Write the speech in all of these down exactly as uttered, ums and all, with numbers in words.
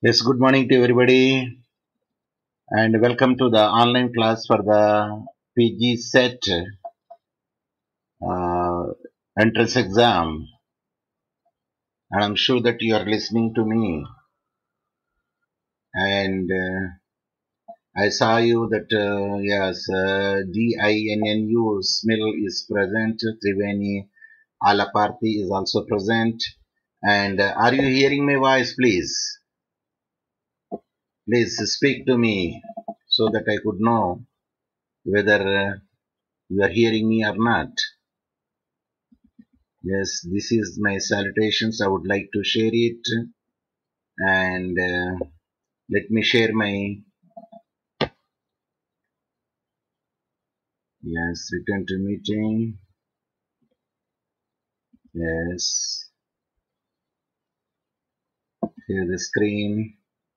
Yes, good morning to everybody, and welcome to the online class for the P G set uh, entrance exam. And I'm sure that you are listening to me. And uh, I saw you that uh, yes, uh, D I N N U Smil is present. Triveni Alaparthi is also present. And uh, are you hearing my voice, please? Please speak to me so that I could know whether uh, you are hearing me or not. Yes, this is my salutations. I would like to share it, and uh, let me share my yes return to meeting. Yes, share the screen.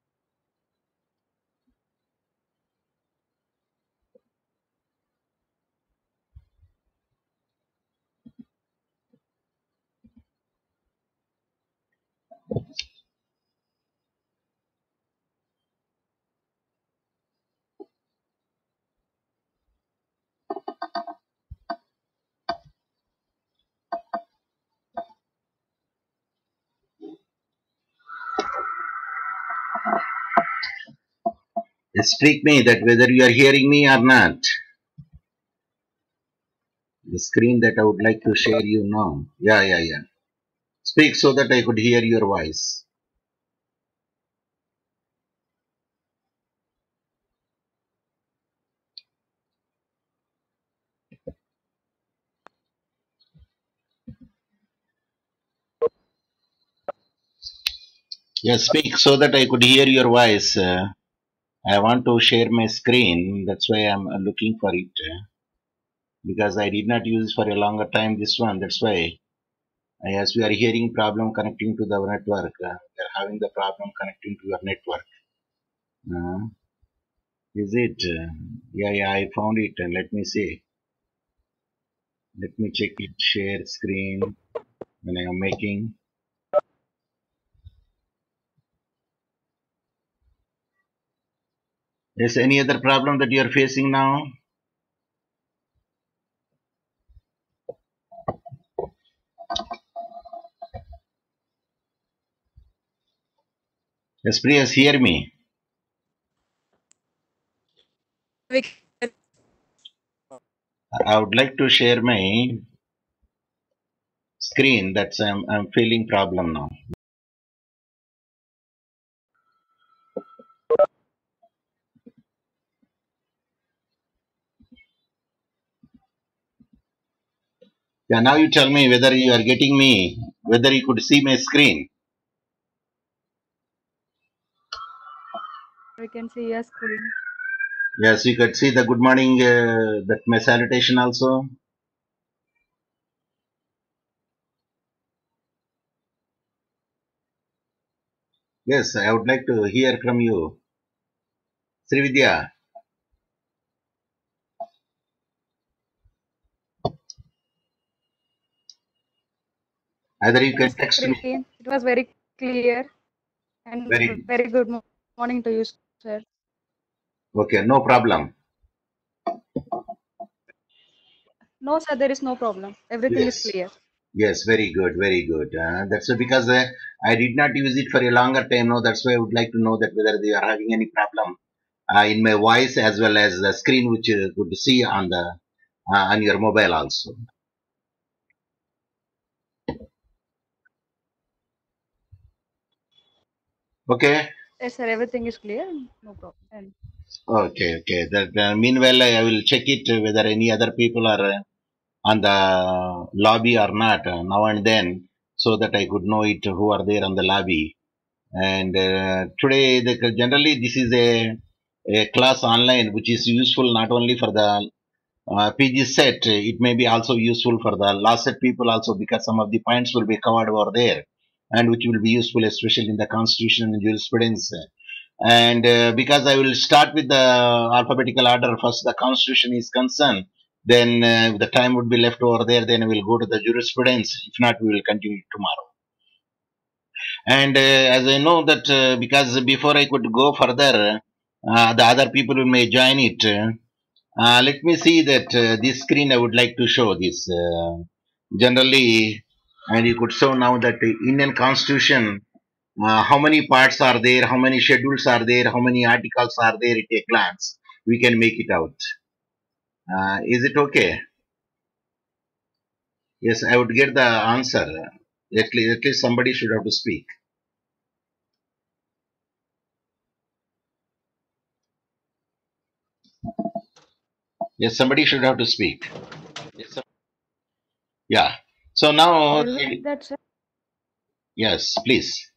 Speak me that whether you are hearing me or not. The screen that I would like to share you now. Yeah, yeah, yeah. Speak so that I could hear your voice. Yes, speak so that I could hear your voice. Uh, I want to share my screen. That's why I'm uh, looking for it uh, because I did not use for a longer time this one. That's why. Yes, we are hearing problem connecting to the network. Uh, we are having the problem connecting to your network. Uh, is it? Uh, yeah, yeah, I found it. And let me see. Let me check it. Share screen when I am making. Is any other problem that you are facing now? Yes, please hear me. We can- I would like to share my screen. That's I'm I'm feeling problem now. Yeah, now you tell me whether you are getting me, whether you could see my screen. we can see a screen. Yes, you could see the good morning, uh, that my salutation also. Yes, I would like to hear from you. Srividya, either you can text me. Screen. It was very clear and Very very good mo- morning to you, sir. okay, no problem. No, sir, there is no problem. Everything is Yes, clear. yes, very good, very good. Uh, that's because uh, I did not use it for a longer time. No, that's why I would like to know that whether they are having any problem uh, in my voice as well as the screen which you could see on the uh, on your mobile also. Okay, Yes, sir, everything is clear. No problem. And okay, okay. That uh, meanwhile I will check it uh, whether any other people are uh, on the lobby or not uh, now and then, so that I could know it who are there on the lobby. And uh, today, the, generally, this is a, a class online which is useful not only for the uh, P G set, it may be also useful for the last set people also because some of the points will be covered over there and which will be useful, especially in the constitution and jurisprudence. And uh, because I will start with the alphabetical order, first the constitution is concerned, then uh, the time would be left over there, then we will go to the jurisprudence. If not, we will continue tomorrow. And uh, as I know that uh, because before I could go further, uh, the other people may join it. Uh, let me see that uh, this screen I would like to show this. Uh, generally, and you could show now that the Indian Constitution, uh, how many parts are there, how many schedules are there, how many articles are there at a glance. We can make it out. Uh, is it okay? Yes, I would get the answer. At least, at least somebody should have to speak. Yes, somebody should have to speak. Yeah. So now, I'll repeat that, sir. yes, please.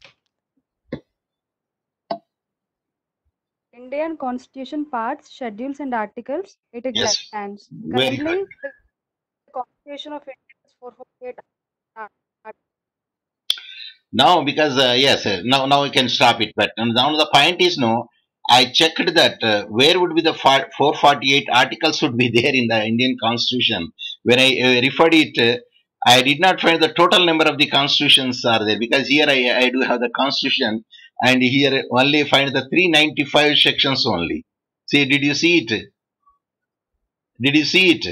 Indian Constitution parts, schedules, and articles at a Yes, glance. very good. Currently, the Constitution of India is four hundred forty-eight articles. Now, because uh, yes, uh, now now we can stop it. But and now the point is, no, I checked that uh, where would be the fa- four forty-eight articles would be there in the Indian Constitution. When I uh, referred it, uh, I did not find the total number of the constitutions are there, because here I, I do have the Constitution, and here only find the three ninety-five sections only. See, did you see it? Did you see it?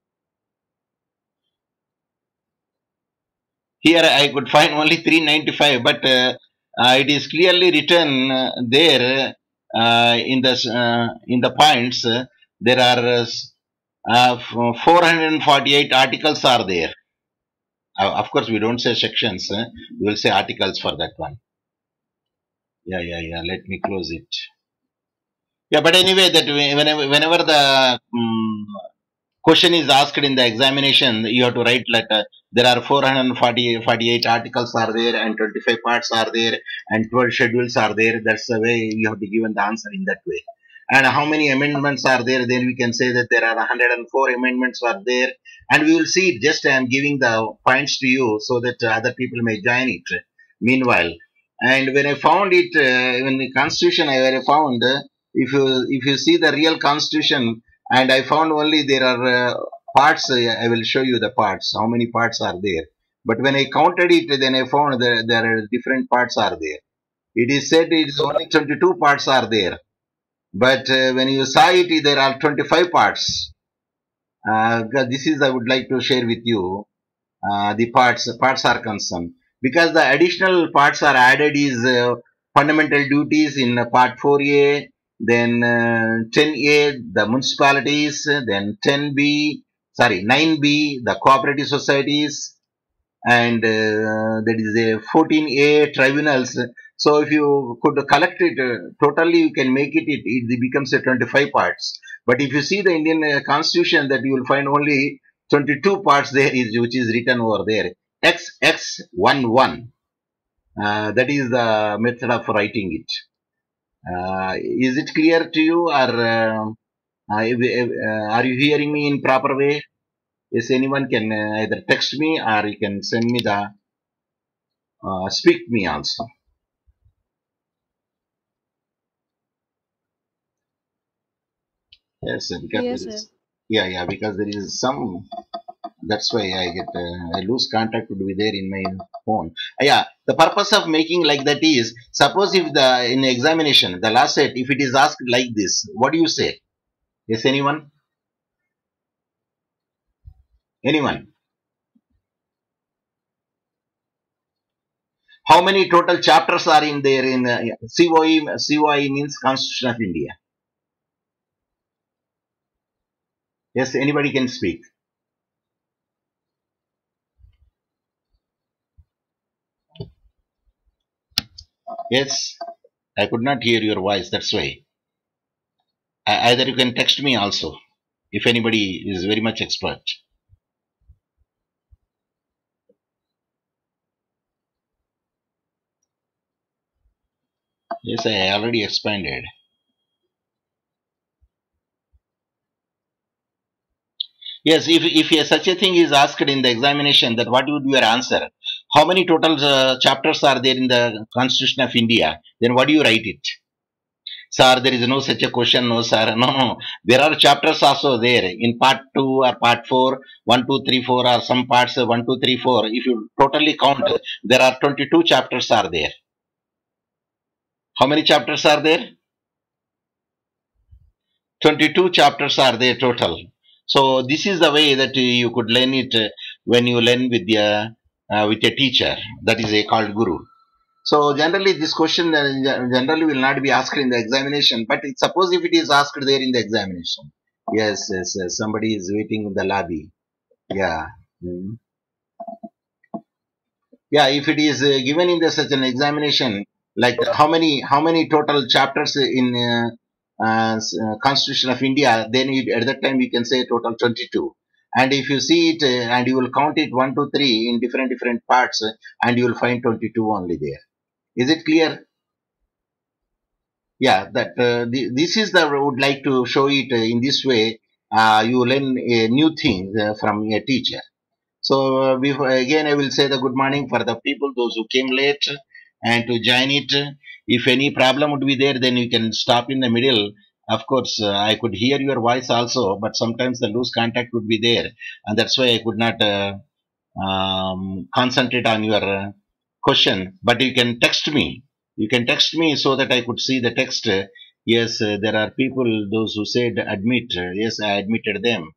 Here I could find only three ninety-five, but uh, uh, it is clearly written uh, there uh, in the uh, in the points. Uh, there are uh, four hundred forty-eight articles are there. Uh, of course, we don't say sections. Uh, we will say articles for that one. Yeah, yeah, yeah. Let me close it. Yeah, but anyway, that whenever whenever the um, question is asked in the examination, you have to write letter. There are four hundred forty, forty-eight articles are there, and twenty-five parts are there, and twelve schedules are there. That's the way you have to give the answer in that way. And how many amendments are there? Then we can say that there are one hundred four amendments are there, and we will see it. Just I am giving the points to you so that other people may join it. Meanwhile, and when I found it, uh, in the Constitution, I found uh, if you if you see the real Constitution, and I found only there are uh, parts. Uh, I will show you the parts. How many parts are there? But when I counted it, then I found that there are different parts are there. It is said it is only twenty-two parts are there. But uh, when you saw it, there are twenty-five parts. Uh, this is I would like to share with you uh, the parts. Parts are concerned, because the additional parts are added is uh, fundamental duties in uh, part four A, then uh, ten A, the municipalities, then ten B, sorry, nine B, the cooperative societies, and uh, that is a fourteen A tribunals. So if you could collect it uh, totally, you can make it, it, it becomes a twenty-five parts. But if you see the Indian uh, Constitution, that you will find only twenty-two parts there, is which is written over there. X X eleven. Uh, that is the method of writing it. Uh, is it clear to you, or uh, uh, are you hearing me in proper way? Yes, anyone can uh, either text me, or you can send me the uh, speak me also. Yes, because Yes, there sir. is, yeah, yeah, because there is some. That's why I get uh, I lose contact would be there in my phone. Uh, yeah, the purpose of making like that is, suppose if the in examination the last set, if it is asked like this, what do you say? Yes, anyone? Anyone? How many total chapters are in there in uh, C O E? C O E means Constitution of India. Yes, anybody can speak. Yes, I could not hear your voice. That's why. I, either you can text me also, if anybody is very much expert. Yes, I already expanded. Yes, if if such a thing is asked in the examination, that what would be your answer? How many total uh, chapters are there in the Constitution of India? Then what do you write it? Sir, there is no such a question, no, sir. No, no. There are chapters also there in part two or part four, one, two, three, four, or some parts uh, one, two, three, four. If you totally count, there are twenty-two chapters are there. How many chapters are there? twenty-two chapters are there total. So this is the way that uh, you could learn it uh, when you learn with the uh, with a teacher. That is a called guru. So generally this question uh, generally will not be asked in the examination, but it, suppose if it is asked there in the examination. Yes, yes, yes, somebody is waiting in the lobby. Yeah. Hmm. Yeah, if it is uh, given in the such an examination, like how many how many total chapters in uh, uh, s- uh, Constitution of India, then you, at that time you can say total twenty-two. And if you see it uh, and you will count it one, two, three in different different parts, uh, and you will find twenty-two only there. Is it clear? Yeah, that uh, the, this is the I would like to show it uh, in this way. Uh, you learn a new thing uh, from a teacher. So uh, before, again, I will say the good morning for the people those who came late and to join it. If any problem would be there, then you can stop in the middle. Of course, uh, I could hear your voice also, but sometimes the loose contact would be there, and that's why I could not uh, um, concentrate on your uh, question. But you can text me. You can text me so that I could see the text. Yes, uh, there are people those who said admit. Yes, I admitted them.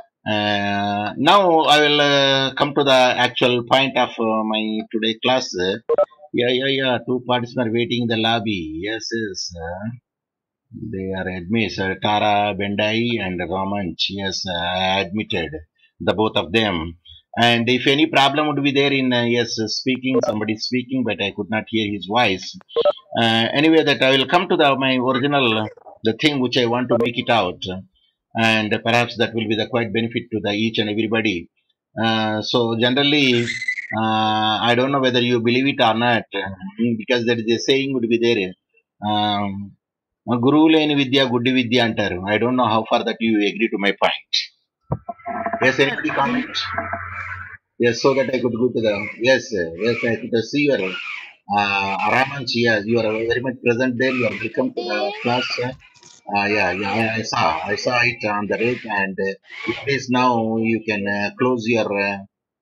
Uh, now I will uh, come to the actual point of uh, my today class. Yeah, yeah, yeah. Two participants are waiting in the lobby. Yes, yes. Uh, they are admitted. Uh, Tara Bendai and Ramanch. Yes, uh, I admitted the both of them. And if any problem would be there in uh, yes uh, speaking, somebody speaking, but I could not hear his voice. Uh, anyway, that I will come to the my original uh, the thing which I want to make it out, and perhaps that will be the quite benefit to the each and everybody. Uh, so generally, uh, I don't know whether you believe it or not, uh, because there is a saying would be there. Um, Guru leni vidya, guddi vidya antaru. I don't know how far that you agree to my point. Yes, anybody comment? Yes, so that I could go to the yes, uh, yes, I could uh, see your uh, Raman Chia. You are very much present there. You are welcome to the class. Uh, uh, yeah, yeah, I, I saw, I saw it on the rate, and uh, please now you can uh, close your, uh,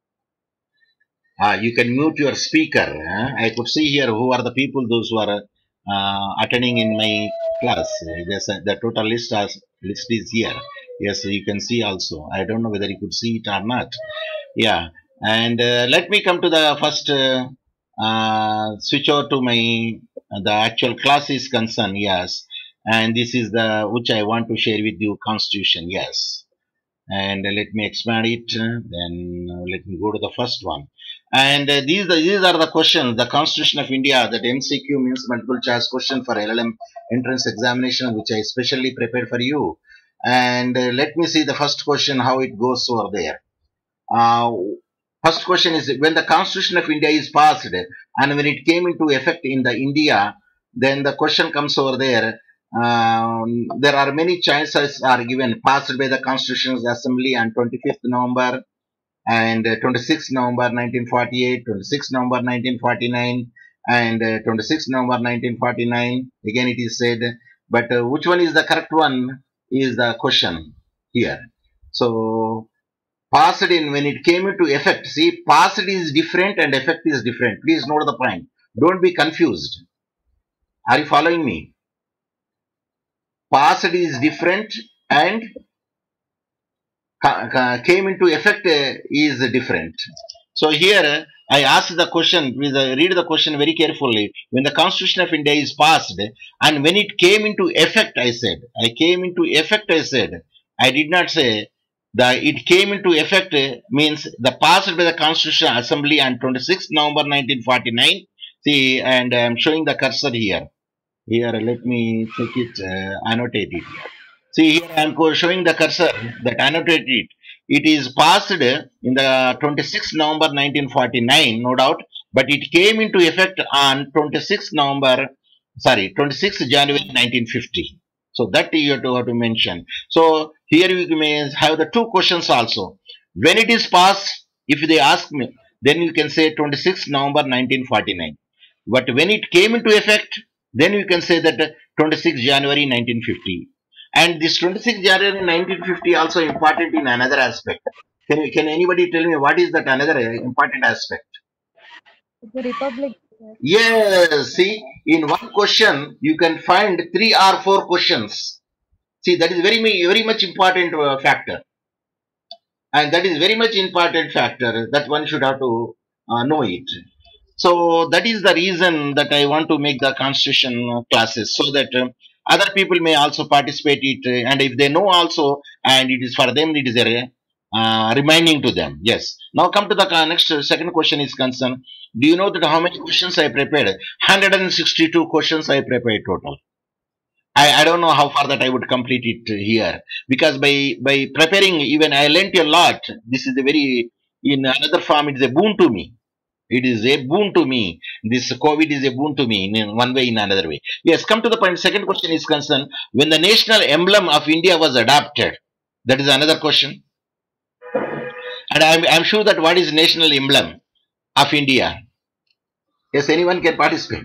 uh, you can mute your speaker. Uh, I could see here who are the people those who are uh, attending in my class. Uh, Yes, uh, the total list as list is here. Yes, you can see also. I don't know whether you could see it or not. Yeah, and uh, let me come to the first uh, uh, switch over to my the actual class is concerned. Yes, and this is the which I want to share with you. Constitution. Yes, and uh, let me expand it. uh, Then uh, let me go to the first one. And uh, these the, these are the questions. The Constitution of India. That M C Q means multiple choice question for L L M entrance examination, which I specially prepared for you. And uh, let me see the first question how it goes over there. Uh, First question is when the Constitution of India is passed and when it came into effect in the India, then the question comes over there. Um, there are many choices are given passed by the Constitutional Assembly on twenty-fifth November and uh, twenty-sixth November nineteen forty-eight, twenty-sixth November nineteen forty-nine, and uh, twenty-sixth November nineteen forty-nine. Again, it is said, but uh, which one is the correct one is the question here. So passed in when it came into effect. See, passed is different and effect is different. Please note the point. Don't be confused. Are you following me? Passed is different and came into effect uh, is different. So here I ask the question, please uh, read the question very carefully. When the Constitution of India is passed and when it came into effect, I said, I came into effect, I said, I did not say the it came into effect uh, means the passed by the Constitutional Assembly on twenty-sixth November nineteen forty-nine. See, and I am showing the cursor here. Here, let me check it, uh, annotate it here. See, here I am co- showing the cursor that annotate it. It is passed in the twenty-sixth November nineteen forty-nine, no doubt, but it came into effect on twenty-sixth November, sorry, twenty-sixth January nineteen fifty. So that you have to, have to mention. So here we may have the two questions also. When it is passed, if they ask me, then you can say twenty-sixth November nineteen forty-nine. But when it came into effect, then you can say that twenty-sixth January nineteen fifty. And this twenty-sixth January nineteen fifty also important in another aspect. Can, you- can anybody tell me what is that another uh, important aspect? The Republic. Sir. Yes, see, in one question you can find three or four questions. See, that is very, mu- very much important uh, factor. And that is very much important factor that one should have to uh, know it. So that is the reason that I want to make the constitution uh, classes so that uh, other people may also participate it, uh, and if they know also, and it is for them, it is a uh, reminding to them. Yes. Now come to the uh, next uh, second question is concerned. Do you know that how many questions I prepared? one hundred sixty-two questions I prepared total. I, I don't know how far that I would complete it here, because by by preparing even I learnt a lot. This is a very, in another form it is a boon to me. It is a boon to me. This COVID is a boon to me in one way, in another way. Yes, come to the point. Second question is concerned. When the national emblem of India was adopted, that is another question. And I'm, I'm sure that what is national emblem of India? Yes, anyone can participate.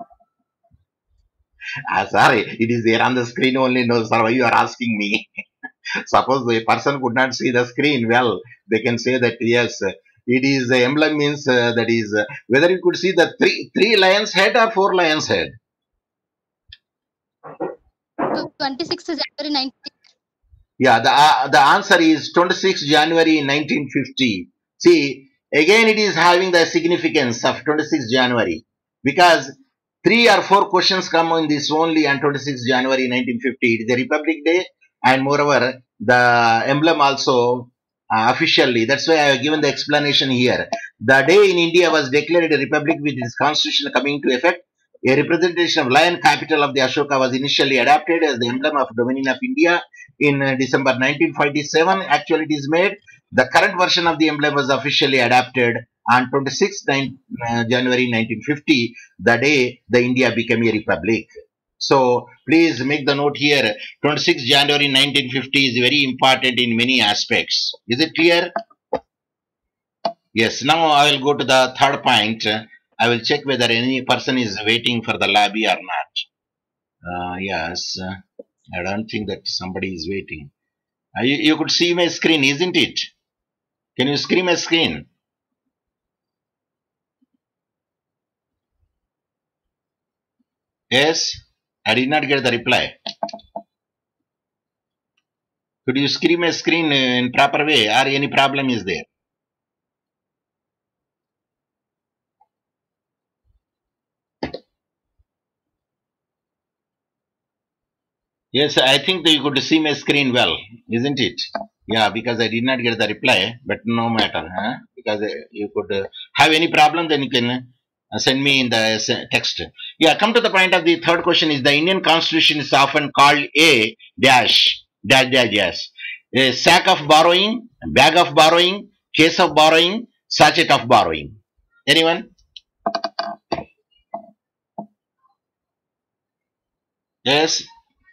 Ah, sorry, it is there on the screen only. No, sir, why you are asking me? Suppose the person could not see the screen well, they can say that yes, it is the emblem means uh, that is uh, whether you could see the three three lions head or four lions head. twenty-sixth January nineteen. Yeah, the uh, the answer is twenty-sixth January nineteen fifty. See, again it is having the significance of twenty-sixth January, because three or four questions come in this only on twenty-sixth January nineteen fifty. It is a Republic Day, and moreover the emblem also uh, officially. That's why I have given the explanation here. The day in India was declared a republic with its constitution coming to effect. A representation of lion, capital of the Ashoka, was initially adopted as the emblem of Dominion of India in uh, December nineteen forty-seven. Actually, it is made. The current version of the emblem was officially adopted on twenty-sixth uh, January nineteen fifty, the day the India became a republic. So please make the note here. twenty-sixth January nineteen fifty is very important in many aspects. Is it clear? Yes. Now I will go to the third point. I will check whether any person is waiting for the lobby or not. Uh, yes. I don't think that somebody is waiting. Uh, you, you could see my screen, isn't it? Can you see my screen? Yes? I did not get the reply. Could you screen my screen in proper way, or any problem is there? Yes, I think that you could see my screen well, isn't it? Yeah, because I did not get the reply, but no matter. Huh? Because uh, you could uh, have any problem, then you can uh, send me in the uh, text. Yeah, come to the point of the third question is the Indian Constitution is often called a dash, dash, dash, dash. A sack of borrowing, bag of borrowing, case of borrowing, sachet of borrowing. Anyone? Yes?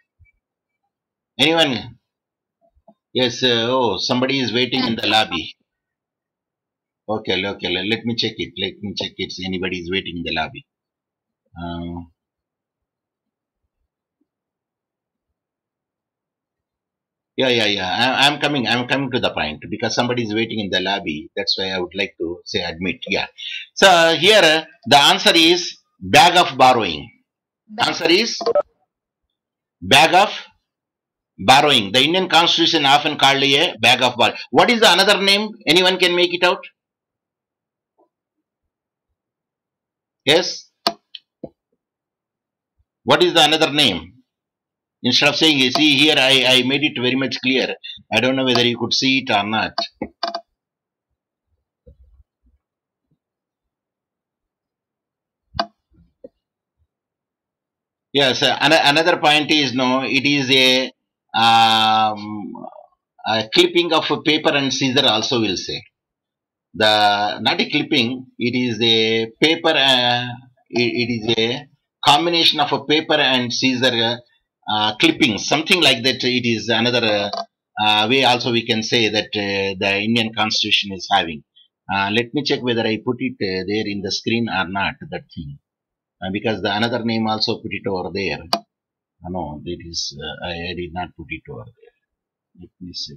Anyone? Yes, uh, oh, somebody is waiting in the lobby. Okay, okay, let, let me check it. Let me check it. Anybody is waiting in the lobby. Uh, yeah, yeah, yeah. I, I'm coming. I'm coming to the point because somebody is waiting in the lobby. That's why I would like to say admit. Yeah. So here uh, the answer is bag of borrowing. Bag. Answer is bag of borrowing. The Indian Constitution often called a bag of borrowing. What is the another name? Anyone can make it out? Yes. What is the another name? Instead of saying, see here, I, I made it very much clear. I don't know whether you could see it or not. Yes, uh, an- another point is no, it is a, um, a clipping of a paper and scissor also will say. The not a clipping, it is a paper, uh, it, it is a combination of a paper and scissor uh, uh, clipping, something like that. It is another uh, uh, way also we can say that uh, the Indian Constitution is having. Uh, let me check whether I put it uh, there in the screen or not, that thing. Uh, because the another name also put it over there. No, that is, uh, I, I did not put it over there. Let me see.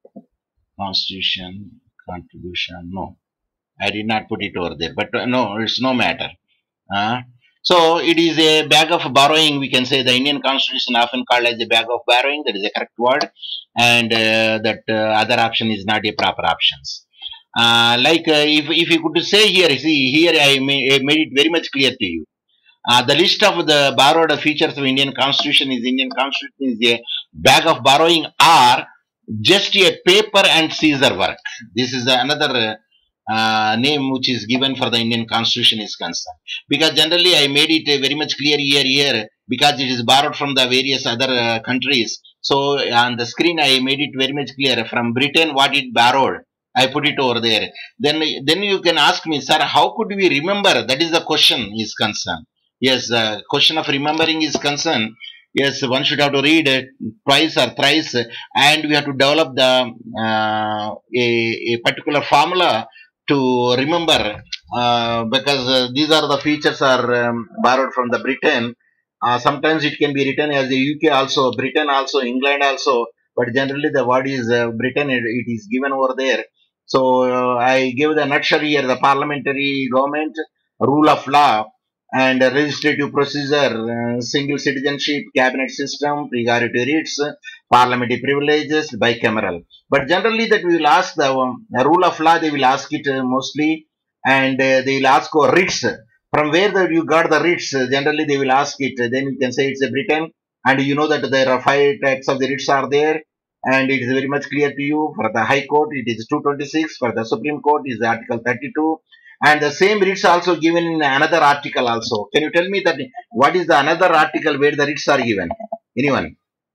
Constitution, contribution, no. I did not put it over there, but uh, no, it's no matter. Uh, so it is a bag of borrowing. We can say the Indian Constitution often called as a bag of borrowing. That is a correct word, and uh, that uh, other option is not a proper options. Uh, like uh, if if you could say here, see here I, ma- I made it very much clear to you. Uh, the list of the borrowed features of Indian Constitution is Indian Constitution is a bag of borrowing or just a paper and scissor work. This is another uh, name which is given for the Indian Constitution is concerned. Because generally I made it uh, very much clear here here because it is borrowed from the various other uh, countries. So on the screen I made it very much clear from Britain what it borrowed. I put it over there. Then then you can ask me, sir, how could we remember? That is the question is concerned. Yes, the question of remembering is concerned. Yes, one should have to read it twice or thrice, and we have to develop the uh, a, a particular formula to remember uh, because uh, these are the features are um, borrowed from the Britain. Uh, sometimes it can be written as the U K also, Britain also, England also, but generally the word is uh, Britain. It, it is given over there. So uh, I give the nutshell here: the parliamentary government, rule of law, and legislative procedure, uh, single citizenship, cabinet system, prerogative rights, parliamentary privileges, bicameral. But generally, that we will ask the, um, the rule of law, they will ask it uh, mostly, and uh, they will ask for writs. From where that you got the writs, uh, generally they will ask it. Then you can say it's a Britain, and you know that there are five types of the writs are there. And it is very much clear to you. For the High Court, it is two twenty-six. For the Supreme Court, it is Article thirty-two. And the same writs also given in another article also. Can you tell me that what is the another article where the writs are given? Anyone?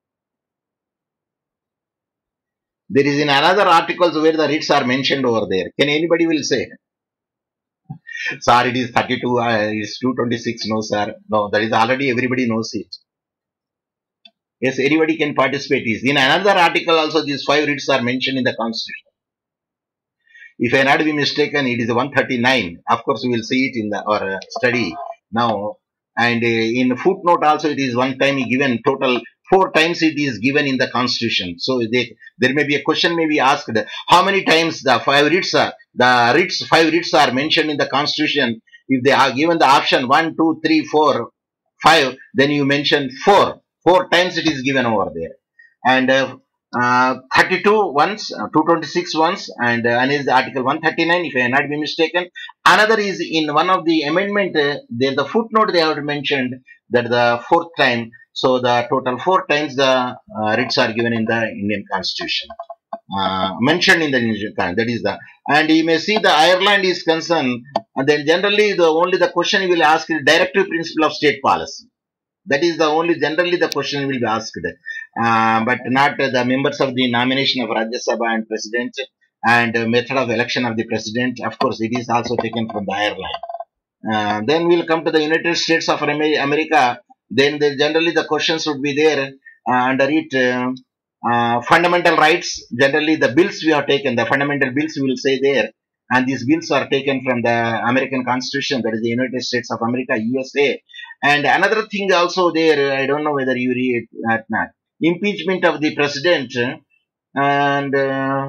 There is in another articles where the writs are mentioned over there. Can anybody will say? Sir, it is thirty-two, uh, it is two twenty-six. No, sir. No, that is already everybody knows it. Yes, anybody can participate. Is in another article also these five writs are mentioned in the Constitution. If I not be mistaken, it is one thirty-nine. Of course, we will see it in the our uh, study now. And uh, in footnote also, it is one time given. Total four times it is given in the Constitution. So they, there may be a question may be asked: how many times the five writs are the writs five writs are mentioned in the Constitution? If they are given the option one, two, three, four, five, then you mention four. Four times it is given over there. And uh, uh, thirty-two once, uh, two twenty-six once, and uh, and is Article one thirty-nine, if I am not be mistaken. Another is in one of the amendment, uh, there the footnote they have mentioned that the fourth time. So the total four times the uh, writs are given in the Indian Constitution. Uh, mentioned in the Indian Constitution. That is the, and you may see the Ireland is concerned, and then generally the only the question you will ask is directive principle of state policy. That is the only generally the question will be asked, uh, but not uh, the members of the nomination of Rajya Sabha and President and uh, method of election of the President. Of course, it is also taken from the Ireland. Uh, then we'll come to the United States of America. Then the, generally the questions would be there uh, under it. Uh, uh, fundamental rights. Generally, the bills we have taken, the fundamental bills we will say there. And these bills are taken from the American Constitution, that is the United States of America, U S A. And another thing also there, I don't know whether you read it or not, impeachment of the president and uh,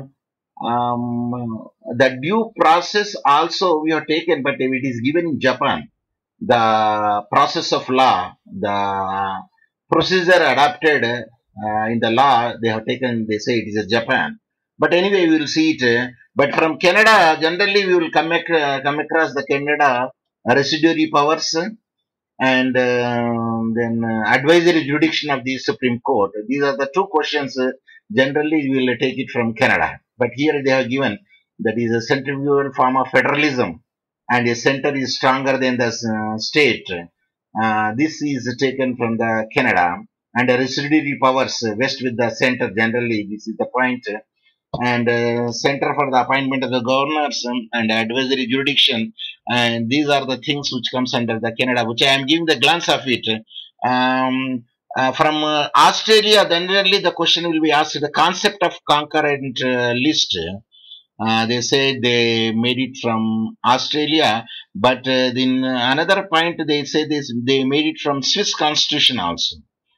um, the due process also we have taken, but it is given in Japan. The process of law, the procedure adopted uh, in the law, they have taken, they say it is a Japan. But anyway, we will see it. But from Canada, generally we will come, ac- come across the Canada residuary powers and uh, then uh, advisory jurisdiction of the Supreme Court. These are the two questions. Uh, generally, we will take it from Canada. But here they have given that is a centrifugal form of federalism, and a center is stronger than the uh, state. Uh, this is taken from the Canada, and the residuary powers uh, vest with the center. Generally, this is the point. And uh, center for the appointment of the governors um, and advisory jurisdiction, and these are the things which comes under the Canada, which I am giving the glance of it. Um, uh, from uh, Australia, generally the question will be asked: the concept of concurrent uh, list. Uh, they say they made it from Australia, but uh, in another point they say this they made it from Swiss Constitution also.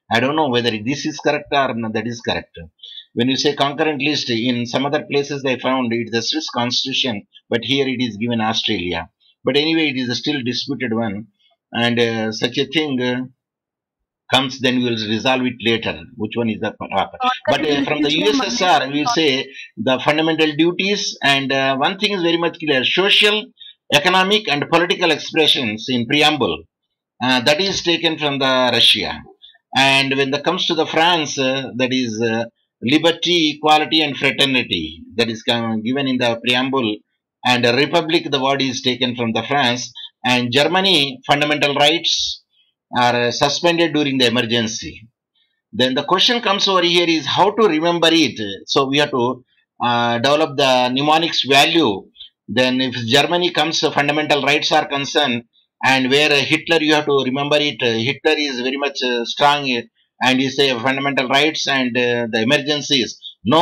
I don't know whether this is correct or not, that is correct. When you say concurrent list, in some other places they found it the Swiss constitution, but here it is given Australia. But anyway, it is a still disputed one, and uh, such a thing uh, comes, then we will resolve it later. Which one is the proper? But uh, from the U S S R, we will say the fundamental duties, and uh, one thing is very much clear: social, economic, and political expressions in preamble. Uh, that is taken from the Russia. And when it comes to the France, uh, that is uh, liberty, equality, and fraternity. That is com- given in the preamble. And uh, republic, the word is taken from the France. And Germany, fundamental rights are uh, suspended during the emergency. Then the question comes over here is how to remember it. So we have to uh, develop the mnemonics value. Then if Germany comes, uh, fundamental rights are concerned, and where uh, Hitler, you have to remember it. Uh, Hitler is very much uh, strong, uh, and he say fundamental rights and uh, the emergencies.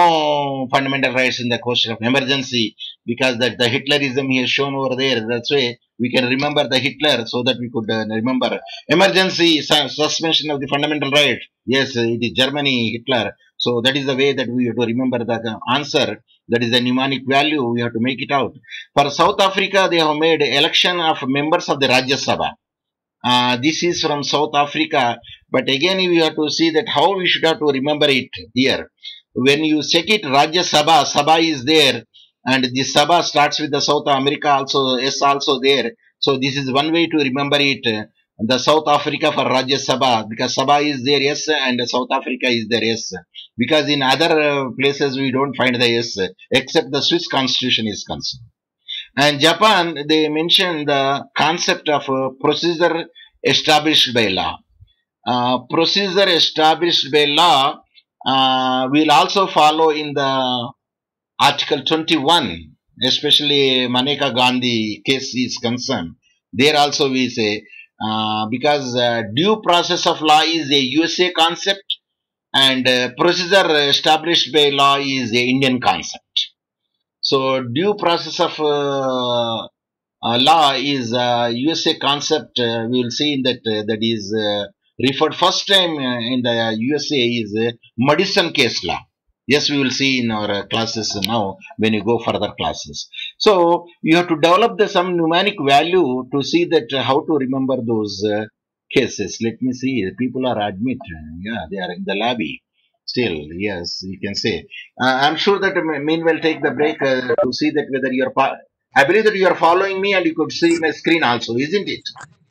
No fundamental rights in the question of emergency, because that the Hitlerism he has shown over there. That's why we can remember the Hitler, so that we could uh, remember emergency su- suspension of the fundamental right. Yes, it is Germany, Hitler. So that is the way that we have to remember the uh, answer. That is the mnemonic value. We have to make it out. For South Africa, they have made election of members of the Rajya Sabha. Uh, this is from South Africa. But again, we have to see that how we should have to remember it here. When you check it, Rajya Sabha, Sabha is there, and the Sabha starts with the South America also, S also there. So this is one way to remember it. The South Africa for Rajya Sabha, because Sabha is there, yes, and South Africa is there, yes. Because in other uh, places we don't find the yes, except the Swiss constitution is concerned. And Japan, they mentioned the concept of uh, procedure established by law. Uh, procedure established by law uh, will also follow in the Article twenty-one, especially Maneka Gandhi case is concerned. There also we say, uh, because uh, due process of law is a U S A concept, and uh, procedure established by law is a Indian concept. So due process of uh, uh, law is a U S A concept. Uh, we will see that uh, that is uh, referred first time uh, in the U S A is uh, Madison case law. Yes, we will see in our uh, classes now when you go further classes. So you have to develop the some mnemonic value to see that uh, how to remember those uh, cases. Let me see. People are admit. Yeah, they are in the lobby. Still, yes, you can say. Uh, I'm sure that uh, meanwhile take the break uh, to see that whether you're pa- I believe that you are following me and you could see my screen also, isn't it?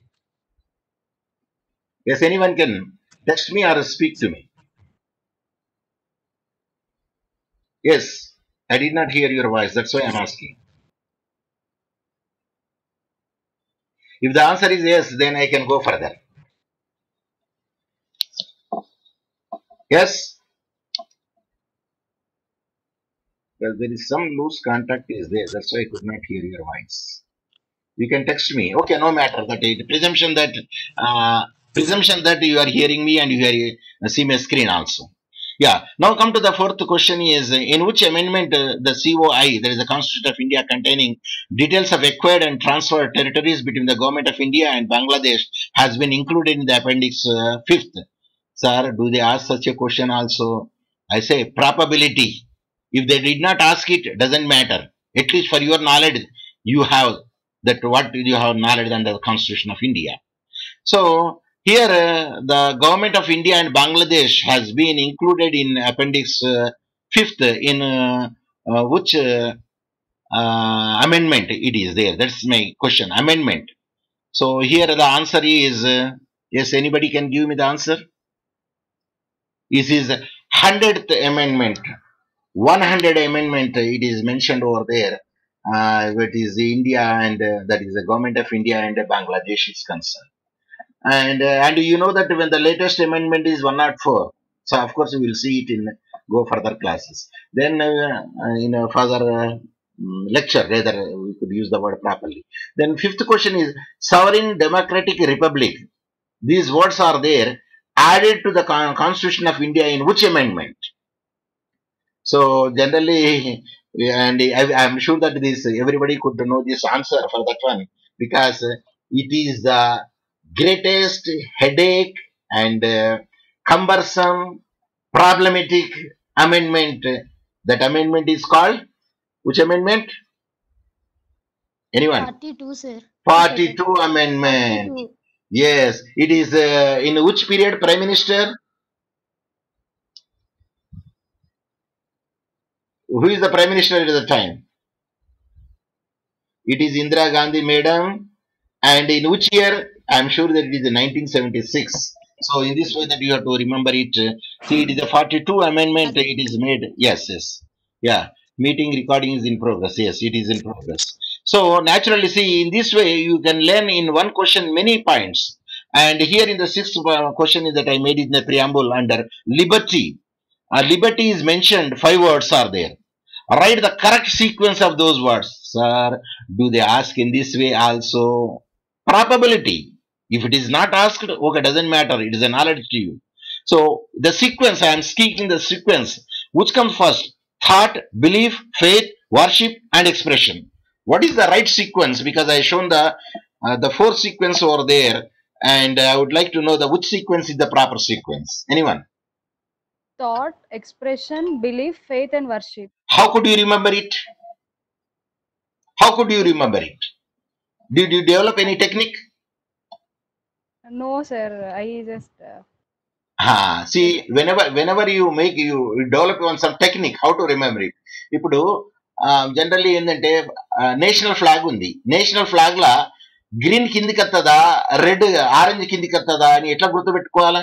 Yes, anyone can text me or speak to me. Yes, I did not hear your voice. That's why I'm asking. If the answer is yes, then I can go further. Yes, well, there is some loose contact is there. That's why I could not hear your voice. You can text me. Okay, no matter. That is the presumption that uh, presumption that you are hearing me and you are uh, see my screen also. Yeah. Now come to the fourth question is uh, in which amendment uh, the C O I, there is a Constitution of India containing details of acquired and transferred territories between the government of India and Bangladesh has been included in the appendix uh, fifth. Sir, do they ask such a question also? I say probability. If they did not ask it, doesn't matter. At least for your knowledge, you have that what you have knowledge under the Constitution of India. So here uh, the government of India and Bangladesh has been included in appendix uh, fifth in uh, uh, which uh, uh, amendment it is there. That's my question. Amendment. So here the answer is uh, yes. Anybody can give me the answer. This is hundredth amendment. one hundred amendment. It is mentioned over there. Uh, it is India and uh, that is the government of India and Bangladesh is concerned. And uh, and you know that when the latest amendment is one oh four, so of course we will see it in go further classes. Then uh, uh, in a further uh, mm, lecture, rather we could use the word properly. Then fifth question is sovereign democratic republic. These words are there added to the Con- Constitution of India in which amendment? So generally, and I, I'm sure that this everybody could know this answer for that one because it is the greatest headache and uh, cumbersome, problematic amendment. That amendment is called, which amendment? Anyone? forty-two, sir. forty-two amendment. forty-two. Yes, it is uh, in which period, Prime Minister? Who is the Prime Minister at the time? It is Indira Gandhi, madam. And in which year? I am sure that it is in nineteen seventy-six. So in this way that you have to remember it. See, it is a forty-two amendment. It is made. Yes, yes. Yeah. Meeting recording is in progress. Yes, it is in progress. So naturally, see, in this way you can learn in one question many points. And here in the sixth uh, question is that I made in the preamble under liberty. Uh, liberty is mentioned. Five words are there. Write the correct sequence of those words. Sir, do they ask in this way also? Probability. If it is not asked, okay, doesn't matter. It is a knowledge to you. So the sequence, I am speaking the sequence. Which comes first? Thought, belief, faith, worship, and expression. What is the right sequence? Because I shown the uh, the four sequence over there, and I would like to know the which sequence is the proper sequence. Anyone? Thought, expression, belief, faith, and worship. How could you remember it? How could you remember it? Did you develop any technique? No, sir. I just. Uh, Ah, see, whenever whenever you make you, you develop on some technique, how to remember it. ఇప్పుడు generally ఏంటంటే national flag ఉంది. National flag లా green కిందికి వస్తుందా, red orange కిందికి వస్తుందా అని ఎట్లా గుర్తుపెట్టుకోవాలా?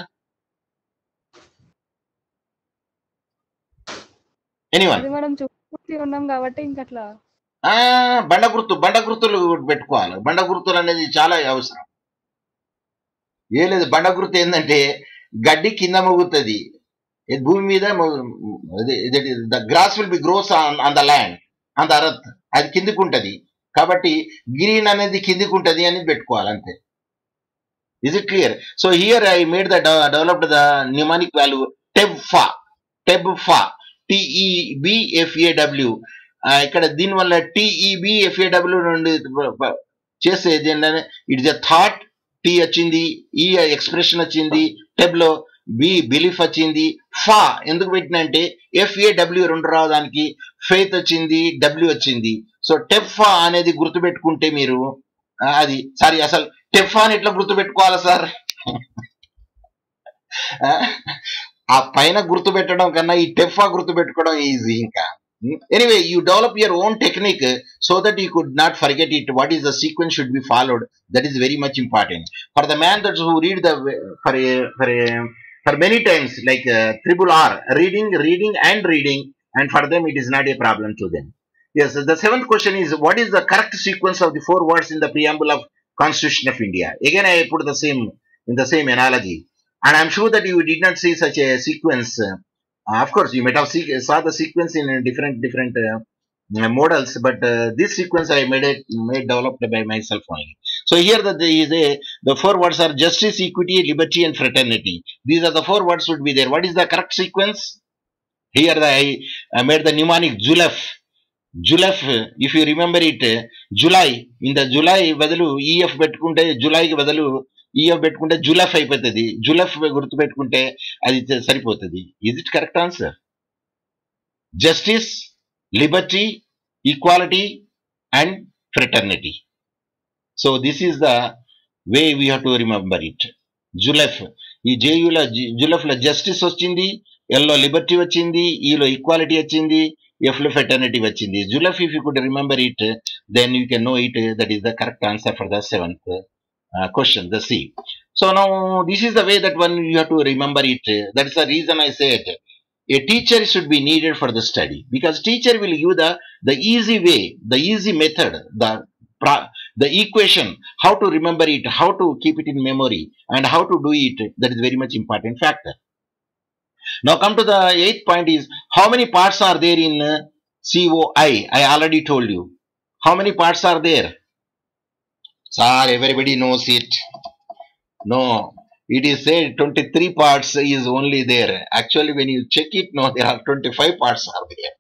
ఎనీవన్? అది మనం చూసి ఉన్నాం కాబట్టి ఇంకట్లా. బండ గుర్తు బండ గుర్తులు పెట్టుకోవాలి. బండ గుర్తులు అనేది చాలా అవసరం. ఏ లేదు, బండ గుర్తు ఏంటంటే గడ్డి కింద మొగుతుంది, భూమి మీద the grass will be grows on the land on the earth, అది కిందికి ఉంటది కాబట్టి గ్రీన్ అనేది కిందికి ఉంటది అని పెట్టుకోవాలి అంతే. Is it clear? So here I made the developed the mnemonic value టెబ్ఫా. టెబ్ఫా టిఈబిఎఫ్ఏడబ్ల్యూ. ఇక్కడ దీనివల్ల టిఈబిఎఫ్ఏడబ్ల్యూ నుండి చేసేది ఏంటంటే it is a thought, T వచ్చింది, ఈ ఎక్స్ప్రెషన్ వచ్చింది, టెబ్ లో బి బిలీఫ్ వచ్చింది, ఫా ఎందుకు పెట్టినంటే ఎఫ్ఏడబ్ల్యూ రెండు రావడానికి, ఫెయిత్ వచ్చింది, డబ్ల్యూ వచ్చింది. సో టెఫా అనేది గుర్తుపెట్టుకుంటే మీరు అది సారీ అసలు టెఫాని ఎట్లా గుర్తుపెట్టుకోవాలా సార్? ఆ పైన గుర్తుపెట్టడం కన్నా ఈ టెఫా గుర్తుపెట్టుకోవడం ఈజీ. ఇంకా anyway, you develop your own technique so that you could not forget it. What is the sequence should be followed? That is very much important for the man that who read the for a, for a, for many times like uh, triple R, reading, reading, and reading, and for them it is not a problem to them. Yes, the seventh question is what is the correct sequence of the four words in the preamble of Constitution of India? Again, I put the same in the same analogy, and I am sure that you did not see such a sequence. Uh, of course, you might have see, saw the sequence in uh, different different uh, uh, models, but uh, this sequence I made it made developed by myself only. So here that there is a the four words are justice, equity, liberty, and fraternity. These are the four words should be there. What is the correct sequence? Here the, I, I made the mnemonic Julaf. Julaf, if you remember it, uh, July in the July బదులు E F పెట్టుకుంటే జులైకి బదులు E F పెట్టుకుంటే జులఫ్ అయిపోతుంది. జులఫ్ గుర్తు పెట్టుకుంటే అది సరిపోతుంది. Is it correct answer? Justice, liberty, equality and fraternity. So this is the way we have to remember it. జులఫ్, ఈ జేయుల జులఫ్ లో జస్టిస్ వచ్చింది, ఎల్లో లిబర్టీ వచ్చింది, ఈలో ఈక్వాలిటీ వచ్చింది, ఎఫ్ లో ఫ్రెటర్నిటీ వచ్చింది. జులఫ్ if you could remember it then you can know it. That is the correct answer for the seventh Uh, question, the C. So now this is the way that one you have to remember it. That is the reason I said a teacher should be needed for the study, because teacher will give the the easy way, the easy method, the the equation, how to remember it, how to keep it in memory, and how to do it. That is very much important factor. Now come to the eighth point is how many parts are there in uh, C O I? I already told you. How many parts are there? Sir, everybody knows it. No, it is said twenty-three parts is only there. Actually, when you check it, no, there are twenty-five parts are there.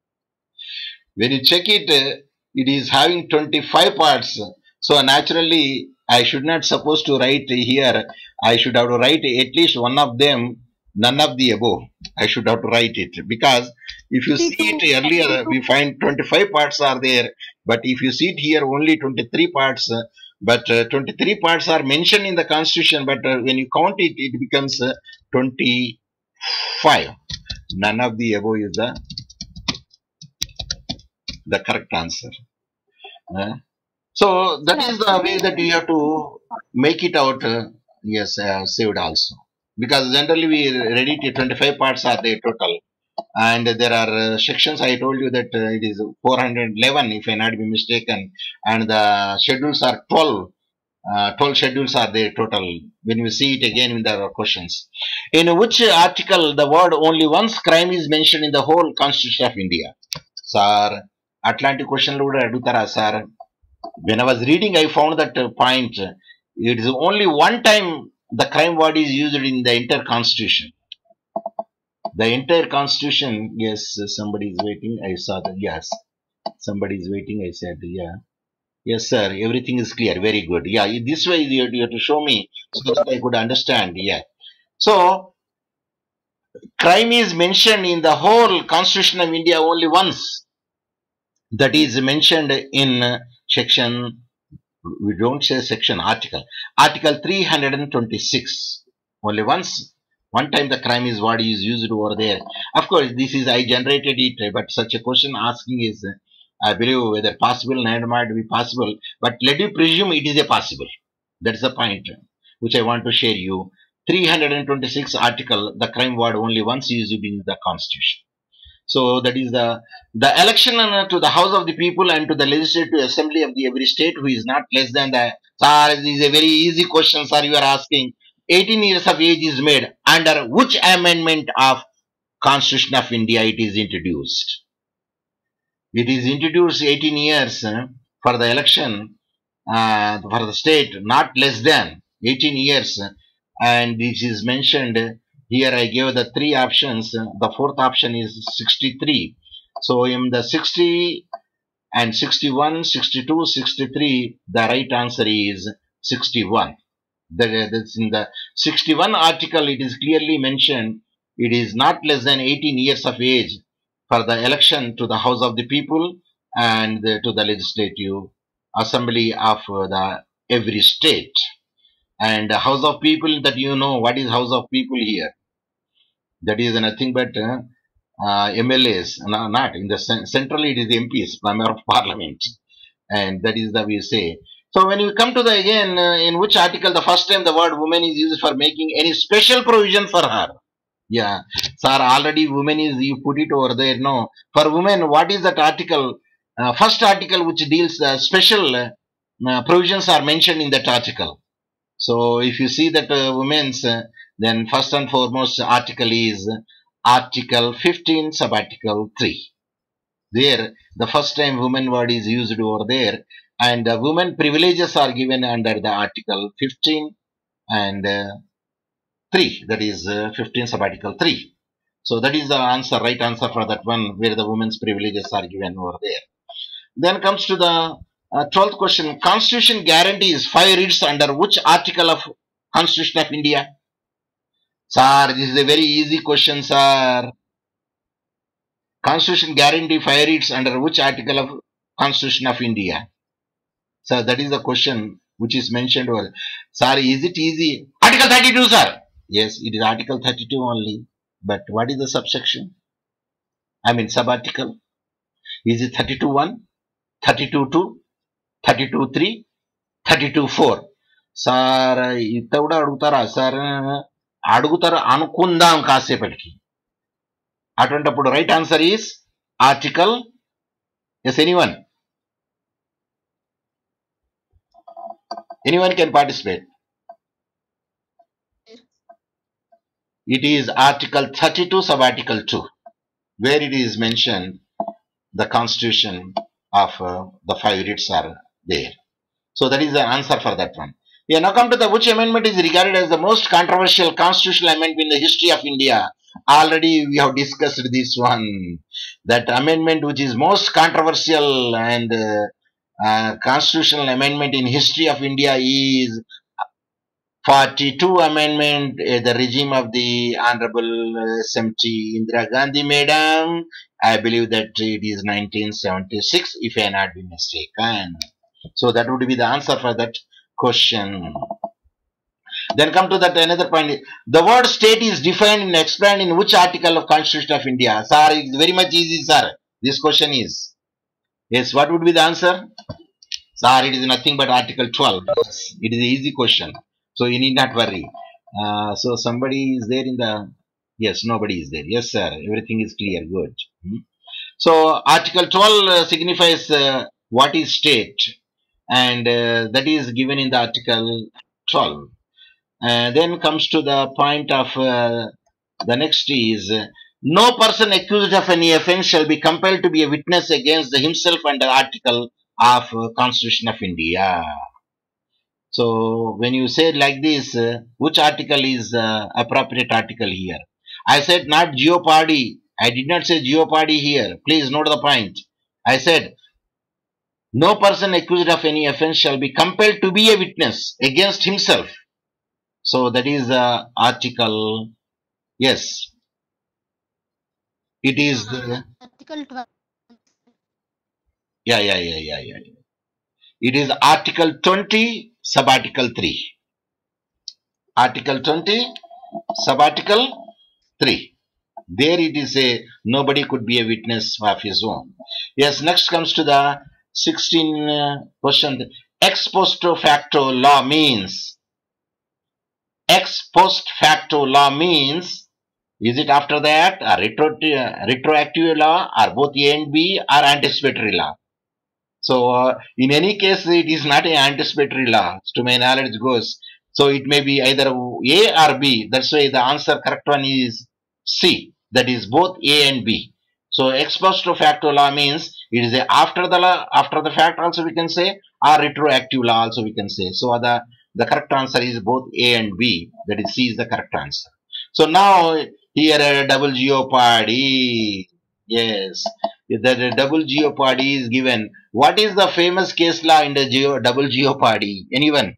When you check it, it is having twenty-five parts. So naturally, I should not suppose to write here. I should have to write at least one of them None of the above. I should have to write it, because if you see it earlier, we find twenty-five parts are there, but if you see it here, only twenty-three parts. Uh, but uh, twenty-three parts are mentioned in the constitution, but uh, when you count it, it becomes uh, twenty-five. None of the above is the the correct answer. Uh, so that is the way that you have to make it out. Uh, yes, I have saved also, because generally we read it twenty-five parts are there total, and there are uh, sections. I told you that uh, it is four hundred eleven if I not be mistaken, and the schedules are twelve. Uh, twelve schedules are there total when we see it again in the questions. In which article the word only once crime is mentioned in the whole Constitution of India? Sir, Atlantic question lo kuda adutara sir. When I was reading, I found that uh, point. It is only one time the crime word is used in the entire constitution. The entire constitution, yes, somebody is waiting. I saw that, yes. Somebody is waiting. I said, yeah. Yes, sir. Everything is clear. Very good. Yeah, this way you have, you have to show me so that I could understand. Yeah. So, crime is mentioned in the whole Constitution of India only once. That is mentioned in uh, section, we don't say section, article. Article three hundred twenty-six. Only once, one time the crime is what is used over there. Of course, this is, I generated it, but such a question asking is, I believe, whether possible, neither might be possible, but let you presume it is a possible. That's the point which I want to share you. three hundred twenty-six article, the crime word only once used in the constitution. So that is the the election to the House of the People and to the Legislative Assembly of the every state, who is not less than the, sir, this is a very easy question, sir, you are asking. eighteen years of age is made under which amendment of Constitution of India it is introduced? It is introduced eighteen years uh, for the election uh, for the state, not less than eighteen years, uh, and this is mentioned here. I gave the three options. Uh, the fourth option is sixty-three. So in the sixty and sixty-one, sixty-two, sixty-three, the right answer is sixty-one. That, that's in the sixty-one article. It is clearly mentioned it is not less than eighteen years of age for the election to the House of the People and the, to the Legislative Assembly of uh, the every state. And the House of People, that you know what is House of People here. That is nothing but uh, uh, M L As, no, not in the centrally it is M Ps, Member of Parliament, and that is the we say. So when you come to the again, uh, in which article the first time the word woman is used for making any special provision for her? Yeah, sir, already woman is, you put it over there. No, for women, what is that article? Uh, first article which deals uh, special uh, provisions are mentioned in that article. So if you see that uh, women's, uh, then first and foremost article is Article fifteen, subarticle three. There, the first time woman word is used over there, and uh, women privileges are given under the Article fifteen and uh, three. That is uh, fifteen, subarticle three. So that is the answer, right answer for that one, where the women's privileges are given over there. Then comes to the uh, twelfth question. Constitution guarantees five writs under which article of Constitution of India? Sir, this is a very easy question, sir. Constitution guarantee five writs under which article of Constitution of India? Sir, that is the question which is mentioned over. Sir, is it easy? Article thirty-two, sir. Yes, it is Article thirty-two only. But what is the subsection? I mean subarticle. Is it thirty-two one, thirty-two two, thirty-two three, thirty-two four? Sir, ఇంత కూడా అడుగుతారా sir? అడుగుతారు అనుకుందాం కాసేపటికి. అటువంటిప్పుడు right answer is article. Yes, anyone? Anyone can participate. It is Article thirty-two, subarticle two, where it is mentioned the constitution of uh, the five writs are there. So that is the answer for that one. Yeah, now come to the which amendment is regarded as the most controversial constitutional amendment in the history of India. Already we have discussed this one. That amendment which is most controversial and uh, uh, constitutional amendment in history of India is forty-two amendment, uh, the regime of the Honorable uh, S M T Indira Gandhi Madam. I believe that it is nineteen seventy-six, if I not be mistaken. So that would be the answer for that question. Then come to that another point. The word state is defined and explained in which article of Constitution of India? Sir, it's very much easy, sir. This question is. Yes, what would be the answer? Sir, it is nothing but Article twelve. Yes, it is an easy question. So you need not worry. Uh, so somebody is there in the... Yes, nobody is there. Yes, sir. Everything is clear. Good. Hmm. So Article twelve uh, signifies uh, what is state. And uh, that is given in the Article twelve. Uh, then comes to the point of uh, the next is uh, no person accused of any offence shall be compelled to be a witness against himself under article of uh, Constitution of India. So when you say like this, uh, which article is uh, appropriate article here? I said not jeopardy. I did not say jeopardy here. Please note the point. I said no person accused of any offence shall be compelled to be a witness against himself. So that is uh, article, yes, it is, the, Article twelve. yeah, yeah, yeah, yeah, yeah. It is Article twenty, Subarticle three. Article twenty, Subarticle three. There it is a, nobody could be a witness of his own. Yes, next comes to the sixteen uh, question. Ex post facto law means, ex post facto law means, is it after that a retro, retroactive law or both A and B or anticipatory law? So uh, in any case it is not an anticipatory law to my knowledge goes. So it may be either A or B. That's why the answer correct one is C. That is both A and B. So ex post facto law means it is a after the law, after the fact also we can say, or retroactive law also we can say. So the the correct answer is both A and B. That is C is the correct answer. So now here a double jeopardy. Yes, the double jeopardy is given. What is the famous case law in the geo, double jeopardy? Anyone?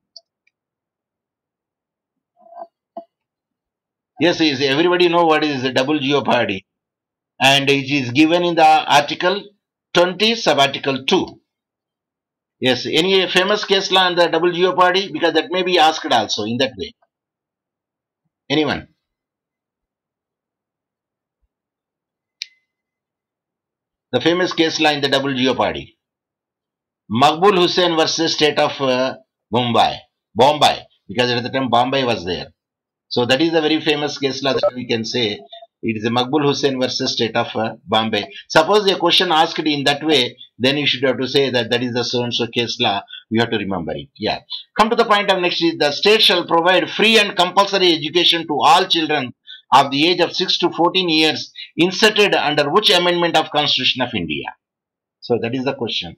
Yes, is everybody know what is the double jeopardy? And it is given in the Article twenty, Subarticle two. Yes, any famous case law on the double jeopardy? Because that may be asked also in that way. Anyone? The famous case law in the double jeopardy. Maqbul Hussain versus State of uh, Mumbai. Bombay. Because at the time Bombay was there. So that is a very famous case law that we can say. It is a Maqbul Hussain versus State of uh, Bombay. Suppose a question asked in that way, then you should have to say that that is the so-and-so case law. We have to remember it. Yeah. Come to the point of next is the state shall provide free and compulsory education to all children of the age of six to fourteen years inserted under which amendment of Constitution of India? So that is the question.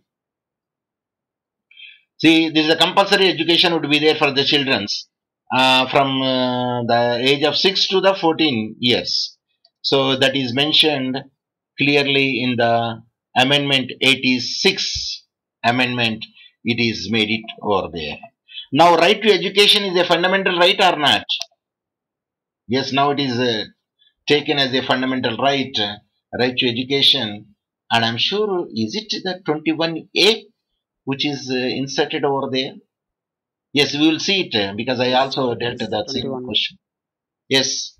See, this is a compulsory education would be there for the children's uh, from uh, the age of six to the fourteen years. So that is mentioned clearly in the amendment eighty-six amendment. It is made it over there. Now, right to education is a fundamental right or not? Yes, now it is uh, taken as a fundamental right, uh, right to education. And I'm sure, is it the twenty-one A which is uh, inserted over there? Yes, we will see it uh, because I also dealt with that same question. Yes.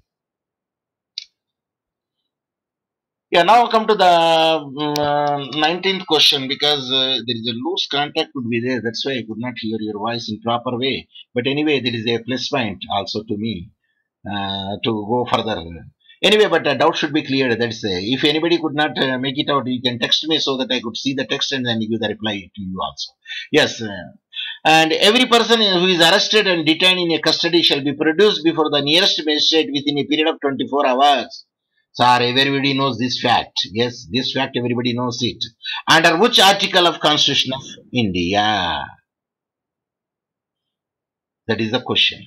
Yeah, now come to the um, uh, nineteenth question because uh, there is a loose contact would be there. That's why I could not hear your voice in proper way. But anyway, there is a plus point also to me uh, to go further. Anyway, but the doubt should be cleared. That's uh, if anybody could not uh, make it out, you can text me so that I could see the text and then give the reply to you also. Yes. Uh, and every person who is arrested and detained in a custody shall be produced before the nearest magistrate within a period of twenty-four hours. Sir, everybody knows this fact. Yes, this fact everybody knows it. Under which article of Constitution of India? That is the question.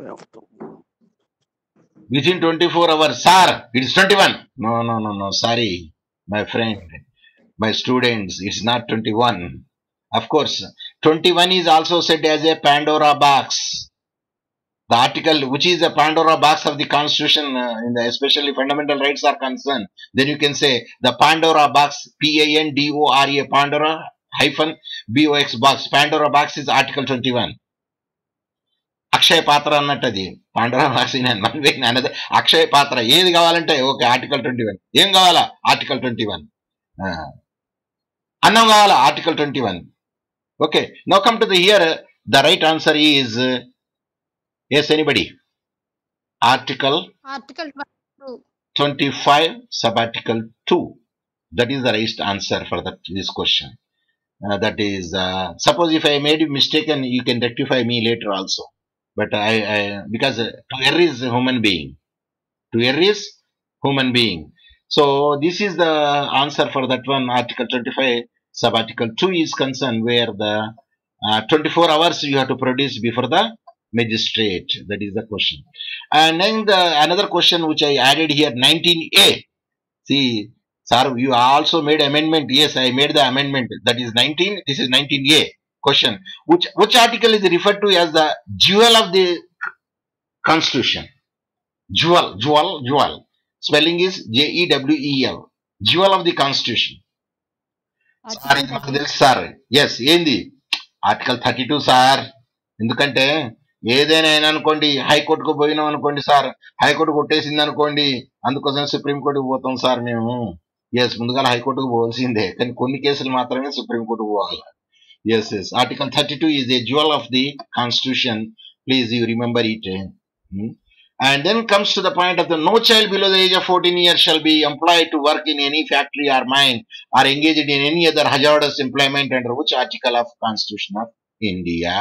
Within twenty-four hours, sir, it is twenty-one. No, no, no, no, sorry, my friend, my students, it's not twenty-one. Of course, twenty-one is also said as a Pandora box. The article which is the Pandora box of the Constitution, uh, in the especially fundamental rights are concerned, then you can say the Pandora box, P A N D O R A, Pandora hyphen B O X box. Pandora box is Article twenty-one. అక్షయ పాత్ర అన్నట్టు అది పాండవ box అన్నది అక్షయ పాత్ర. ఏది కావాలంటే okay article twenty one. ఏం కావాలా ఆర్టికల్ ట్వంటీ వన్. అన్నం కావాలా article twenty one. Okay, now come to the here. The right answer is yes, anybody? Article Article twenty-five, subarticle two. That is the right answer for that this question. Uh, that is, uh, suppose if I made a mistaken, you can rectify me later also. But I, I because uh, to err is a human being. To err is human being. So this is the answer for that one. Article twenty-five, subarticle two is concerned, where the uh, twenty-four hours you have to produce before the magistrate. That is the question. And then the another question which I added here, nineteen A. See, sir, you also made amendment. Yes, I made the amendment. That is nineteen. This is nineteen A question. Which which article is referred to as the jewel of the Constitution? Jewel, jewel, jewel. Spelling is J E W E L. Jewel of the Constitution. Sorry, sir. Yes, ఏంది article thirty two sir. ఎందుకంటే ఏదైనా అయినా అనుకోండి, హైకోర్టుకు పోయినాం అనుకోండి sir, high court కొట్టేసింది అనుకోండి, అందుకోసం సుప్రీంకోర్టుకు పోతాం సార్ మేము. ఎస్, ముందుగా హైకోర్టుకు పోవాల్సిందే, కానీ కొన్ని కేసులు మాత్రమే సుప్రీంకోర్టుకు పోవాలి. Yes yes article thirty two is a jewel of the constitution. Please you remember it. And then comes to the point of the no child below the age of fourteen years shall be employed to work in any factory or mine or engaged in any other hazardous employment under which article of Constitution of India?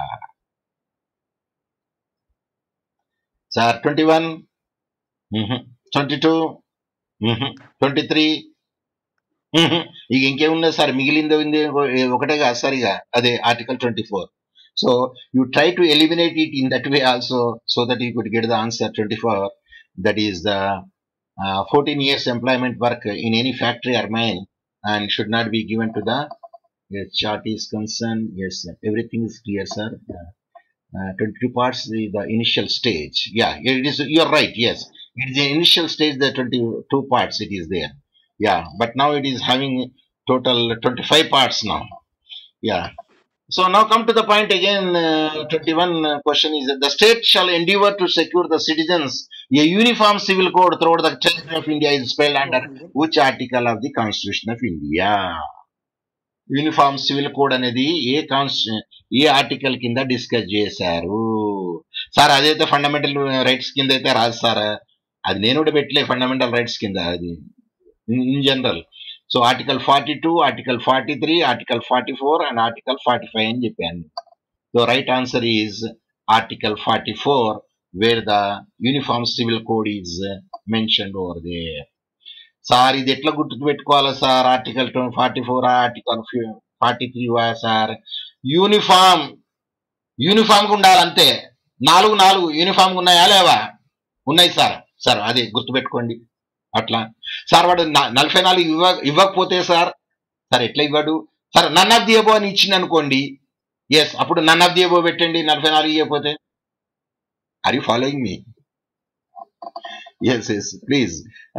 Sir, twenty-one, mm-hmm. twenty-two, mm-hmm. twenty-three, ఇక ఇంకేమున్నది sir, మిగిలింది ఒకటే కాదు sir, ఇక అదే article twenty four. So you try to eliminate it in that way also, so that you could get the answer twenty-four. That is the uh, fourteen years employment work in any factory or mine and should not be given to the yes, chart is concerned. Yes, everything is clear, sir. Uh, twenty-two parts, the, the initial stage. Yeah, it is. You are right. Yes, it is the initial stage. The twenty-two parts it is there. Yeah, but now it is having total twenty-five parts now. Yeah. So now come to the point again. Uh, twenty-one uh, question is that the state shall endeavor to secure the citizens a uniform civil code throughout the territory of India is spelled under which article of the Constitution of India? Uniform civil code అనేది ఏ కాన్స్టి ఏ article కింద discuss చేశారు sir? అదైతే fundamental rights కింద అయితే రాదు సార్, అది నేను కూడా పెట్టలే ఫండమెంటల్ రైట్స్ కింద, అది in general. So article forty two, article forty three, article forty four and article forty five అని చెప్పాను. So right answer is article forty four, where the uniform civil code is mentioned over there. Sir ఇది ఎట్లా గుర్తు పెట్టుకోవాలా sir? Article forty four, article forty three sir? Uniform యూనిఫామ్గా ఉండాలంతే. నాలుగు నాలుగు యూనిఫామ్గా ఉన్నాయా లేవా? ఉన్నాయి సార్. సార్ అది గుర్తుపెట్టుకోండి. అట్లా సార్ వాడు నలభై నాలుగు ఇవ్వ ఇవ్వకపోతే సార్ సార్ ఎట్లా ఇవ్వడు sir? None of the above అని ఇచ్చింది అనుకోండి, ఎస్, అప్పుడు నన్ ఆఫ్ ది అబో పెట్టండి. నలభై నాలుగు ఇవ్వకపోతే are you following me? Yes yes please.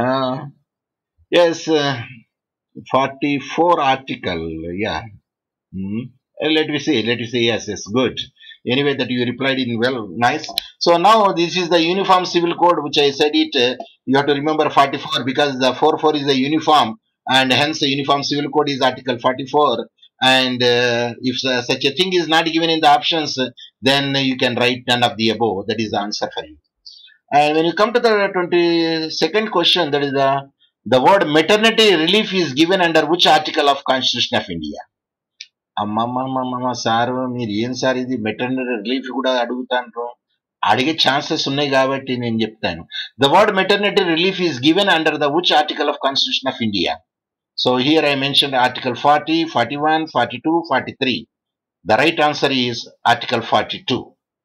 Yes forty four article. Yeah, let me see, let me see. Yes, yes, good. Anyway, that you replied in well, nice. So now this is the uniform civil code, which I said it. Uh, you have to remember forty-four because the forty-four is the uniform, and hence the uniform civil code is article forty-four. And uh, if uh, such a thing is not given in the options, then you can write none of the above. That is the answer for you. And when you come to the twenty-second question, that is the the word maternity relief is given under which article of Constitution of India? అమ్మమ్మమ్మమ్మ sir మీరు ఏం sir ఇది maternity relief కూడా అడుగుతాను, అడిగే chances ఉన్నాయి కాబట్టి నేను చెప్తాను. The word maternity relief is given under the which article of constitution of India? So here I mention article forty, forty one, forty two, forty three. The right answer is article forty two.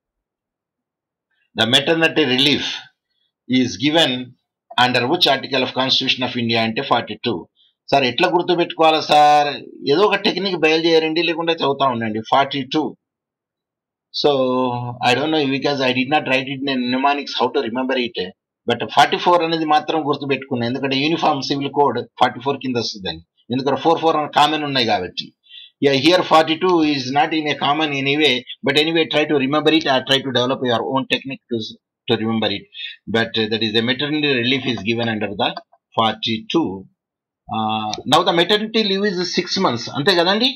The maternity relief is given under which article of constitution of India అంటే forty two. Sir ఎట్లా గుర్తుపెట్టుకోవాలా sir? ఏదో ఒక technique బయలుదేరండి, లేకుంటే చదువుతా ఉండండి. Forty two So I don't know because I did not write it in mnemonics how to remember it. But forty-four అనేది మాత్రం గుర్తుపెట్టుకున్నా ఎందుకంటే యూనిఫామ్ సివిల్ కోడ్ forty-four కింద వస్తుందని ఎందుకంటే four four అని కామన్ ఉన్నాయి కాబట్టి. Yeah, here forty-two is not in a common anyway, but anyway try to remember it or try to develop your own technique to, to remember it. But uh, that is the maternity relief is given under the forty-two. Uh, now the maternity leave is six months. Ante kadandi?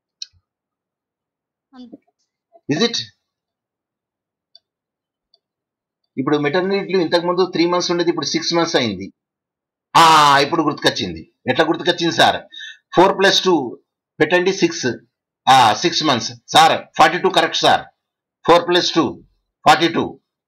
Is it? ఇప్పుడు maternity ఇంతకు ముందు three months ఉండేది ఇప్పుడు six months అయింది. ఆ ఇప్పుడు గుర్తుకొచ్చింది. ఎట్లా గుర్తుకొచ్చింది సార్? ఫోర్ ప్లస్ టూ పెట్టండి six six months sir. Forty two correct sir. Four plus two forty two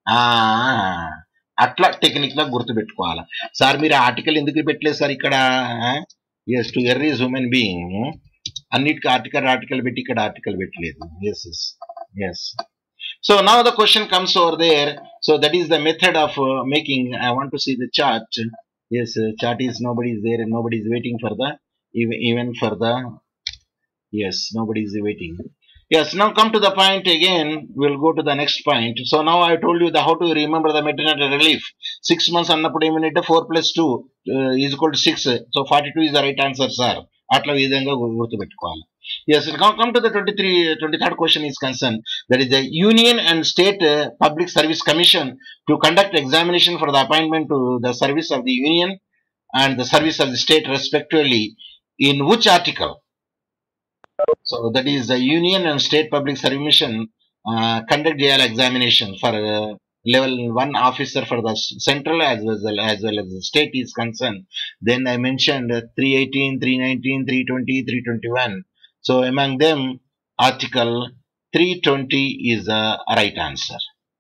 అట్లా టెక్నిక్ లా గుర్తుపెట్టుకోవాలి సార్. మీరు ఆర్టికల్ ఎందుకు పెట్టలేదు సార్ ఇక్కడ? Yes to err human being అన్నిటికీ ఆర్టికల్ ఆర్టికల్ పెట్టి ఇక్కడ ఆర్టికల్ పెట్టలేదు. Yes yes yes. So now the question comes over there. So that is the method of uh, making. I want to see the chart. Yes, uh, chart is nobody is there and nobody is waiting for the even, even for the yes nobody is waiting. Yes, now come to the point again. We'll go to the next point. So now I told you the how to remember the maternity relief. Six months annappudu em ante four plus two uh, is equal to six. So forty-two is the right answer, sir. Atla vidhanga gurtu pettukovali. Yes, now come to the twenty-three, twenty-third question is concerned. That is the Union and State uh, Public Service Commission to conduct examination for the appointment to the service of the Union and the service of the state respectively in which article? So that is the Union and State Public Service Commission uh, conduct J L examination for uh, level one officer for the central as well as well as the state is concerned. Then I mentioned uh, three eighteen, three nineteen, three twenty, three twenty-one. So among them, article three twenty is the right answer.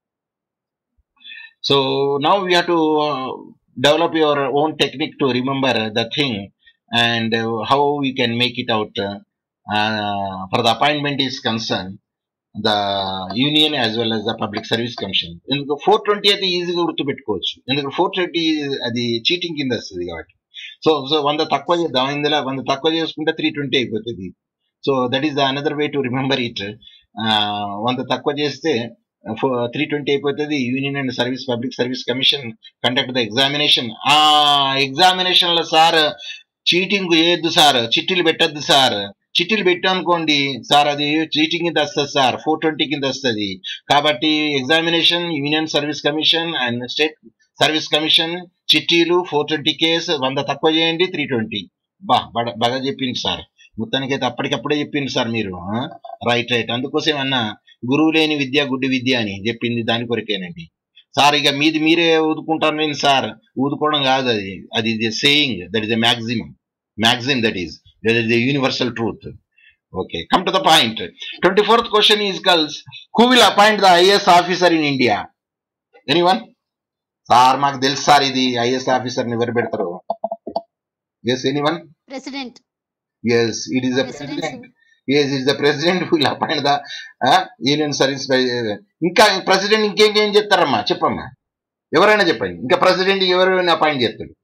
So now we have to uh, develop your own technique to remember the thing and uh, how we can make it out. Uh, uh, for the appointment is concerned, the union as well as the public service commission. ఎందుకు four twenty అయితే ఈజీగా గుర్తుపెట్టుకోవచ్చు. ఎందుకంటే four twenty అది cheating కింద వస్తుంది కాబట్టి. So so వంద తక్కువ చేద్దాం, ఇందులో వంద తక్కువ చేసుకుంటే త్రీ ట్వంటీ అయిపోతుంది. So that is the another way to remember it. వంద తక్కువ చేస్తే త్రీ ట్వంటీ అయిపోతుంది. Union and service public service commission conduct the examination. ఆ ఎగ్జామినేషన్ లో సార్ చీటింగ్ చేయొద్దు సార్, చిట్టీలు పెట్టద్దు సార్. చిట్టీలు పెట్టానుకోండి సార్ అది చీటింగ్ కింద వస్తుంది సార్, ఫోర్ ట్వంటీ కింద వస్తుంది. కాబట్టి examination union service commission and state service commission చిట్టీలు ఫోర్ ట్వంటీ కేస్ వంద తక్కువ చేయండి త్రీ ట్వంటీ. బా బాగా చెప్పింది సార్. మొత్తానికి అయితే అప్పటికప్పుడే చెప్పింది సార్ మీరు. రైట్ రైట్ అందుకోసం అన్న గురువు లేని విద్య గుడ్డి విద్య అని చెప్పింది దాని కొరకేనండి సార్. ఇక మీది మీరే ఊదుకుంటారు నేను సార్. ఊదుకోవడం కాదు అది, అది ఇది saying. That is a maximum maxim that is that is the universal truth. Okay, come to the point. Twenty fourth question is girls who will appoint the IAS officer in India? Anyone? Sir మాకు తెలుసు సార్ ఇది IAS officer ని ఎవరు పెడతారు. Yes anyone? President. Yes, it is the President. president. Yes, it is the president who will appoint the uh, union service. ఇంకా president ఇంకేం చెప్తారమ్మా చెప్పమ్మా, ఎవరైనా చెప్పండి. ఇంకా ప్రెసిడెంట్ ఎవరైనా అపాయింట్ చేస్తాడు?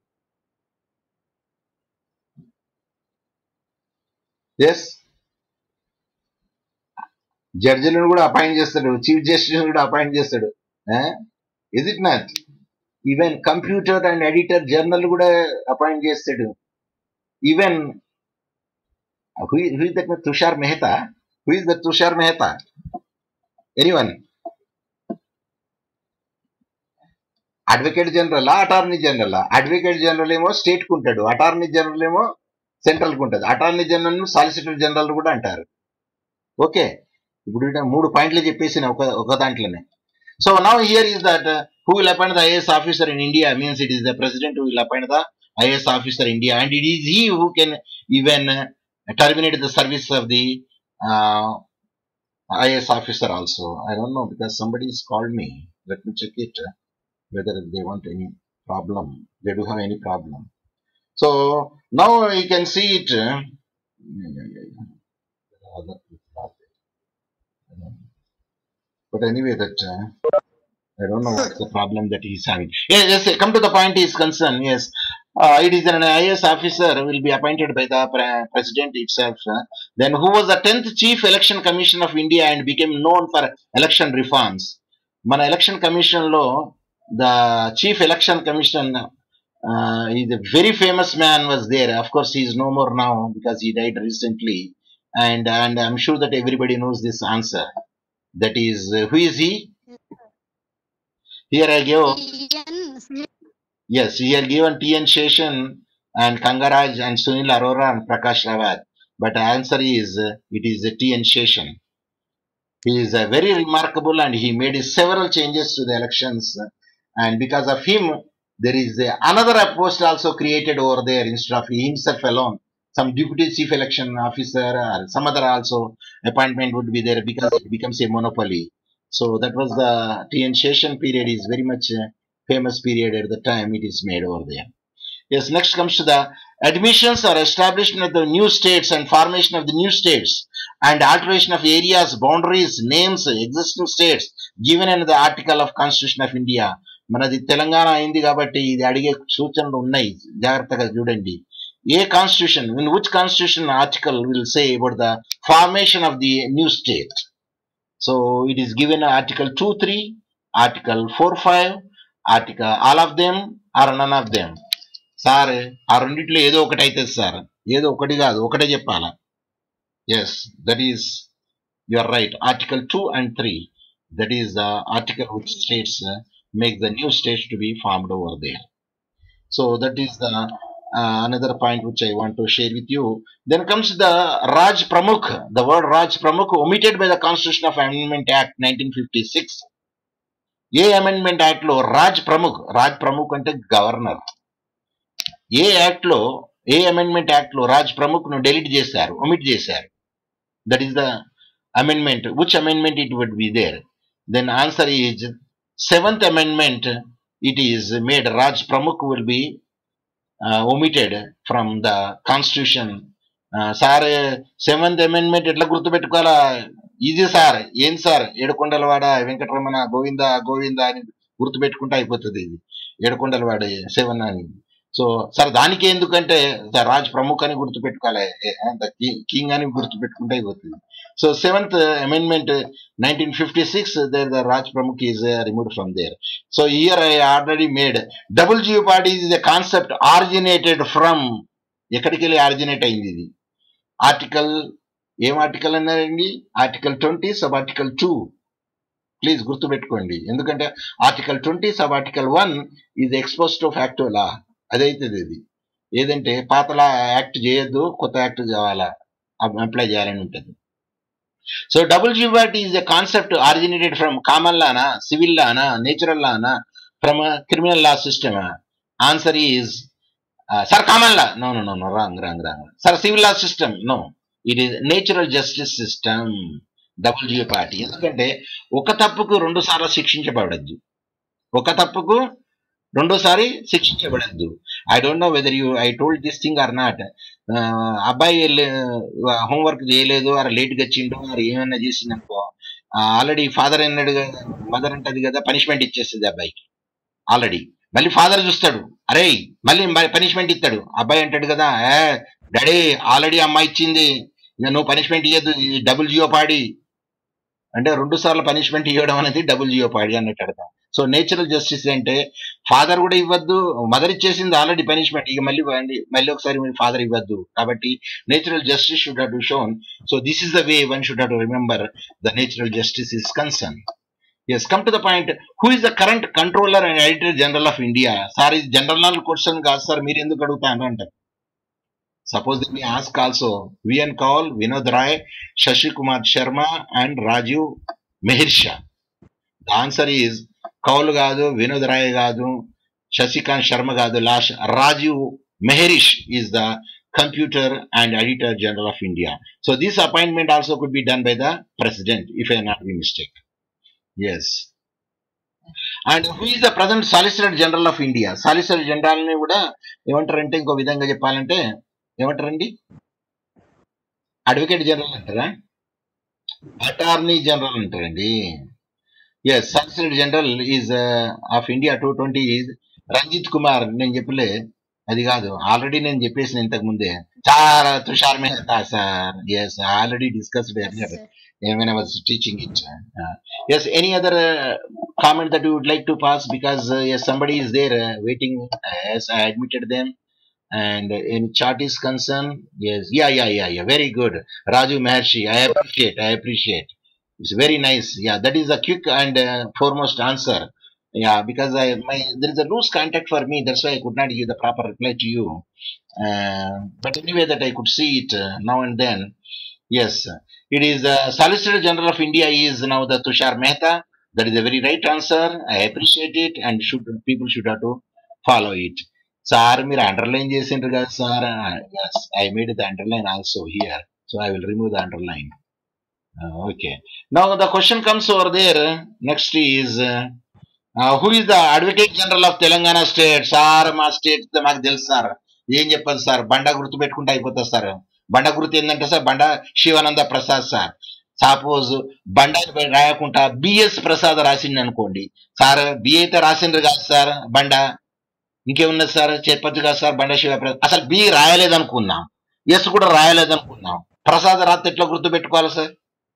ఎస్, జడ్జిలను కూడా అపాయింట్ చేస్తాడు, చీఫ్ జస్టిస్ కూడా అపాయింట్ చేస్తాడు. Is it not? Even comptroller and auditor general కూడా అపాయింట్ చేస్తాడు. ఈవెన్ who, who is that Tushar Mehta? Who is that Tushar Mehta? Anyone? Advocate general, attorney general. Advocate general ఏమో state కు ఉంటాడు, attorney general ఏమో central కు ఉంటుంది. Attorney general solicitor general కూడా అంటారు. ఓకే, ఇప్పుడు మూడు పాయింట్లు చెప్పేసిన ఒక ఒక దాంట్లోనే. So now here is that who will appoint the IAS officer in India means it is the president who will appoint the IAS officer India and it is he who can even terminate the service of the uh, I A S officer also. I don't know because somebody has called me. Let me check it uh, whether they want any problem. They do have any problem. So now you can see it. Uh, but anyway, that uh, I don't know what's the problem that he's having. Yes, yes. Come to the point. He is concerned. Yes. Uh, it is an I A S officer will be appointed by the pre- president itself. uh. Then who was the tenth chief election commissioner of India and became known for election reforms? Mana election commission lo the chief election commission uh, is a very famous man was there. Of course, he is no more now because he died recently, and and I'm sure that everybody knows this answer. That is, uh, who is he? Here I give. Ian, Yes, he had given T N Sheshan and Kangaraj and Sunil Arora and Prakash Rawat. But the answer is uh, it is uh, T N Sheshan. He is uh, very remarkable and he made several changes to the elections. And because of him, there is uh, another post also created over there instead of himself alone. Some deputy chief election officer or some other also appointment would be there because it becomes a monopoly. So that was the T N Sheshan period is very much uh, famous period at the time it is made over there. Yes, next comes to the admissions or establishment of the new states and formation of the new states and alteration of areas, boundaries, names, existing states given in the article of Constitution of India. మనది తెలంగాణ అయింది కాబట్టి ఇది అడిగే సూచనలు ఉన్నాయి జాగ్రత్తగా చూడండి. ఏ constitution in which constitution article will say about the formation of the new state. So it is given article two three, article four five, article all of them are none of them. Sir ఆ రెండిట్లో ఏదో ఒకటి అవుతుంది sir, ఏదో ఒకటి కాదు ఒకటే చెప్పాలా. Yes, that is you are right. Article two and three, that is the article which states make the new states to be formed over there. So that is the another point which I want to share with you. Then comes the Raj Pramukh. The word Raj Pramukh omitted by the Constitution of Amendment Act nineteen fifty-six. ఏ amendment act లో రాజ్ ప్రముఖ్, రాజ్ ప్రముఖ్ అంటే governor. ఏ act లో, ఏ amendment act లో రాజ్ ప్రముఖ్ ను delete చేశారు, omit చేశారు? That is the amendment. Which amendment it would be there? Then answer is seventh amendment. It is made Raj Pramukh will be omitted from the constitution. Sir seventh amendment ఎట్లా గుర్తుపెట్టుకోవాలా? Easy sir. ఏం sir, ఏడుకొండలవాడ వెంకటరమణ గోవింద గోవింద అని గుర్తుపెట్టుకుంటే అయిపోతుంది. ఇది ఏడుకొండలవాడ seven అని. So sir దానికి ఎందుకంటే రాజ్ ప్రముఖ్ అని గుర్తుపెట్టుకోవాలి, కింగ్ అని గుర్తుపెట్టుకుంటే అయిపోతుంది. So seventh amendment nineteen fifty six there the Raj Pramukh is removed from there. So year I already made double jeopardy is a concept originated from, ఎక్కడికి వెళ్ళి ఆరిజినేట్ అయింది ఇది? ఆర్టికల్, ఏం ఆర్టికల్ అన్నారండి? Article twenty sub article two. Please గుర్తుపెట్టుకోండి, ఎందుకంటే article twenty sub article one is expose to facto law. అదైతుంది ఇది. ఏదంటే పాతలా యాక్ట్ చేయొద్దు, కొత్త యాక్ట్ కావాలా అప్లై చేయాలని ఉంటుంది. So double jeopardy is a concept originated from common లానా, సివిల్ లానా, నేచురల్ లానా, ఫ్రమ్ క్రిమినల్ లా సిస్టమా? Answer is sir common law. No no no wrong wrong wrong. Sir civil law system? No, it is natural justice system. Double jeopardy ఎందుకంటే ఒక తప్పుకు రెండు సార్లు శిక్షించబడద్దు, ఒక తప్పుకు రెండోసారి శిక్షించబడద్దు. I don't know whether you I told this thing or not. అబ్బాయి హోంవర్క్ చేయలేదు, అరే లేట్గా వచ్చిండు, మరి ఏమైనా చేసిందనుకో, ఆల్రెడీ ఫాదర్ అన్నాడు కదా, మదర్ అంటది కదా, పనిష్మెంట్ ఇచ్చేస్తుంది అబ్బాయికి ఆల్రెడీ. మళ్ళీ ఫాదర్ చూస్తాడు, అరే మళ్ళీ పనిష్మెంట్ ఇస్తాడు. అబ్బాయి అంటాడు కదా, ఏ డాడీ ఆల్రెడీ అమ్మాయి ఇచ్చింది, నువ్వు పనిష్మెంట్ ఇవ్వద్దు, డబుల్ జియోపార్టీ అంటే రెండు సార్లు పనిష్మెంట్ ఇవ్వడం అనేది డబుల్ జియోపార్టీ అన్నట్టు అర్థం. సో నేచురల్ జస్టిస్ అంటే ఫాదర్ కూడా ఇవ్వద్దు, మదర్ ఇచ్చేసింది ఆల్రెడీ పనిష్మెంట్, ఇక మళ్ళీ మళ్ళీ ఒకసారి ఫాదర్ ఇవ్వద్దు. కాబట్టి natural justice should have to shown. So this is the way one should have to remember the natural justice is concern. Yes, come to the point. Who is the current controller and editor general of India? Sir ఇది general question కాదు sir, మీరు ఎందుకు అడుగుతాను అంటారు. Suppose they may ask also, V N Kaul, Vinod Rai, Shashi Kumar Sharma and Rajiv Mehirsha. The answer is Kaul gadu, Vinod Rai gadu, Shashikant Sharma gadu, last Rajiv Mehrish is the computer and editor general of India. So this appointment also could be done by the president, if I am not be mistaken. Yes. And who is the present solicitor general of India? Solicitor general ni kuda emantarante inko vidhanga cheppalante ఏమంటారండి? Advocate general అంటారా? Attorney general అంటారండి. Yes, solicitor general is of India two twenty is Ranjit Kumar. నేను చెప్పలే అది కాదు, already నేను చెప్పేసిన ఇంతకు ముందే. Sir Tushar Mehta sir, yes, I already discussed Yes, earlier sir. when I was teaching it. Uh, yes, any other uh, comment that you would like to pass? Because uh, yes, somebody is there uh, waiting. Uh, yes, I admitted them. And uh, in chart is concerned, yes, yeah, yeah, yeah, yeah, very good. Raju Maharshi, I appreciate, I appreciate. It's very nice. Yeah, that is a quick and uh, foremost answer. Yeah, because I my there is a loose contact for me. That's why I could not give the proper reply to you. Uh, but anyway, that I could see it uh, now and then. Yes, it is the Solicitor General of India is now the Tushar Mehta. That is a very right answer. I appreciate it, and should people should have to follow it. Sir, మీరు underline చేసిండ్రు కదా sir. Yes, I made the underline also here, so I will remove the underline. Uh, okay. Now the question comes over there. Next is uh, uh, who is the Advocate General of Telangana State? Sir మా state మాకు తెలుసు sir. ఏం చెప్పదు sir, బండ గుర్తు పెట్టుకుంటే అయిపోతుంది sir. బండ గుర్తు ఏంటంటే సార్ బండ శివానంద ప్రసాద్ సార్. సపోజ్ బండ రాయకుండా బిఎస్ ప్రసాద్ రాసింది అనుకోండి సార్, బి అయితే రాసిండ్రు కాదు సార్ బండ, ఇంకేమున్నది సార్ చెప్పచ్చు కదా సార్ బండ శివ ప్రసాద్. అసలు బి రాయలేదు అనుకుందాం, ఎస్ కూడా రాయలేదు అనుకుందాం, ప్రసాద్ రాత్రి ఎట్లా గుర్తు పెట్టుకోవాలి sir?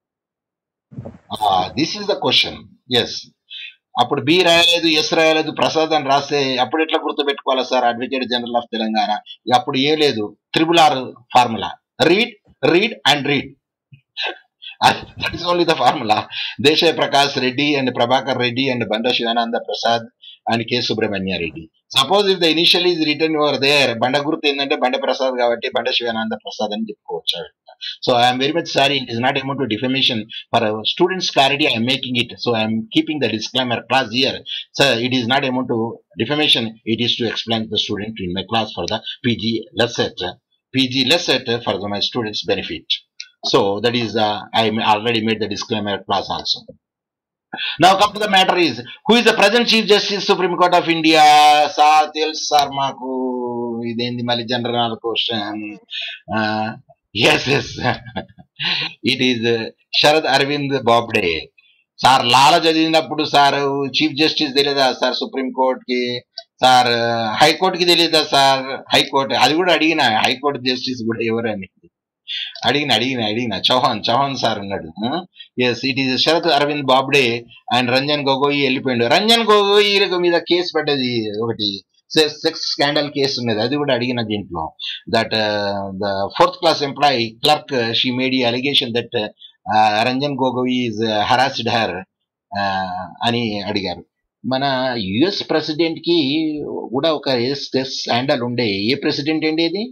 This is the question. Yes, అప్పుడు బి రాయలేదు, ఎస్ రాయలేదు, ప్రసాద్ అని రాస్తే అప్పుడు ఎట్లా గుర్తు పెట్టుకోవాలా sir? Advocate general of Telangana. అప్పుడు ఏ లేదు, triple R formula, read read and read. That is only the formula. Desai Prakash Reddy and Prabhakar Reddy and Banda Shivananda Prasad and K. Subramanya Reddy. Suppose if the initial is written over there, Banda Guruthu endante Banda Prasad kabatti Banda Shivananda Prasad ani cheppukochu. So I am very much sorry, it is not amount to defamation. For a student's clarity, I am making it. So I am keeping the disclaimer class here. So it is not amount to defamation. It is to explain to the student in my class for the P G lesson. P G lesson for the, my students' benefit. So that is, uh, I already made the disclaimer class also. Now come to the matter is, who is the present Chief Justice Supreme Court of India? Sir, tells sir maku idendi mali general question. Uh, yes, yes. It is uh, Sharad Arvind Bobde. Sir, లాల చదివినప్పుడు sir chief justice తెలియదా sir supreme court కి? Sir హైకోర్టుకి తెలియదా sir? High court అది కూడా అడిగిన, high court justice కూడా ఎవరని అడిగిన అడిగిన అడిగిన చౌహాన్ చౌహాన్ సార్ ఉన్నాడు. Yes, it is Sharad Arvind Bobde and Ranjan Gogoi వెళ్ళిపోయిండు. రంజన్ గొగోయి మీద కేసు పడ్డది ఒకటి, సెక్స్ స్కాండల్ కేసు ఉన్నది, అది కూడా అడిగిన దీంట్లో. That the fourth class employee clerk she made ఈ allegation that Ranjan Gogoi is harassed her అని అడిగారు. మన యుఎస్ ప్రెసిడెంట్ కి కూడా ఒక సెక్స్ స్కాండల్ ఉండే. ఏ ప్రెసిడెంట్ అండి ఇది?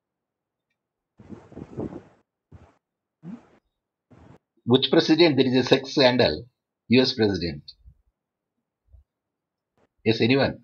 Which president there is a sex scandal? U S president. Yes, anyone?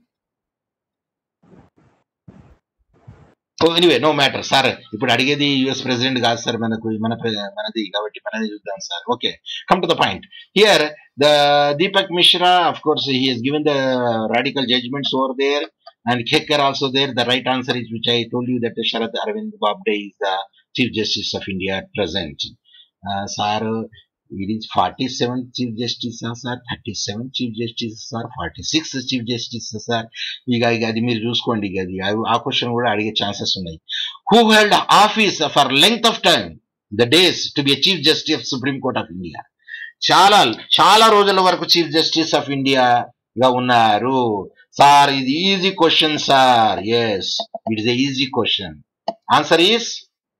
Oh, anyway, no matter, sir. ఇప్పుడు అడిగేది యుఎస్ ప్రెసిడెంట్ కాదు సార్, మనకు మన మనది కాబట్టి మనది చూద్దాం sir. Okay, come to the point. Here the Deepak Mishra, of course, he has given the radical judgments over there, and Khekkar also there. The right answer is, which I told you, that Sharad Arvind Bobde is the Chief Justice of India at present. Uh, sir, it is forty-seventh Chief Justice, sir, thirty-seventh Chief Justice, sir, forty-sixth Chief Justice, sir. ఇక ఇక అది మీరు చూసుకోండి. ఇక అది ఆ question కూడా అడిగే ఛాన్సెస్ ఉన్నాయి. Who held office for length of time, the days to be chief justice of supreme court of India? చాలా చాలా రోజుల వరకు చీఫ్ జస్టిస్ ఆఫ్ ఇండియా గా ఉన్నారు సార్. ఇది easy question sir. Yes, it is a easy question. Answer is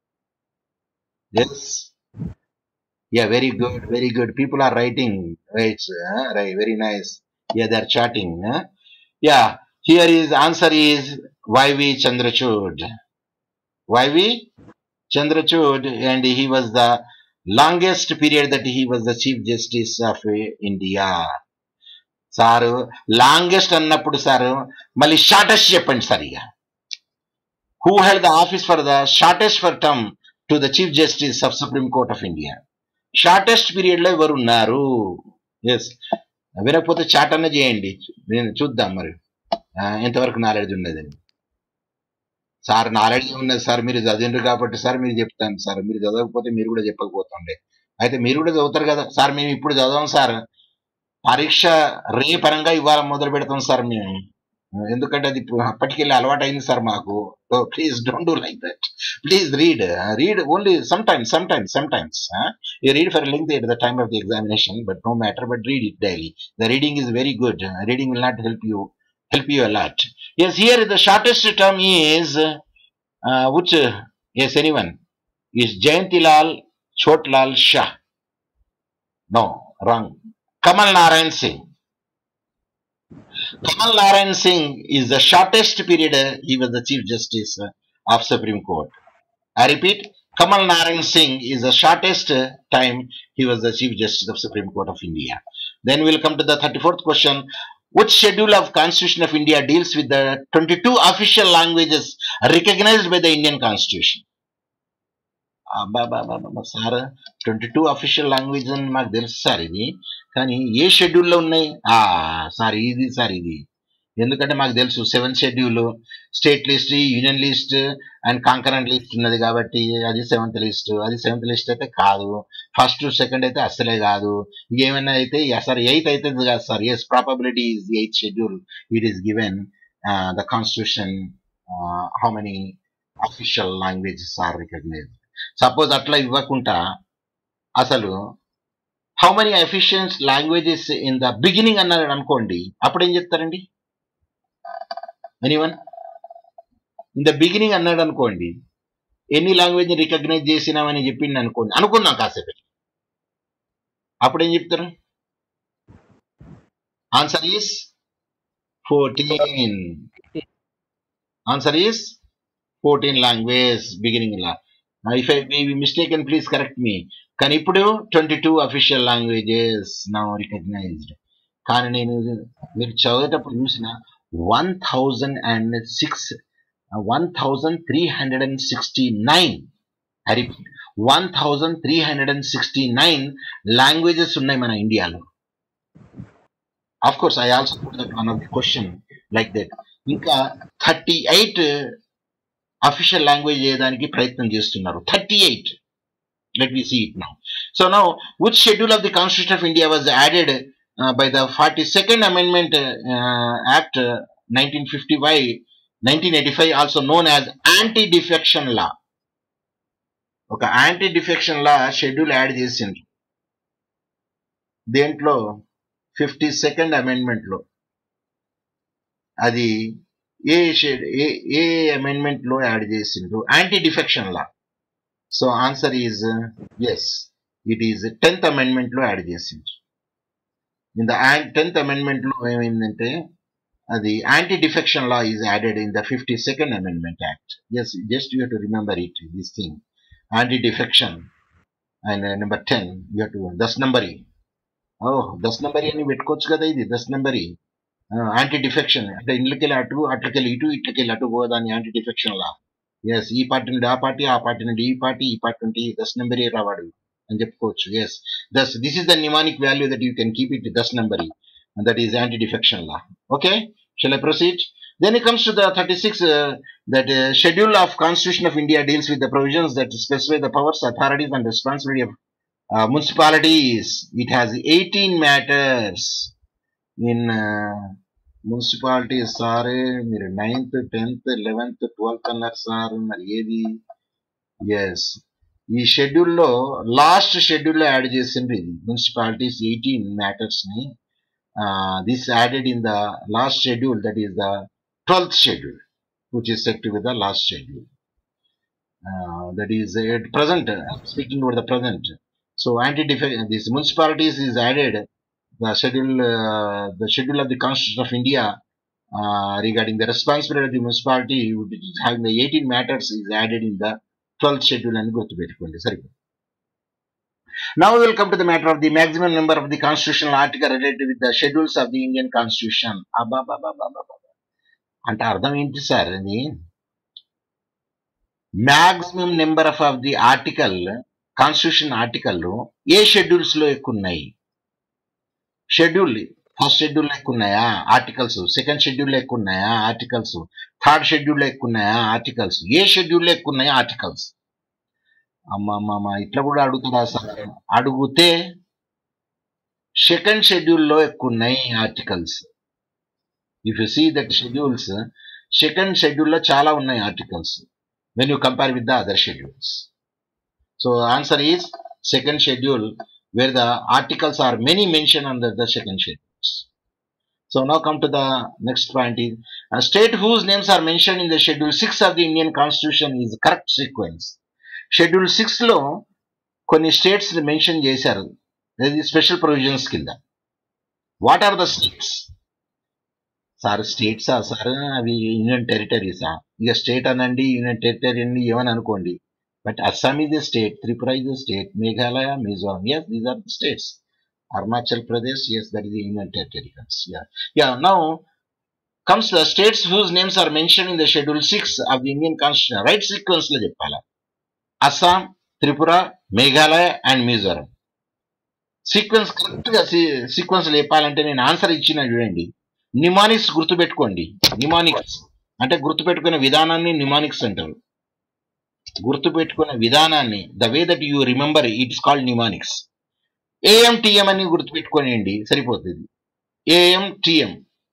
yes. Yeah, very good, very good. People are writing, right? Uh, right, very nice. Yeah, they're chatting. Huh? Yeah, here is answer is Y V Chandrachud. Y V Chandrachud, and he was the longest period that he was the Chief Justice of uh, India. Sir longest అన్నప్పుడు sir మళ్ళీ shortest చెప్పండి sir. ఇక who held the office for the shortest for term to the chief justice of supreme court of India? Shortest period లో ఎవరు ఉన్నారు? Yes, వినకపోతే chat అన్న చేయండి, నేను చూద్దాం మరి ఎంతవరకు నాలెడ్జ్ ఉన్నదని. సార్ నాలెడ్జ్ ఉన్నది సార్, మీరు చదివిండ్రు కాబట్టి సార్ మీరు చెప్తాను సార్. మీరు చదవకపోతే మీరు కూడా చెప్పకపోతుండే. అయితే మీరు కూడా చదువుతారు కదా సార్. మేము ఇప్పుడు చదవం సార్, పరీక్ష రేపరంగా ఇవాళ మొదలు పెడతాం సార్ మేము. ఎందుకంటే అది అప్పటికెళ్ళి అలవాటు అయింది సార్ మాకు. So please don't do like that. Please read read only sometimes sometimes sometimes you read for length at the time of the examination, but no matter, but read it daily. The reading is very good. Reading will not help you help you a lot. Yes, here the shortest term is uh, which uh, yes, anyone is Jayantilal Chotlal Shah. No, wrong. Kamal Narayan Singh. Kamal Narayan Singh is the shortest period uh, he was the Chief Justice uh, of Supreme Court. I repeat, Kamal Narayan Singh is the shortest uh, time he was the Chief Justice of Supreme Court of India. Then we'll come to the thirty-fourth question. Which schedule of Constitution of India deals with the twenty-two official languages recognized by the Indian Constitution? Sir twenty two official language అని మాకు తెలుసు సార్ ఇది, కానీ ఏ షెడ్యూల్లో ఉన్నాయి sir? ఇది sir ఇది ఎందుకంటే మాకు తెలుసు seventh schedule state list, union list and concurrent list ఉన్నది కాబట్టి అది సెవెంత్ లిస్ట్. అది సెవెంత్ లిస్ట్ అయితే కాదు, ఫస్ట్ సెకండ్ అయితే అస్సలే కాదు. ఏమైనా అయితే సార్ ఎయిత్ అయితే కాదు sir. Yes, probability is the eighth schedule. It is given the constitution how many official languages are recognized. Suppose అట్లా ఇవ్వకుండా అసలు how many official languages in the beginning అన్నారు అనుకోండి, అప్పుడు ఏం చెప్తారండి? ఎనీవన్ ఇన్ ద బిగినింగ్ అన్నాడు అనుకోండి, ఎన్ని లాంగ్వేజ్ రికగ్నైజ్ చేసినామని చెప్పింది అనుకోండి, అనుకుందాం కాసేపు, అప్పుడు ఏం చెప్తారు? Answer is fourteen. Answer is fourteen language beginning లా. If I be mistaken please correct me. కానీ ఇప్పుడు twenty two official languages now recognized. కానీ నేను మీరు చదివేటప్పుడు చూసిన one thousand and six one thousand three hundred and sixty nine I repeat one thousand three hundred and sixty nine languages ఉన్నాయి మన ఇండియాలో. Of course I also put that one of the question like that. ఇంకా thirty eight official language చేయడానికి ప్రయత్నం చేస్తున్నారు. Thirty eight. Let me see it now. So now, which schedule of the Constitution of India was added uh, by the forty-second Amendment uh, Act uh, nineteen fifty-five, nineteen eighty-five, also known as Anti-Defection Law? Okay, Anti-Defection Law schedule add చేసిండ్రు దేంట్లో? Fifty second amendment లో. అది ఏ ఏ amendment లో add చేసిండ్రు? Anti defection law. So answer is yes, it is tenth amendment లో add చేసిండ్రు. ఇన్ ద టెన్త్ అమెండ్మెంట్ లో ఏమైందంటే అది anti defection law is added in the fifty second amendment act. Yes, just you have to remember it, this thing anti defection. And number ten you have to దస్ నంబరీ. Oh, దస్ నంబరీ అని పెట్టుకోవచ్చు కదా, ఇది దస్ నంబరీ. యాంటీ డిఫెక్షన్ అంటే ఇంట్లోకెళ్ళి అటు, అట్లకెళ్ళి ఇటు, ఇట్లకెళ్ళి అటు పోదాన్ని యాంటీ డిఫెక్షన్ లా. ఎస్, ఈ పార్టీ నుండి ఆ పార్టీ, ఆ పార్టీ నుండి ఈ పార్టీ, ఈ పార్టీ నుండి దస్ నెంబరీ రావాడు అని చెప్పుకోవచ్చు. ఎస్, దస్ this is the mnemonic value that you can keep it దస్ నెంబరీ, that is anti defection law. Okay, shall I proceed? Then it comes to the thirty-six, uh, that uh, schedule of Constitution of India deals with the provisions that specify the powers, authorities and responsibility of uh, municipalities. It has eighteen matters in uh, municipalities. Sir మీరు ninth, tenth, eleventh, twelfth అన్నారు సార్, మరి ఏది? Yes, ఈ షెడ్యూల్లో last షెడ్యూల్లో add చేసిండ్రు ఇది మున్సిపాలిటీస్ ఎయిటీన్ మ్యాటర్స్ ని. This added in the last schedule, that is the twelfth schedule, which is set with the last schedule. That is at present, speaking about the present. So anti this municipalities is added. The schedule, uh, the schedule of the Constitution of India uh, regarding the responsibility of the municipality, which is having the eighteen matters, is added in the twelfth schedule and go to పెట్టుకోండి. సరే, now we will come to the matter of the maximum number of the constitutional article related with the schedules of the Indian Constitution. అంటే అర్థం ఏంటి sir? అది maximum number of of the article, constitution article ఏ schedules లో ఎక్కువ ఉన్నాయి? Schedule first schedule ఎక్కువ ఉన్నాయా ఆర్టికల్స్? సెకండ్ షెడ్యూల్ ఎక్కువ ఉన్నాయా ఆర్టికల్స్? థర్డ్ షెడ్యూల్ ఎక్కువ ఉన్నాయా ఆర్టికల్స్? ఏ షెడ్యూల్ ఎక్కువ ఉన్నాయా ఆర్టికల్స్? అమ్మమ్మ, ఇట్లా కూడా అడుగుతుందా సార్? అడిగితే సెకండ్ షెడ్యూల్లో ఎక్కువ ఉన్నాయి articles. If you see that schedules, second schedule lo chala unnai articles when you compare with the other schedules. So answer is second schedule, where the articles are many mentioned under the second schedules. So now come to the next point is a state whose names are mentioned in the schedule six of the Indian Constitution is correct sequence. Schedule six లో కొన్ని states mention చేశారు, ఇది special provisions కింద. What are the states? Sir స్టేట్సా sir, అవి union టెరిటరీసా? ఇక state అనండి, యూనియన్ టెరిటరీ అండి, ఏమని అనుకోండి. But Assam is a state, Tripura is a state, Meghalaya, Mizoram, yes, these are the states. Arunachal Pradesh, yes, that is the union territory. Yeah, yeah. Now comes the states whose names are mentioned in the schedule six of the Indian Constitution. Right sequence lo cheppala. Assam, Tripura, Meghalaya and Mizoram. Sequence correct గా sequence చెప్పాలంటే నేను answer ఇచ్చిన చూడండి. నిమానిక్స్ గుర్తుపెట్టుకోండి. నిమానిక్స్ అంటే గుర్తుపెట్టుకునే విధానాన్ని నిమానిక్స్ అంటారు. గుర్తుపెట్టుకునే విధానాన్ని, the way that you remember it's called mnemonics. AM TM అని గుర్తుపెట్టుకోనియండి, సరిపోతుంది. ఏఎం టిఎం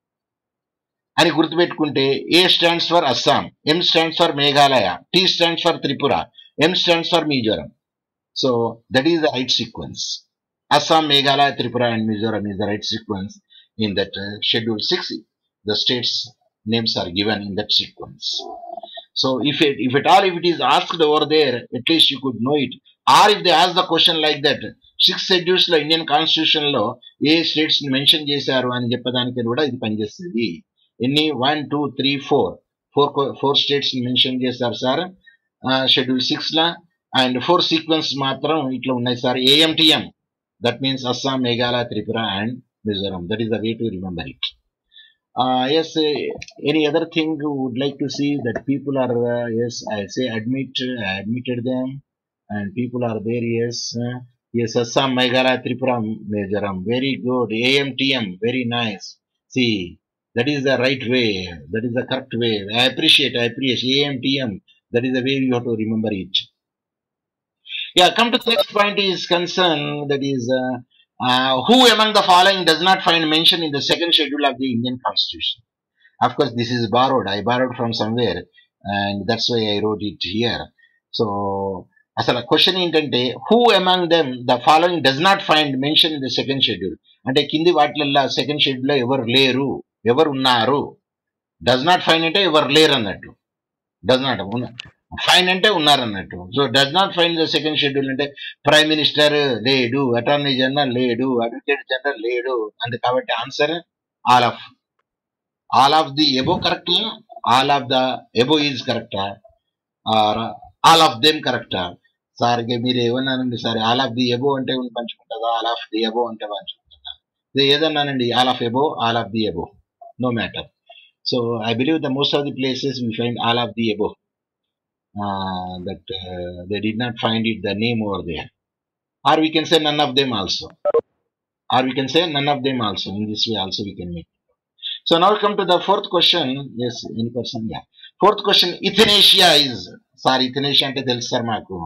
అని గుర్తుపెట్టుకుంటే A stands for Assam, M stands for Meghalaya, T stands for Tripura, M stands for Mizoram. So that is the right sequence. Assam, Meghalaya, Tripura and Mizoram is the right sequence in that uh, schedule six. The states names are given in that sequence. So if it, if at all if it is asked over there, at least you could know it. Or if they ask the question like that, six schedules lo Indian Constitution lo ఏ states mention చేశారు అని చెప్పడానికి కూడా ఇది పనిచేస్తుంది. ఎన్ని one two three four four four states mention చేశారు sir schedule six లా, అండ్ ఫోర్ సీక్వెన్స్ మాత్రం ఇట్లా ఉన్నాయి sir. AMTM, that means Assam, Meghalaya, Tripura and Mizoram. That is the way to remember it. Uh, yes, uh, any other thing you would like to see that people are, uh, yes, I say admit, I admitted them and people are there, yes. Uh, yes, Assam, Meghalaya, Tripura, Mizoram. Very good. A M T M, very nice. See, that is the right way. That is the correct way. I appreciate, I appreciate A M T M. That is the way you have to remember it. Yeah, come to the next point is concern, that is uh, uh, who among the following does not find mention in the second schedule of the Indian Constitution? Of course, this is borrowed. I borrowed from somewhere, and that's why I wrote it here. So, asala question ఏంటంటే who among them the following does not find mention in the second schedule? అంటే కింది వాటిలల్లో second schedule లో ఎవరు లేరు, ఎవరు ఉన్నారు. Does not find అంటే ఎవరు లేరు అన్నట్టు. డస్ నాట్ ఫైన్ అంటే ఉన్నారన్నట్టు. So does not find the second schedule అంటే ప్రైమ్ మినిస్టర్ లేడు, అటార్నీ జనరల్ లేడు, అడ్వకేట్ జనరల్ లేడు అంతే. కాబట్టి answer all of all of the above కరెక్టా, all of the above is కరెక్టా, ఆర్ ఆల్ ఆఫ్ దెమ్ కరెక్టా? సార్ మీరు ఏమన్నానండి sir, all of the above అంటే పంచుకుంటుందా, ఆల్ ఆఫ్ ది ఎబో అంటే పంచుకుంటుందా? ఏదన్నానండి, all of above, all of the above, no matter. So I believe the most of the places we find all of the above. Uh, that uh, they did not find it the name over there, or we can say none of them also, or we can say none of them also. In this way also we can make. So now we come to the fourth question. Yes, any person? Yeah, fourth question. Euthanasia is, sorry, euthanasia ante telusu sir maaku.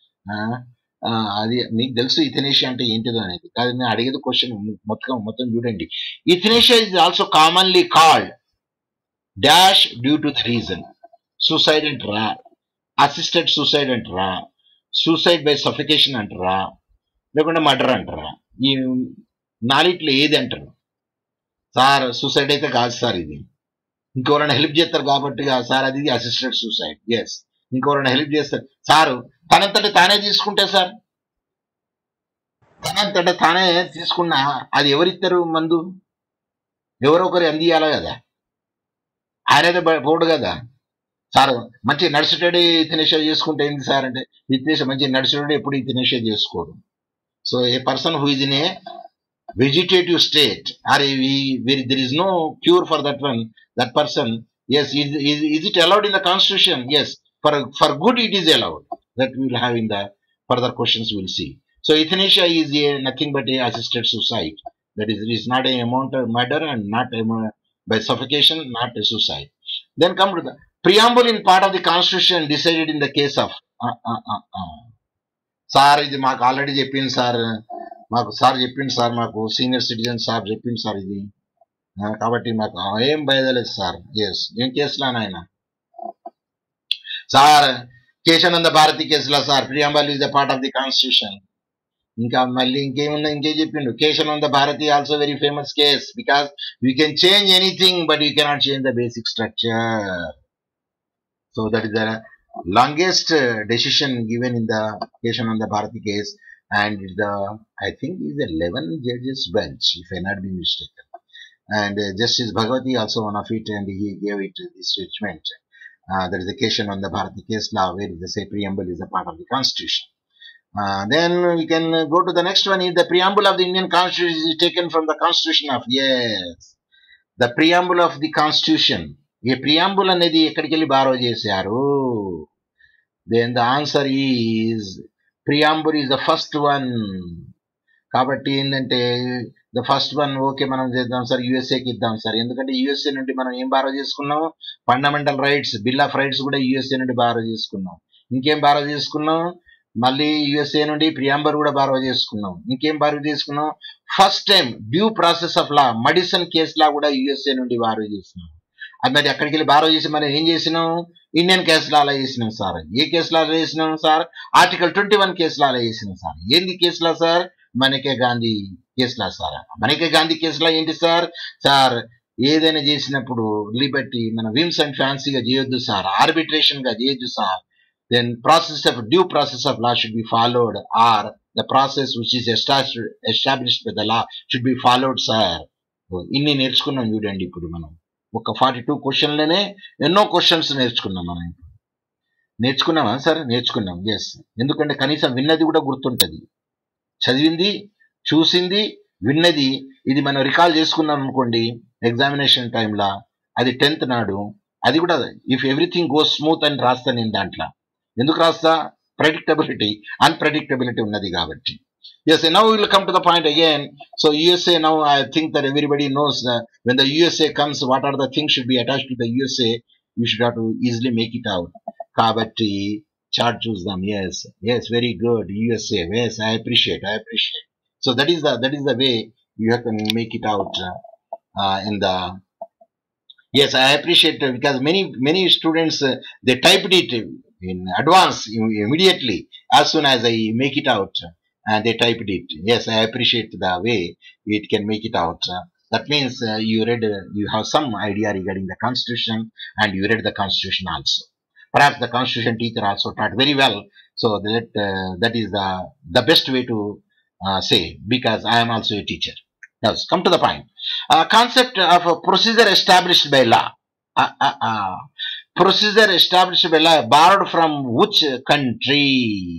అది మీకు తెలుసు euthanasia అంటే ఏంటిదో అనేది. కాదు నేను అడిగేది question మొత్తం మొత్తం చూడండి. Euthanasia is also commonly called dash due to the reason. Suicide అంటారా, అసిస్టెడ్ సూసైడ్ అంటారా, సూసైడ్ బై సఫికేషన్ అంటారా, లేకుంటే మర్డర్ అంటారా? ఈ నాలుగిట్లో ఏది అంటారు సార్? సూసైడ్ అయితే కాదు సార్, ఇది ఇంకెవరైనా హెల్ప్ చేస్తారు కాబట్టి సార్ అది అసిస్టెడ్ సూసైడ్. ఎస్, ఇంకెవరైనా హెల్ప్ చేస్తారు సార్. తనంతట తానే తీసుకుంటే సార్, తనంతట తానే తీసుకున్నా అది ఎవరిస్తారు మందు? ఎవరో ఒకరు అందియాలి కదా, ఆయనైతే పోడు కదా సార్. మంచి నడిచేటోడే ఇథనేషియా చేసుకుంటే ఏంటి సార్ అంటే, ఇథనేషియా మంచి నడిచేటోడే ఎప్పుడు ఇథనేషియా చేసుకోడు. So a person who is in a vegetative state or there is no cure for that one, that person, yes, is it allowed in the constitution? Yes, for for good it is allowed. That will have in the further questions will see. So euthanasia is a nothing but a assisted suicide. That is, it is not a amount of murder and not a, by suffocation, not a suicide. Then come to the preamble in part of the constitution decided in the case of uh, uh, uh, uh. Sir ఇది మాకు already చెప్పింది sir, మాకు sir చెప్పింది sir, మాకు senior citizen sir చెప్పింది sir, ఇది కాబట్టి మాకు ఏం భయదలేదు సార్. ఎస్ ఏం కేసులా నాయన సార్? కేశవానంద భారతి కేసులా sir? Preamble is the part of the constitution. ఇంకా మళ్ళీ ఇంకేమున్నా ఇంకే చెప్పిండు. Kesavananda Bharati also very famous case because we can change anything but you cannot change the basic structure. So that is the longest uh, decision given in the Keshavananda Bharati case, and the I think is eleven judges bench if I not be mistaken, and uh, Justice Bhagwati also one of it, and he gave it this judgment. Uh, that is the Keshavananda Bharati case law where the say preamble is a part of the constitution. Uh, then we can uh, go to the next one. Is the preamble of the Indian Constitution is taken from the Constitution of yes, the preamble of the Constitution. ఈ preamble అనేది ఎక్కడికి వెళ్ళి borrow చేశారు? Then the answer is preamble is the first one. కాబట్టి ఏంటంటే the first one okay మనం చేద్దాం sir, యుఎస్ఏకి ఇద్దాం సార్. ఎందుకంటే యుఎస్ఏ నుండి మనం ఏం బారో చేసుకున్నాం? Fundamental rights, bill of rights కూడా యుఎస్ఏ నుండి బారో చేసుకున్నాం. ఇంకేం బారో చేసుకున్నాం? మళ్ళీ యుఎస్ఏ నుండి ప్రియాంబర్ కూడా బారో చేసుకున్నాం. ఇంకేం బారో చేసుకున్నాం? First time due process of law Madison case law కూడా యుఎస్ఏ నుండి బారో చేసినాం. అది మరి అక్కడికి వెళ్ళి బారో చేసి మనం ఏం చేసినాం? ఇండియన్ కేసులో అలా చేసినాం సార్. ఏ కేసులో అలా చేసినాం సార్? ఆర్టికల్ ట్వంటీ వన్ కేసులో అలా చేసినాం సార్. ఏంది కేసులా సార్? మనకే గాంధీ కేసులా సార్. మనకే గాంధీ కేసులా ఏంటి సార్? సార్ ఏదైనా చేసినప్పుడు లిబర్టీ మన విమ్స్ అండ్ ఫ్యాన్సీగా చేయొద్దు సార్, ఆర్బిట్రేషన్ గా చేయొద్దు sir. Then process of due process of law should be followed, or the process which is established by the law should be followed sir. ఇన్ని నేర్చుకున్నాం చూడండి. ఇప్పుడు మనం ఒక ఫార్టీ టూ క్వశ్చన్లోనే ఎన్నో క్వశ్చన్స్ నేర్చుకున్నాం. మనం నేర్చుకున్నామా సార్? నేర్చుకున్నాం. ఎస్, ఎందుకంటే కనీసం విన్నది కూడా గుర్తుంటుంది. చదివింది, చూసింది, విన్నది ఇది మనం రికాల్ చేసుకున్నాం అనుకోండి ఎగ్జామినేషన్ టైంలో, అది టెన్త్ నాడు, అది కూడా ఇఫ్ ఎవ్రీథింగ్ గోస్ స్మూత్ అని రాస్తా నేను దాంట్లో. ఎందుకు రాస్తా? ప్రెడిక్టబిలిటీ, అన్ప్రెడిక్టబిలిటీ ఉన్నది కాబట్టి. Yes, and now we will come to the point again. So U S A, now I think that everybody knows that when the U S A comes, what are the things should be attached to the U S A? You should have to easily make it out. Kabatti, chart choose them. Yes, yes, very good. U S A, yes, I appreciate, I appreciate. So that is the that is the way you have to make it out uh, in the. Yes, I appreciate uh, because many many students uh, they typed it in advance immediately as soon as I make it out. And they typed it. Yes, I appreciate the way it can make it out. Uh, that means uh, you read, uh, you have some idea regarding the Constitution, and you read the Constitution also. Perhaps the Constitution teacher also taught very well. So that uh, that is the the best way to uh, say, because I am also a teacher. Now, come to the point. Uh, concept of a procedure established by law. Uh, uh, uh, procedure established by law borrowed from which country?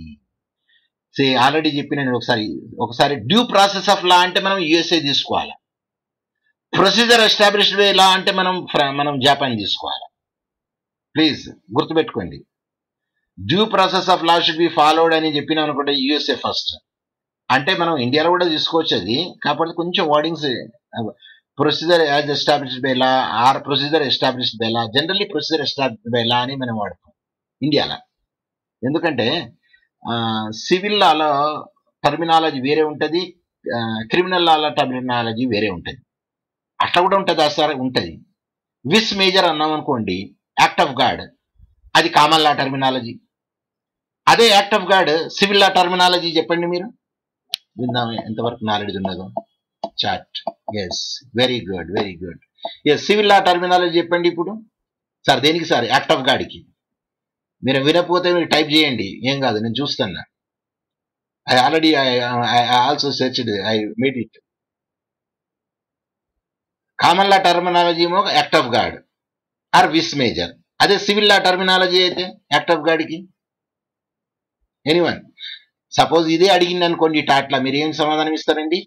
సే already చెప్పి నేను ఒకసారి ఒకసారి due process of లా అంటే మనం USA తీసుకోవాలి. Procedure established by లా అంటే మనం మనం జపాన్ తీసుకోవాలి. ప్లీజ్ గుర్తుపెట్టుకోండి. Due process of law should be followed అని చెప్పినాం అనుకుంటే యుఎస్ఏ ఫస్ట్ అంటే మనం ఇండియాలో కూడా తీసుకోవచ్చు. అది కాకపోతే కొంచెం wordings procedure as established by law or procedure established by law. Generally procedure established by law అని మనం వాడతాం ఇండియాలో. ఎందుకంటే సివిల్ లాలో టర్మినాలజీ వేరే ఉంటుంది, క్రిమినల్ లాలో టర్మినాలజీ వేరే ఉంటుంది. అట్లా కూడా ఉంటుంది సార్, ఉంటుంది. విస్ మేజర్ అన్నాం అనుకోండి, యాక్ట్ ఆఫ్ గాడ్, అది కామన్ లా టర్మినాలజీ. అదే act of God civil law terminology చెప్పండి మీరు, విందాం ఎంతవరకు నాలెడ్జ్ ఉన్నదో. చాట్, yes, very good, very good. Yes, civil law terminology చెప్పండి ఇప్పుడు సార్. దేనికి సార్? Act of గాడ్కి. మీరు వినకపోతే మీరు టైప్ చేయండి, ఏం కాదు, నేను చూస్తాను. I already I also searched, I made it. Common law terminology ఏమో act of God or vis major. అదే సివిల్ లా టర్మినాలజీ అయితే యాక్ట్ ఆఫ్ గాడ్కి. ఎనీవన్ సపోజ్ ఇదే అడిగింది అనుకోండి టాట్లా, మీరు ఏం సమాధానం ఇస్తారండి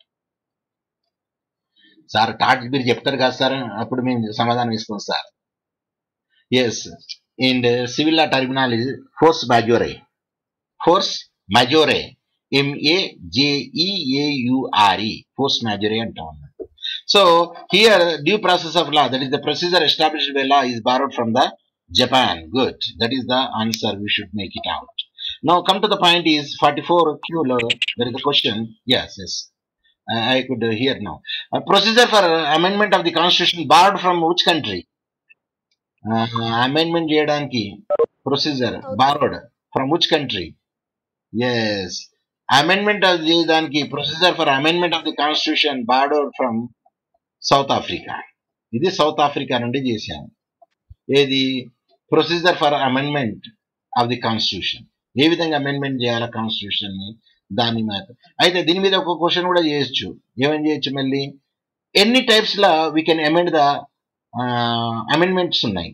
సార్? టాట్ మీరు చెప్తారు కదా సార్, అప్పుడు మేము సమాధానం ఇస్తాం sir. Yes, in the civil law terminology, force majeure, force majeure, M A J E A U R E, force majeure antam. So here due process of law, that is the procedure established by law, is borrowed from the Japan. Good, that is the answer. We should make it out. Now come to the point is forty-four Q. There is a question. Yes, yes. I, I could uh, hear now. A procedure for uh, amendment of the constitution borrowed from which country? Uh, amendment cheyadaniki procedure South borrowed from which country? Yes. Amendment of cheyadaniki procedure for amendment of the constitution borrowed from South Africa. ఇది South Africa నుండి చేశాను. ఏది procedure for amendment of the constitution, ఏ విధంగా amendment చేయాలి constitution ని, దాని మీద. అయితే దీని మీద ఒక క్వశ్చన్ కూడా చేయొచ్చు. ఏమని చేయొచ్చు మళ్ళీ, ఎన్ని types law we can amend the amendments ఉన్నాయి.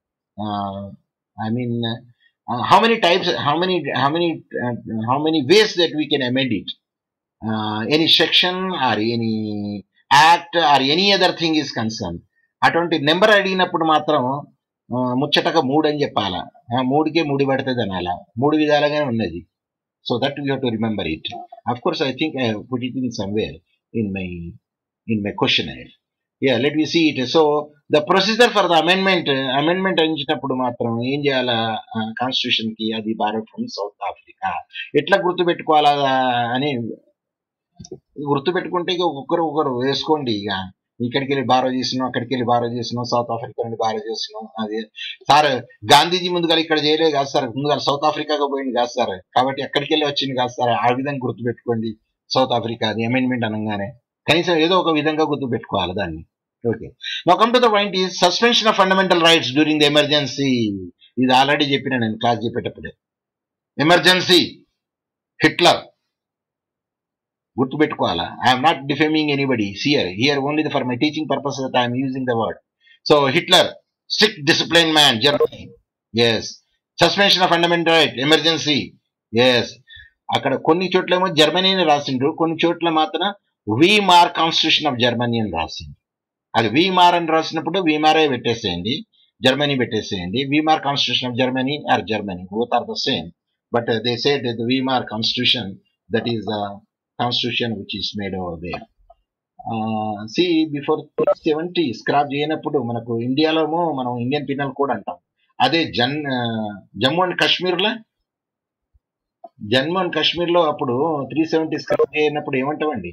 I mean how many types, how many how many how many ways that we can amend it, any section or any act or any other thing is concern. అటువంటి number అడిగినప్పుడు మాత్రం ముచ్చటగా మూడు అని చెప్పాలా, మూడుకే మూడు పడుతుంది అనాలా, మూడు విధాలుగానే ఉన్నది. So that you have to remember it. Of course I think I put it in somewhere in my in my question. Yeah let we see it. So the procedure for the amendment, amendment అందించినప్పుడు మాత్రం ఏం చేయాలా constitution కి, అది Bharat from south Africa. ఎట్లా గుర్తుపెట్టుకోవాలా అని గుర్తుపెట్టుకుంటే ఇక ఒక్కొక్కరు ఒకరు వేసుకోండి. ఇక ఇక్కడికి వెళ్ళి బారో చేసినాం, అక్కడికి వెళ్ళి బారో చేసినాం, సౌత్ ఆఫ్రికా నుండి బారో చేసినాం. అది సార్ గాంధీజీ ముందుగా ఇక్కడ చేయలేదు కాదు సార్, ముందుగా సౌత్ ఆఫ్రికాగా పోయింది కాదు సార్, కాబట్టి అక్కడికి వెళ్ళి వచ్చింది కాదు సార్. ఆ విధంగా గుర్తుపెట్టుకోండి సౌత్ ఆఫ్రికా అది అమెండ్మెంట్ అనగానే, కనీసం ఏదో ఒక విధంగా గుర్తుపెట్టుకోవాలి దాన్ని. Okay, now come to the point is suspension of fundamental rights during the emergency. ఇది ఆల్రెడీ చెప్పిన నేను క్లాస్ చెప్పేటప్పుడే. ఎమర్జెన్సీ, హిట్లర్ గుర్తుపెట్టుకోవాలా. I'm not defaming anybody here here only for my teaching purpose that I'm using the word. So Hitler, strict discipline man, Germany. Yes. Suspension of fundamental right, emergency. Yes. అక్కడ కొన్ని చోట్ల ఏమో Germany అని రాసిండ్రు, కొన్ని చోట్ల మాత్రం వీమార్ constitution of Germany అని రాసింది. అది వీమార్ అని రాసినప్పుడు వీమారే పెట్టేసేయండి, జర్మనీ పెట్టేసేయండి. Weimar constitution of Germany or Germany, both are the same. But they said the Weimar constitution, that is the constitution which is made over there. Uh, see, before seventy scrap చేయనప్పుడు మనకు ఇండియాలో మనం Indian penal code అంటాం. అదే Jan Jammu and కాశ్మీర్లో Jammu and కాశ్మీర్లో అప్పుడు three seventy scrap చేయనప్పుడు ఏమంటామండి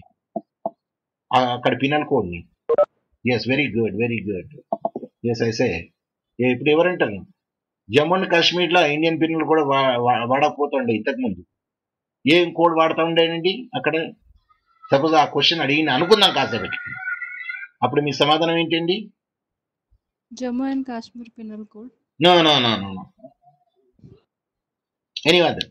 అక్కడ పీనల్ కోడ్ని. Yes, very good, very good. Yes, I say. ఇప్పుడు ఎవరంటారు జమ్మూ అండ్ కాశ్మీర్లో ఇండియన్ పీనల్ కూడా వాడకపోతుండే ఇంతకు ముందు. ఏం కోడ్ వాడుతూ ఉండేనండి అక్కడ? సపోజ్ ఆ క్వశ్చన్ అడిగిన అనుకుందాం కాసేపటి, అప్పుడు మీ సమాధానం ఏంటండి? Jammu and Kashmir penal code. No no no no no any other.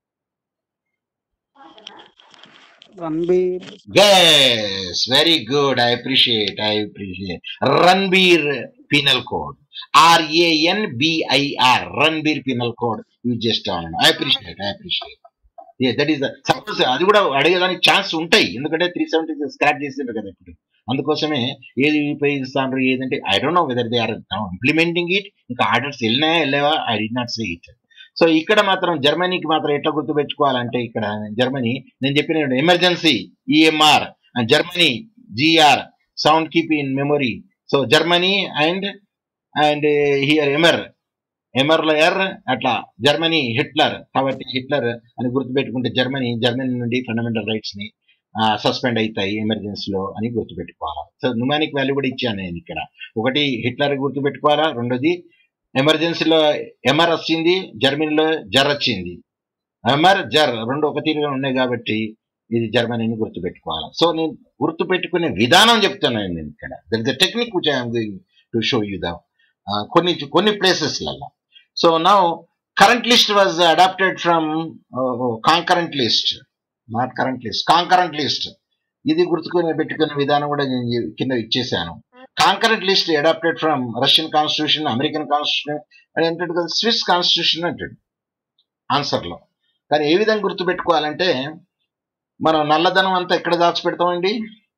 Ranbir. Yes, very good. I appreciate. I appreciate. Ranbir Penal Code. R A N B I R. Ranbir Penal Code. You just on. I appreciate. I appreciate. Yeah, that is the suppose అది కూడా అడిగేదానికి chance ఉంటాయి, ఎందుకంటే three seventy scrap చేసిండ్రు కదా ఇప్పుడు. అందుకోసమే ఏది ఉపయోగిస్తాను ఏదంటే I don't know whether they are implementing it, ఇంకా ఆర్డర్స్ వెళ్ళినాయా వెళ్ళావా, I'd not say it. So ఇక్కడ మాత్రం జర్మనీకి మాత్రం ఎట్లా గుర్తు పెట్టుకోవాలంటే, ఇక్కడ జర్మనీ నేను చెప్పిన emergency EMR, Germany GR, sound keep in memory. So Germany and and here ఎమర్, ఎమర్లో ఎర్, అట్లా జర్మనీ హిట్లర్, కాబట్టి హిట్లర్ అని గుర్తుపెట్టుకుంటే జర్మనీ జర్మనీ నుండి ఫండమెంటల్ రైట్స్ ని సస్పెండ్ అవుతాయి ఎమర్జెన్సీలో అని గుర్తుపెట్టుకోవాలా. సో న్యూమానిక్ వాల్యూ కూడా ఇచ్చాను నేను ఇక్కడ. ఒకటి హిట్లర్ గుర్తుపెట్టుకోవాలా, రెండోది ఎమర్జెన్సీలో ఎమర్ వచ్చింది, జర్మనీలో జర్ వచ్చింది. ఎమర్ జర్ రెండు ఒక తీరుగా ఉన్నాయి కాబట్టి ఇది జర్మనీని గుర్తుపెట్టుకోవాలా. సో నేను గుర్తుపెట్టుకునే విధానం చెప్తున్నాను నేను ఇక్కడ. That is the technique which I'm going to show you the కొన్ని కొన్ని ప్లేసెస్లలో. So now current list was adapted from concurrent list, not current list, concurrent list. ఇది గుర్తుకుని పెట్టుకునే విధానం కూడా నేను కింద ఇచ్చేసాను. Concurrent list adapted from Russian constitution, American constitution అని అంటాడు కదా, స్విస్ కాన్స్టిట్యూషన్ అంటాడు ఆన్సర్లో. కానీ ఏ విధంగా గుర్తుపెట్టుకోవాలంటే, మనం నల్లధనం అంతా ఎక్కడ దాచిపెడతామండి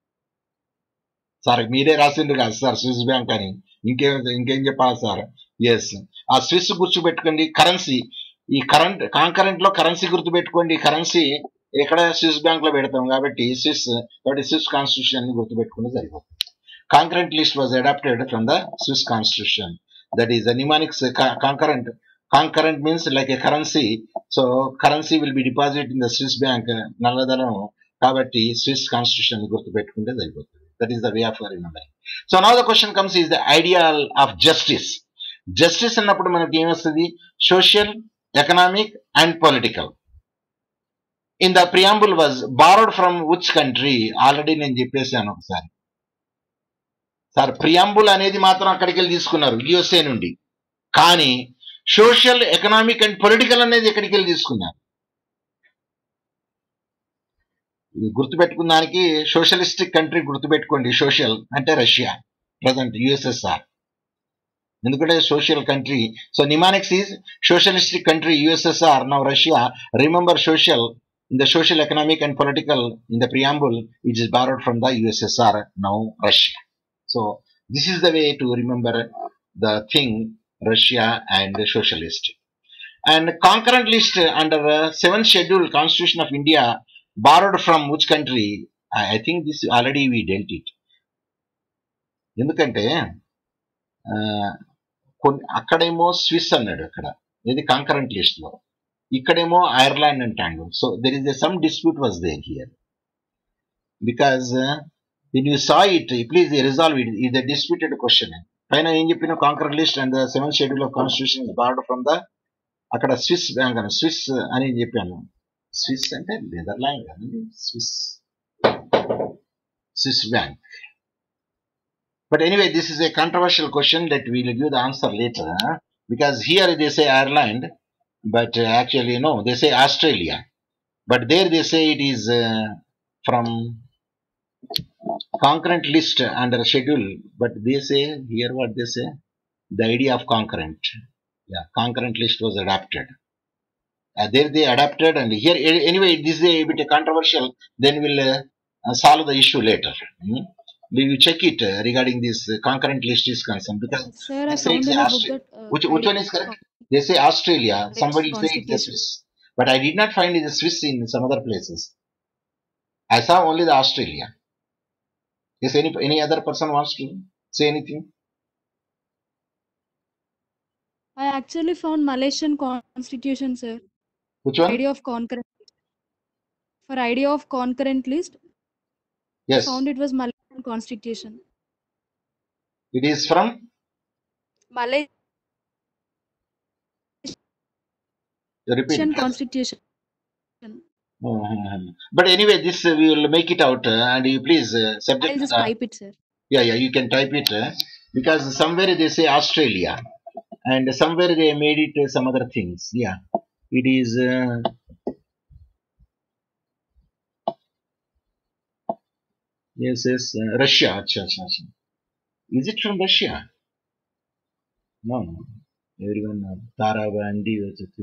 సార్? మీరే రాసిండ్రు కాదు సార్ స్విస్ బ్యాంక్ అని, ఇంకేం ఇంకేం చెప్పాలి సార్? ఎస్, ఆ స్విస్ గుర్తుపెట్టుకోండి. కరెన్సీ, ఈ కరెంట్ కాంకరెంట్ లో కరెన్సీ గుర్తుపెట్టుకోండి. కరెన్సీ ఎక్కడ? స్విస్ బ్యాంక్ లో పెడతాం కాబట్టి స్విస్, కాబట్టి స్విస్ కాన్స్టిట్యూషన్ ని గుర్తుపెట్టుకుంటే సరిపోతుంది. Concurrent list was adapted from the Swiss constitution. That is the mnemonics. Concurrent, concurrent means like a currency. So currency will be deposit in the Swiss bank. నల్లధనం కాబట్టి Swiss constitution గుర్తుపెట్టుకుంటే సరిపోతుంది. That is the way of remembering. So now the question comes is the ideal of justice. Justice అన్నప్పుడు మనకి ఏమొస్తుంది? Social, economic and political. In the preamble was borrowed from which country? Already నేను చెప్పేసాను ఒకసారి sir. Preamble అనేది మాత్రం అక్కడికి వెళ్ళి తీసుకున్నారు, యుఎస్ఏ నుండి. కానీ సోషల్, ఎకనామిక్ అండ్ పొలిటికల్ అనేది ఎక్కడికి వెళ్ళి తీసుకున్నారు? గుర్తుపెట్టుకున్నానికి సోషలిస్టిక్ కంట్రీ గుర్తుపెట్టుకోండి. సోషల్ అంటే రష్యా, ప్రజెంట్ యుఎస్ఎస్ఆర్. ఎందుకంటే social country. So mnemonics is socialistic country USSR. Now Russia. Remember social in the social, economic and political in the preamble, which is borrowed from the U S S R, now Russia. So this is the way to remember the thing, Russia and the socialist. And concurrent list under the seventh schedule Constitution of India borrowed from which country? I, I think this already we dealt it. ఎందుకంటే కొన్ని అక్కడేమో Swiss అన్నాడు, అక్కడ ఇది concurrent list లో, ఇక్కడేమో Ireland అంటాడు. So there is some dispute was there here because when you saw it, please resolve it. Is a disputed question. పైన ఏం చెప్పిన concurrent list and seventh schedule of constitution is borrowed from the, అక్కడ Swiss bank అని Swiss అని చెప్పాను. Swiss అంటే Netherland అని, Swiss Swiss bank. But anyway, this is a controversial question that we will give the answer later, huh? Because here they say Ireland, but uh, actually no, they say Australia. But there they say it is uh, from concurrent list under schedule. But they say here what they say, the idea of concurrent. Yeah, concurrent list was adapted. Uh, there they adapted, and here anyway this is a bit controversial. Then we'll uh, uh, solve the issue later. Hmm? We will check it uh, regarding this uh, concurrent list is concerned, because Sir, I they say found it's in a book Austra- that uh, which which one is correct? They say Australia. Somebody say it's a Swiss, but I did not find it a Swiss in some other places. I saw only the Australia. Yes, any any other person wants to say anything? I actually found Malaysian constitution, sir. Which one? Idea of concurrent. For idea of concurrent list, Yes, I found it was Malaysian constitution. it is from. Malaysian Repeat. Constitution. Mhm. But anyway, this uh, we will make it out, uh, and you please uh, subject. I'll just uh, type it, sir. Yeah, yeah, you can type it uh, because somewhere they say Australia, and somewhere they made it uh, some other things. Yeah, it is. Uh, yes, yes, uh, Russia. Acha, acha, acha. Is it from Russia? No, no. Everyone, uh, Tara Bandi,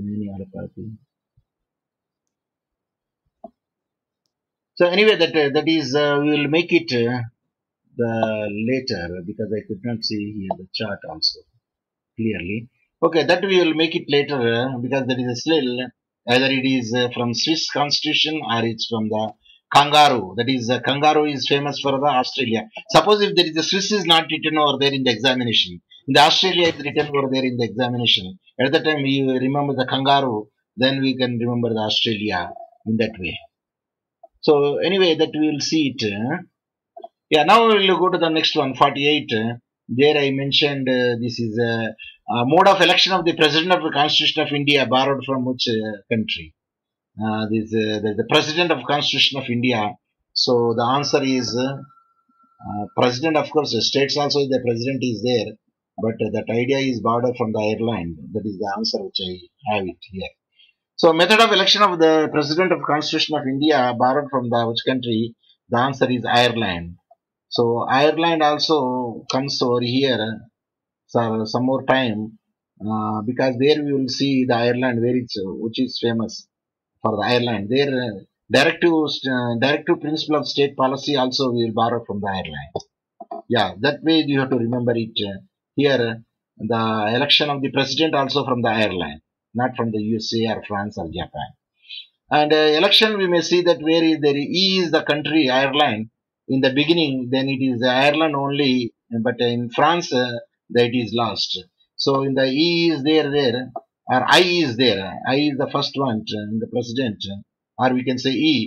so anyway, that uh, that is uh, we will make it uh, the later, because I could not see here the chart also clearly. Okay, that we will make it later uh, because that is still either it is uh, from Swiss constitution or it's from the kangaroo. That is uh, kangaroo is famous for the Australia. Suppose if there is a Swiss is not written over there in the examination, in the Australia is written over there in the examination. At the time we remember the kangaroo, then we can remember the Australia in that way. So anyway, that we will see it. Uh, yeah, now we will go to the next one, forty-eight. Uh, there I mentioned uh, this is a, a mode of election of the President of the Constitution of India borrowed from which uh, country? Uh, this uh, the, the President of Constitution of India. So the answer is uh, uh, President. Of course, the states also the President is there, but uh, that idea is borrowed from the Ireland. That is the answer which I have it here. So method of election of the President of Constitution of India borrowed from the which country? The answer is Ireland. So Ireland also comes over here so some more time uh, because there we will see the Ireland where it's uh, which is famous for the Ireland. Their uh, directive uh, directive principle of state policy also we will borrow from the Ireland. Yeah, that way you have to remember it. Uh, here the election of the president also from the Ireland, not from the U S A or France or Japan. And uh, election we may see that where is there E is the country Ireland in the beginning, then it is Ireland only, but in France uh, that is lost. So in the E is there there or I is there. I is the first one, uh, the president, uh, or we can say E.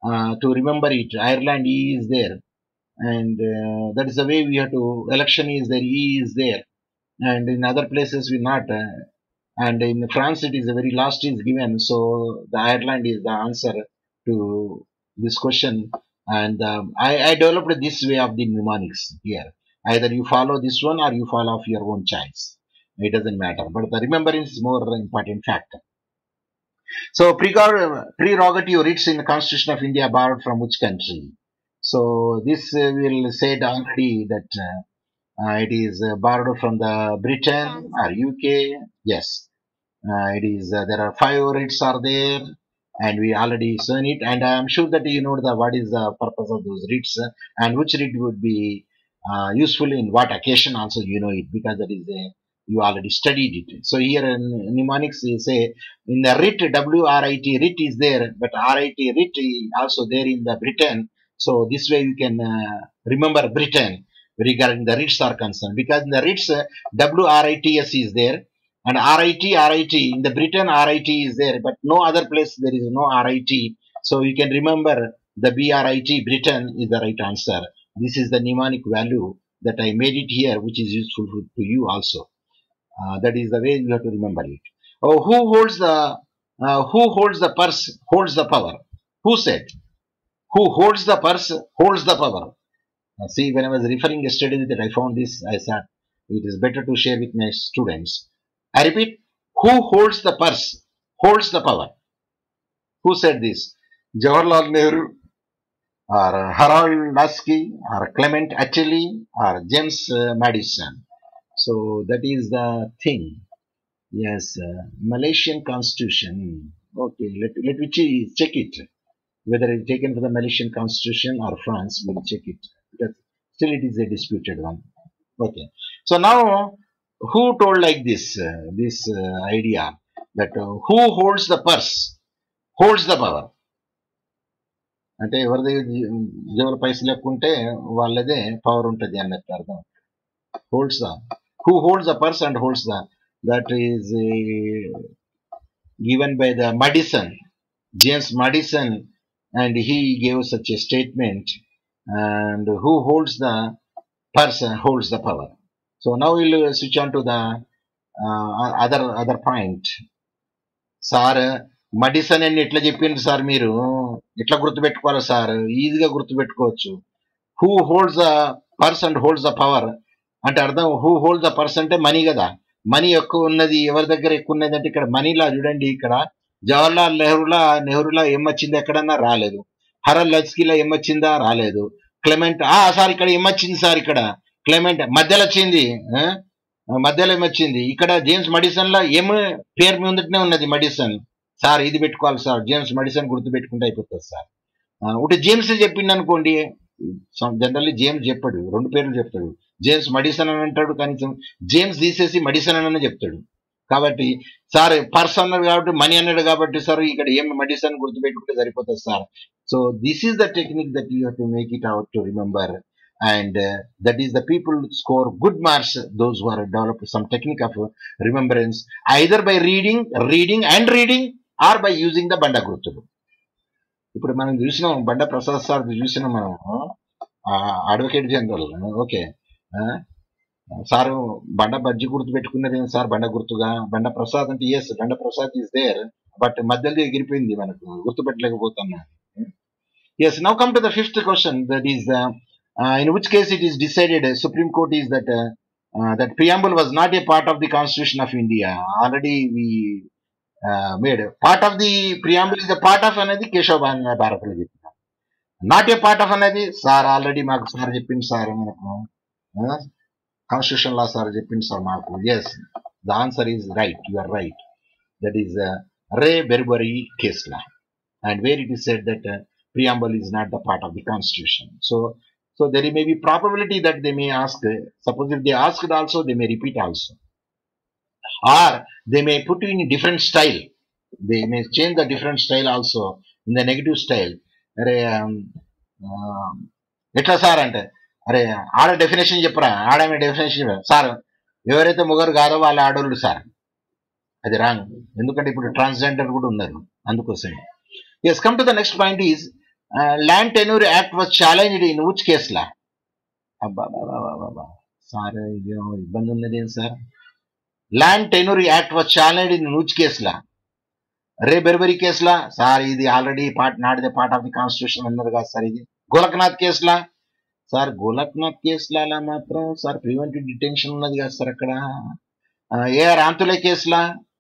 uh, to remember it. Ireland, E is there, and uh, that is the way we have to. Election is there, E is there, and in other places we not. Uh, and in France, it is the very last is given. So the Ireland is the answer to this question. And um, I, I developed this way of the mnemonics here. Either you follow this one or you follow of your own choice. It doesn't matter. But the remembrance is more important factor. So prerogative writs in the Constitution of India borrowed from which country? So this uh, will said already that uh, uh, it is uh, borrowed from the Britain France. or U K. Yes, uh, it is. Uh, there are five writs are there, and we already seen it. And I am sure that you know the what is the purpose of those writs uh, and which writ would be uh, useful in what occasion. Also, you know it because that is a you already studied it. So here in mnemonics, you say in the writ, W R I T, writ is there, but R I T, writ is also there in the Britain. So this way you can uh, remember Britain regarding the writs are concerned. Because in the writs, uh, W R I T S is there, and R I T, R I T, in the Britain R I T is there, but no other place there is no R I T. So you can remember the B R I T, Britain is the right answer. This is the mnemonic value that I made it here, which is useful to you also. Uh, that is the way you have to remember it. Oh, who holds the uh, who holds the purse holds the power? Who said? Who holds the purse holds the power. Uh, see, when I was referring yesterday that I found this, I thought it is better to share with my students. I repeat, who holds the purse holds the power. Who said this? Jawaharlal Nehru, or Harold Lasky, or Clement Attlee, or James uh, Madison. So that is the thing. Yes, uh, Malaysian Constitution. Okay, let, let me check it. Whether it is taken for the Malaysian Constitution or France, we'll check it. Because still it is a disputed one. Okay. So now, who told like this, uh, this uh, idea that uh, who holds the purse holds the power? అంటే ఎవరిది జేబుల పైసలు ఎక్కువ ఉంటే వాళ్ళదే power ఉంటుంది అన్నట్టు అర్థం. Holds the who holds the purse and holds the that is uh, given by the Madison, James Madison, and he gave such a statement. And who holds the purse holds the power. So now we'll switch on to the uh, other other point. Sir Madison అని ఎట్లా చెప్పింది sir మీరు ఎట్లా గుర్తుపెట్టుకోవాలి sir? ఈజీగా గుర్తుపెట్టుకోవచ్చు. Who holds the purse and holds the power అంటే అర్థం హూ హోల్డ్స్ ద పర్స్ అంటే మనీ కదా. మనీ ఎక్కువ ఉన్నది ఎవరి దగ్గర ఎక్కువ ఉన్నది అంటే ఇక్కడ మనీలా చూడండి. ఇక్కడ జవహర్లాల్ నెహ్రూలా నెహ్రూలా ఏమొచ్చింది ఎక్కడన్నా రాలేదు. హరల్ లస్కీలా ఏమొచ్చిందా రాలేదు. క్లెమెంట్ ఆ సార్ ఇక్కడ ఏమొచ్చింది సార్? ఇక్కడ క్లెమెంట్ మధ్యలో వచ్చింది. మధ్యలో ఏమొచ్చింది? ఇక్కడ జేమ్స్ మడిసన్ లా ఏమో పేరు ముందటనే ఉన్నది మడిసన్. సార్ ఇది పెట్టుకోవాలి సార్, జేమ్స్ మడిసన్ గుర్తు పెట్టుకుంటే అయిపోతుంది సార్. ఒకటి జేమ్స్ చెప్పింది అనుకోండి, జనరల్లీ జేమ్స్ చెప్పాడు, రెండు పేర్లు చెప్తాడు. జేమ్స్ మడిసన్ అని అంటాడు, కనీసం జేమ్స్ తీసేసి మడిసన్ అని చెప్తాడు. కాబట్టి సార్ పర్స్ అన్నాడు కాబట్టి మనీ అన్నాడు కాబట్టి సార్ ఇక్కడ ఏం మడిసన్ గుర్తు పెట్టుకుంటే సరిపోతుంది sir. So this is the technique that you have to make it out to remember. And uh, that is the people score good marks, those who are developed some technique of remembrance either by reading reading and reading or by using the బండ గుర్తులు. ఇప్పుడు మనం చూసినాం బండ Prasad sir చూసినాం మనం, advocate general. Okay sir బండ బజ్జి గుర్తు పెట్టుకున్నది సార్ బండ గుర్తుగా. బండ ప్రసాద్ అంటే ఎస్ బండ ప్రసాద్ ఈస్ దేర్, బట్ మధ్యలో ఎగిరిపోయింది, మనకు గుర్తు పెట్టలేకపోతున్నా. Yes, now come to the fifth question, that is Uh, in which case it is decided, uh, Supreme Court is that uh, uh, that preamble was not a part of the Constitution of India. Already we uh, made part of the preamble is a part of another Keshav Bharat. Not a part of another, sir. Already maku sir cheppin sir manaku Constitution law sir cheppin sir maku. Yes, the answer is right. You are right. That is uh, Ray Berbury case law, and where it is said that uh, preamble is not the part of the Constitution. So. So there may be probability that they may ask, suppose if they asked also, they may repeat also. Or they may put in a different style. They may change the different style also, in the negative style. Etla sir ante, are aada definition cheppara, aada me definition cheppara. Sir, ఎవరైతే ముగ్గురు కాదో వాళ్ళ ఆడోళ్ళు sir. అది wrong, ఎందుకంటే ఇప్పుడు transgender కూడా ఉన్నారు అందుకోసం. Yes, come to the next point is, Uh, Land Tenure Act was challenged in which case law? Sir, ఇబ్బంది ఉన్నది ఏం sir? Land Tenure Act was challenged in which case law? Re Berubari కేసులా sir ఇది already part not the part of the constitution అన్నారు కదా sir. ఇది గోలక్నాథ్ కేసులా sir, Golaknath కేసులా మాత్రం సార్ ప్రివెంటివ్ డిటెన్షన్ ఉన్నది కదా సార్ అక్కడ. ఏఆర్ ఆంతులే కేసులా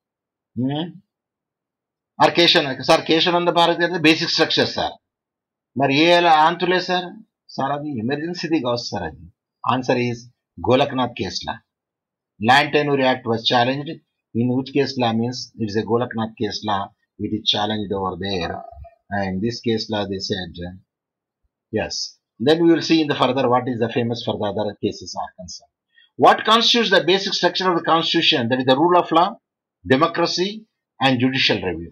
ఆర్ కేశవ్ సార్, కేశవానంద భారతి అంటే బేసిక్ స్ట్రక్చర్ సార్. మరి ఏ ఆంతులే సార్? సార్ అది ఎమర్జెన్సీది కాదు సార్. అది ఆన్సర్ ఈజ్ గోలక్నాథ్ కేసులా. Land Tenure Act was challenged. In which case law means it is a Golaknath case law. It is challenged over there. And this case law they said yes. Then we will see in the further what is the famous for the other cases are concerned. What constitutes the basic structure of the constitution? That is the rule of law, democracy and judicial review.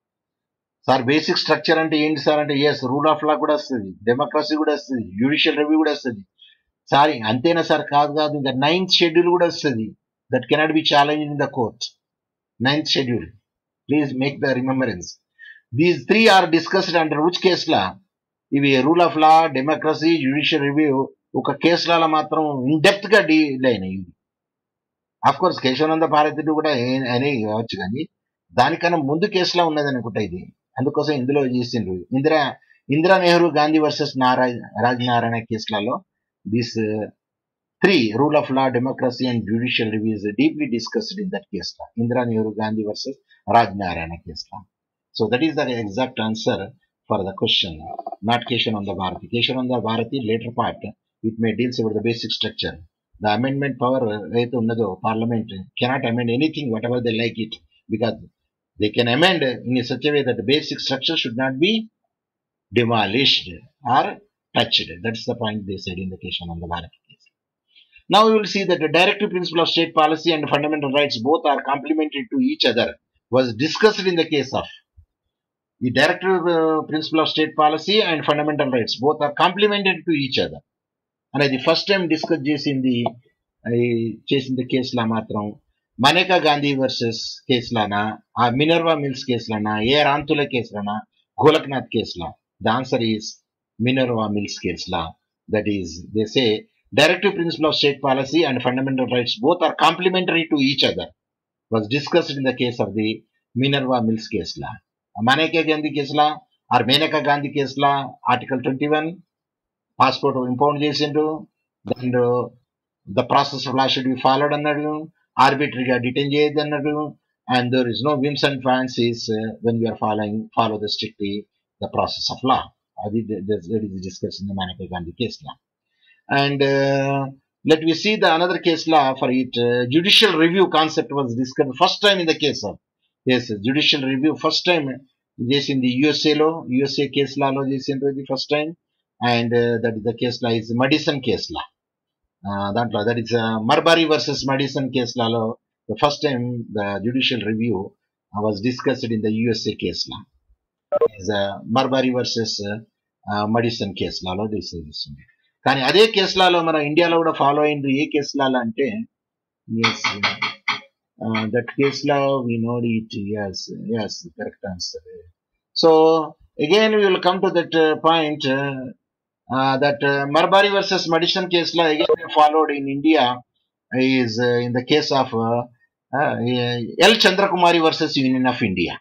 Sir, basic structure ante enti sir ante yes, rule of law kuda vastadi, democracy kuda vastadi, judicial review kuda vastadi. Sorry, అంతేనా sir? కాదు కాదు, ఇంకా ninth schedule కూడా వస్తుంది. That cannot be challenge in the court. Ninth schedule, please make the remembrance. These three are discussed under which case law? ఇవి rule of law, democracy, judicial review ఒక కేసులలో మాత్రం ఇన్ డెప్త్ గా deal అయినాయి. Of course Kesavananda Bharati కూడా అనే కావచ్చు, కానీ దానికన్నా ముందు కేసులా ఉన్నది అనుకుంటా ఇది. అందుకోసం ఇందులో చేసిండ్రు. ఇందిరా ఇందిరా నెహ్రూ గాంధీ వర్సెస్ నారా రాజనారాయణ కేసులలో this uh, three rule of law, democracy and judicial review is deeply discussed in that case law. Indira Nehru Gandhi versus Raj Narayana case law. So that is the exact answer for the question, not Keshavananda Bharati. Keshavananda Bharati later part, it may deals with the basic structure. The amendment power either unnado parliament cannot amend anything whatever they like it, because they can amend in such a way that the basic structure should not be demolished or touched. That's the point they said in the Keshavananda Bharati case. Now we will see that the directive principle of state policy and fundamental rights both are complementary to each other was discussed in the case of the directive uh, principle of state policy and fundamental rights both are complementary to each other. And the first time discussed in the case in the case la matram Maneka Gandhi versus case lana, or Minerva Mills case lana, A. Antula case lana, Golaknath case la. The answer is Minerva Mills case law. That is, they say directive principle of state policy and fundamental rights both are complementary to each other was discussed in the case of the Minerva Mills case law. Maneka Gandhi case law or Maneka Gandhi case law, Article twenty-one, passport impound చేసిండు. Then uh, the process of law should be followed అన్నాడు, arbitrary detain చేయొద్దు అన్నాడు, and there is no whims and fancies uh, when you are following follow the strictly the process of law. That is discussed in the Maneka Gandhi case law. And uh, let me see the another case law for it. Uh, judicial review concept was discussed first time in the case of yes, judicial review first time yes in the U S A law, U S A case law law is in the first time, and uh, that is the case law is Madison case law. Uh, that law that is uh, Marbury versus Madison case law. law. The first time the judicial review uh, was discussed in the U S A case law. Is uh, Marbury versus uh, uh, Madison case law lo decision. కానీ అదే case లాలో మన ఇండియాలో కూడా follow అయింది. ఏ case లాలో అంటే yes, uh, that case law we know it. Yes, yes, correct answer. So again we will come to that uh, point uh, uh, that uh, Marbury versus Madison case law again followed in India is uh, in the case of uh, uh, L. Chandrakumari versus Union of India.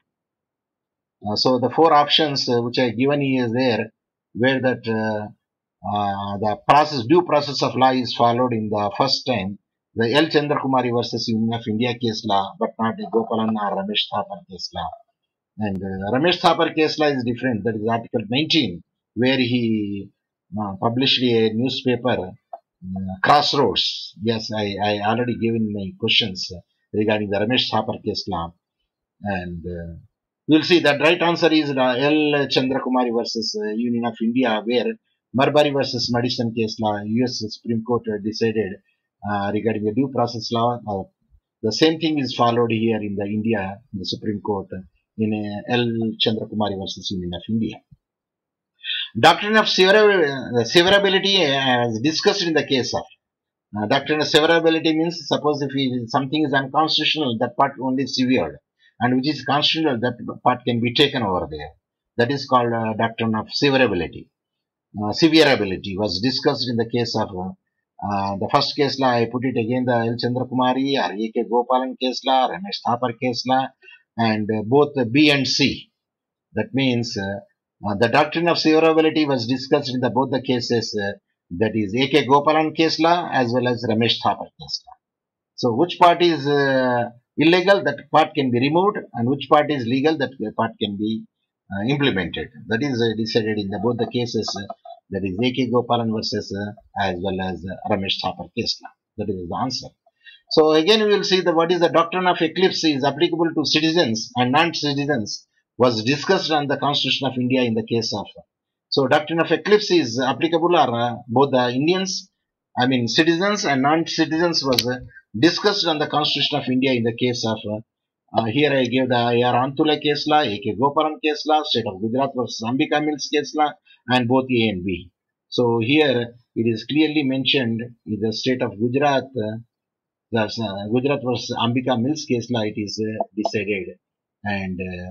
Uh, so the four options uh, which I given is there, where that uh, uh, the process due process of law is followed in the first time, the L. Chandrakumari versus Union of India case law, but not the Gopalan or Ramesh Thapar case law. And uh, Ramesh Thapar case law is different. That is Article nineteen, where he uh, published a newspaper, uh, Crossroads. Yes, I, I already given my questions uh, regarding the Ramesh Thapar case law. And uh, you will see that right answer is the L. Chandrakumari versus uh, Union of India, where Marbury versus Madison case law, U S Supreme Court uh, decided uh, regarding the due process law. Uh, the same thing is followed here in the India, in the Supreme Court, uh, in uh, L. Chandrakumari versus Union of India. Doctrine of sever- severability uh, is discussed in the case of uh, doctrine of severability means suppose if we, something is unconstitutional, that part only is severed, and which is constitutional, that part can be taken over there. That is called uh, doctrine of severability. Uh, severability was discussed in the case of uh, uh, the first case law. I put it again, the L. Chandra Kumari or E K Gopalan case law, Ramesh Thapar case law, and uh, both uh, B and C. That means uh, uh, the doctrine of severability was discussed in the, both the cases, uh, that is A K Gopalan case law as well as Ramesh Thapar case law. So which part is uh, illegal, that part can be removed, and which part is legal, that part can be uh, implemented. That is uh, decided in the, both the cases, uh, that is A K Gopalan versus uh, as well as uh, Ramesh Thapar case law. That is the answer. So again we will see that what is the doctrine of eclipse is applicable to citizens and non-citizens was discussed on the Constitution of India in the case of. So doctrine of eclipse is applicable are uh, both the Indians, I mean citizens and non-citizens was uh, discussed on the Constitution of India in the case of. Uh, uh, here I gave the A R Antula case law, A K Gopalan case law, State of Gujarat versus Ambika Mills case law, and both A and B. So here it is clearly mentioned in the State of Gujarat. Uh, the uh, Gujarat versus Ambika Mills case law, it is uh, decided, and uh,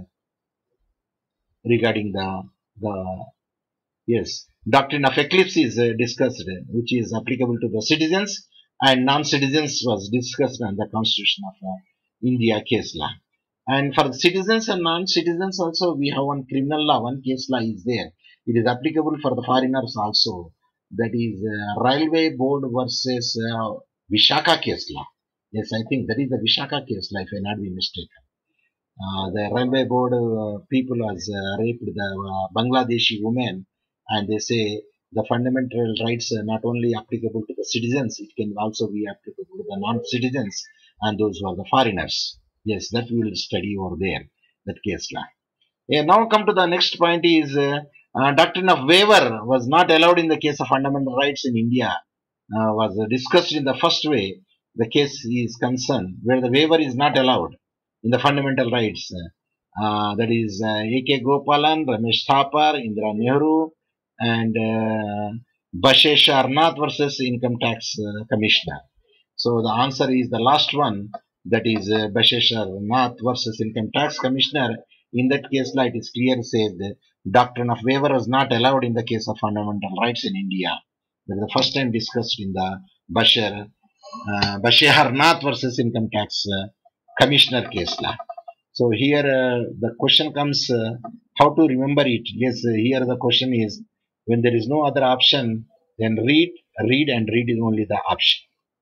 regarding the the yes doctrine of eclipse is uh, discussed, uh, which is applicable to the citizens and non-citizens was discussed on the Constitution of uh, India case law. And for the citizens and non-citizens also we have one criminal law, one case law is there. It is applicable for the foreigners also. That is uh, Railway Board versus uh, Vishaka case law. Yes, I think that is the Vishaka case law, if I not be mistaken. Uh, the Railway Board uh, people has uh, raped the uh, Bangladeshi women, and they say the fundamental rights are not only applicable to the citizens, it can also be applicable to the non-citizens and those who are the foreigners. Yes, that we will study over there, that case law. Yeah, now come to the next point is uh, uh, doctrine of waiver was not allowed in the case of fundamental rights in India. Uh, was uh, discussed in the first way the case is concerned, where the waiver is not allowed in the fundamental rights. Uh, that is uh, A K Gopalan, Ramesh Thapar, Indira Nehru, and uh, Bashesh Arnath versus Income Tax uh, Commissioner. So the answer is the last one, that is uh, Bashesh Arnath versus Income Tax Commissioner. In that case, like it is clear said, the doctrine of waiver was not allowed in the case of fundamental rights in India. That is the first time discussed in the Bashir, uh, Bashir Arnath versus Income Tax uh, Commissioner case law. So here uh, the question comes, uh, how to remember it. Yes, uh, here the question is, when there is no other option, then read, read and read is only the option.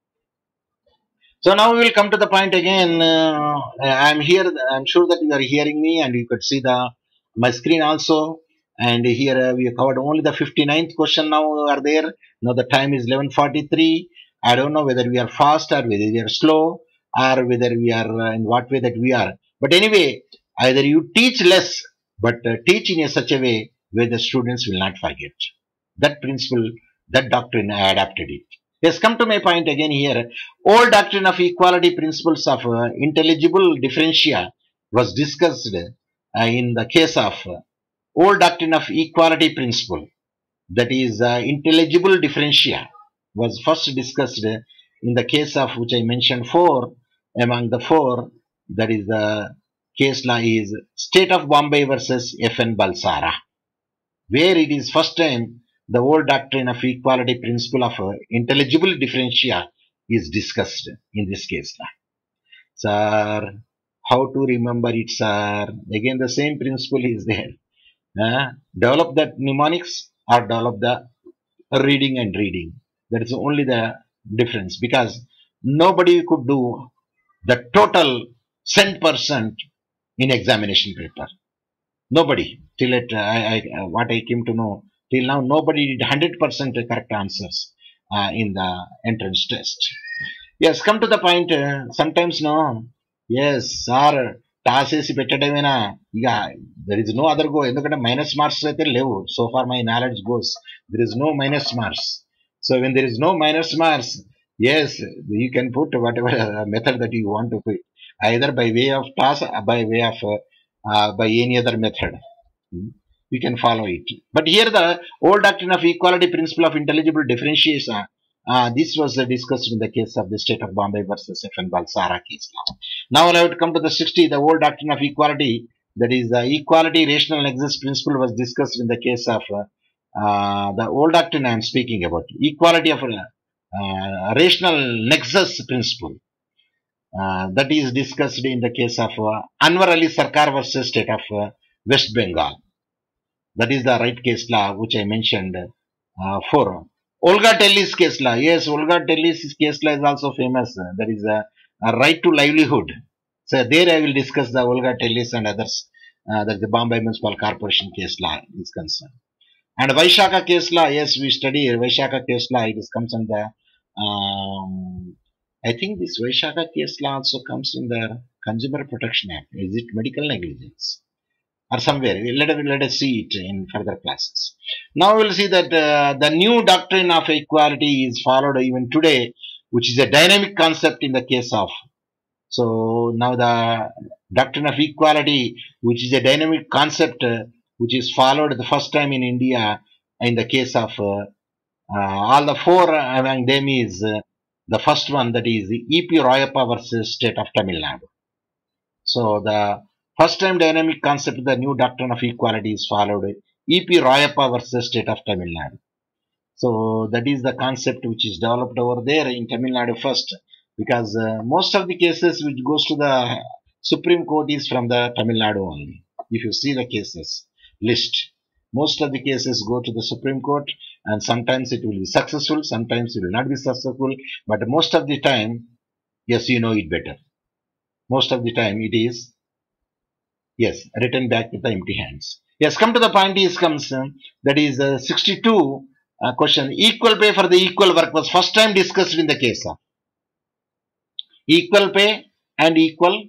So now we will come to the point again. Uh, I am here, I am sure that you are hearing me, and you could see the my screen also. And here uh, we have covered only the fifty-ninth question now are there. Now the time is eleven forty-three. I don't know whether we are fast or whether we are slow, or whether we are uh, in what way that we are. But anyway, either you teach less, but uh, teach in a such a way where the students will not forget. That principle, that doctrine, I adapted it. Yes, come to my point again here. Old doctrine of equality principles of uh, intelligible differentia was discussed uh, in the case of uh, old doctrine of equality principle. That is uh, intelligible differentia was first discussed uh, in the case of which I mentioned four. Among the four, that is the case law is State of Bombay versus F N Balsara, where it is first time the old doctrine of equality principle of uh, intelligible differentia is discussed in this case law. Sir, how to remember it, sir? Again, the same principle is there. Uh, develop the mnemonics or develop the reading and reading. That is only the difference, because nobody could do the total cent percent in examination paper. Nobody, till it, I, I, what I came to know, till now nobody did one hundred percent correct answers uh, in the entrance test. Yes, come to the point. Uh, sometimes no. Yes, sir. Toss వేసి పెట్టడమేనా, ఇక there is no other go. ఎందుకంటే minus marks అయితే లేవు. So far my knowledge goes, there is no minus marks. So when there is no minus marks, yes, you can put whatever uh, method that you want to put, either by way of toss or by way of uh, uh, by any other method. You can follow it. But here the old doctrine of equality principle of intelligible differentiation, uh, this was uh, discussed in the case of the State of Bombay versus F N Balsara case. Now I would come to the sixty, the old doctrine of equality That is, the equality rational nexus principle was discussed in the case of uh, uh, the old doctrine I am speaking about. Equality of uh, rational nexus principle. Uh, that is discussed in the case of uh, Anwar Ali Sarkar versus State of uh, West Bengal. That is the right case law which I mentioned uh, for. Olga Telly's case law. Yes, Olga Telly's case law is also famous. There is a, a right to livelihood. So there I will discuss the Olga Telly's and others. Uh, that the Bombay Municipal Corporation case law is concerned. And Vaishaka case law, yes, we study Vaishaka case law. It is comes in the, um, I think this Vaishaka case law also comes in the Consumer Protection Act. Is it medical negligence? Or somewhere. Let us, let us see it in further classes. Now we will see that uh, the new doctrine of equality is followed even today, which is a dynamic concept in the case of. So now the doctrine of equality, which is a dynamic concept, uh, which is followed the first time in India in the case of uh, uh, all the four among them is uh, the first one, that is E P Royappa versus State of Tamil Nadu. So the first time dynamic concept of the new doctrine of equality is followed E P Royappa versus State of Tamil Nadu. So that is the concept which is developed over there in Tamil Nadu first, because uh, most of the cases which goes to the Supreme Court is from the Tamil Nadu only. If you see the cases list, most of the cases go to the Supreme Court, and sometimes it will be successful, sometimes it will not be successful, but most of the time, yes, you know it better. Most of the time it is, yes, written back with the empty hands. Yes, come to the point is comes, uh, that is uh, sixty-two uh, question. Equal pay for the equal work was first time discussed in the case of equal pay and equal,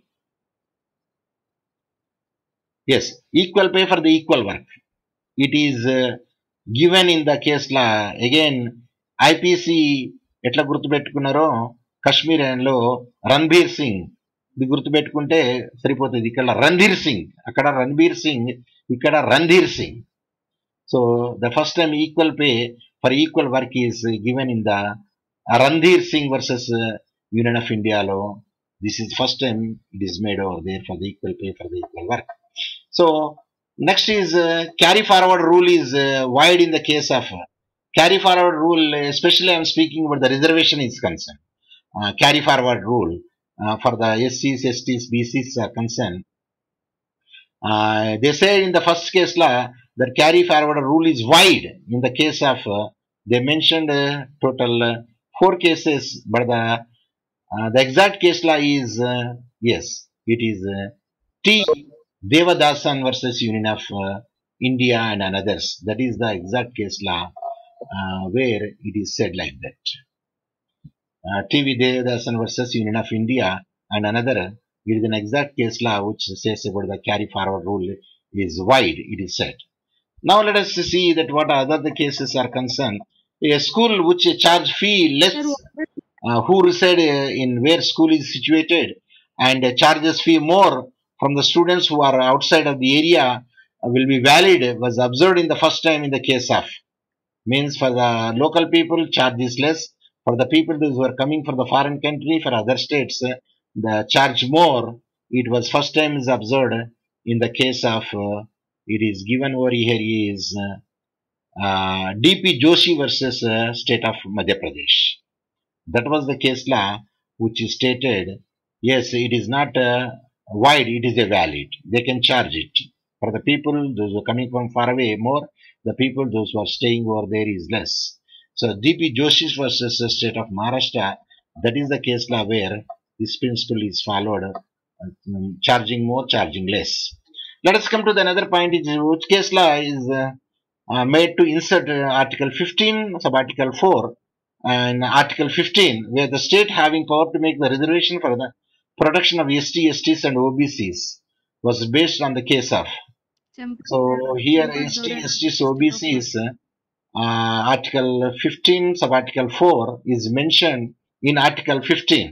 yes, equal pay for the equal work. It is uh, given in the case law. Again, I P C ఎట్లా గుర్తుపెట్టుకున్నారో కశ్మీర్ లో రణ్బీర్ సింగ్ ఇది గుర్తుపెట్టుకుంటే సరిపోతుంది. ఇక్కడ రణ్ధీర్ సింగ్, అక్కడ రణ్బీర్ సింగ్, ఇక్కడ Randhir Singh. So the first time equal pay for equal work is given in the Randhir Singh versus union of ఇండియాలో. This is first time it is made over there for the equal pay for the equal work. So next is uh, carry forward rule is uh, wide in the case of uh, carry forward rule, especially I am speaking about the reservation is concerned. Uh, carry forward rule uh, for the S Cs, S Ts, B Cs are concerned. Uh, they say in the first case law that carry forward rule is wide. In the case of, uh, they mentioned uh, total uh, four cases, but the uh, the exact case law is, uh, yes, it is uh, T. Devadasan versus Union of uh, India and others. That is the exact case law uh, where it is said like that. Uh, T V Devadasan versus Union of India and another, it is an exact case law which says about the carry forward rule is wide, it is said. Now let us see that what other the cases are concerned. A school which charge fee less, uh, who reside uh, in where school is situated, and uh, charges fee more from the students who are outside of the area uh, will be valid, was observed in the first time in the case of. Means for the local people charge is less, for the people those who are coming from the foreign country, for other states, uh, the charge more. It was first time is observed in the case of, uh, it is given over here is uh, uh, D P Joshi versus uh, state of Madhya Pradesh. That was the case law which is stated, yes, it is not uh, wide, it is a valid. They can charge it. For the people, those who are coming from far away, more. The people, those who are staying over there is less. So D P Joshi versus the state of Maharashtra, that is the case law where this principle is followed, uh, charging more, charging less. Let us come to the another point, is which case law is uh, uh, made to insert uh, Article fifteen, sub-Article four, and Article fifteen, where the state having power to make the reservation for the protection of S T, S Ts and O B Cs was based on the case of. So here S T, S Ts, O B Cs, uh, Article fifteen, sub-Article four is mentioned in Article fifteen,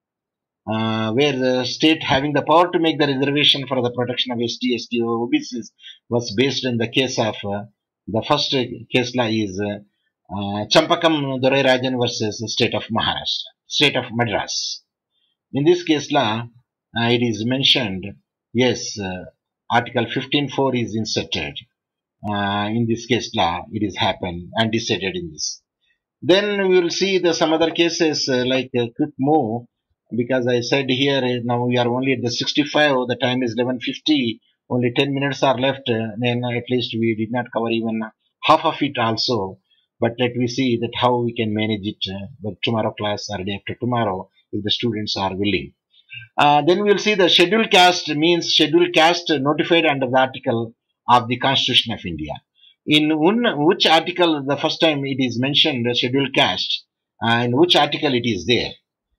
uh, where the state having the power to make the reservation for the protection of S T, S T, O B Cs was based in the case of, uh, the first case law is uh, uh, Champakam Dorai Rajan versus the state of Maharashtra, state of Madras. In this case law, uh, it is mentioned, yes, uh, Article fifteen four is inserted. Uh, in this case law, it is happened and decided in this. Then we will see the some other cases uh, like a quick move, because I said here uh, now we are only at the sixty-five, the time is eleven fifty, only ten minutes are left, uh, then at least we did not cover even half of it also. But let me see that how we can manage it uh, with tomorrow class or day after tomorrow if the students are willing. Uh, then we will see the scheduled caste means scheduled caste notified under the article of the Constitution of India. In un, which article the first time it is mentioned the scheduled caste, uh, in which article it is there,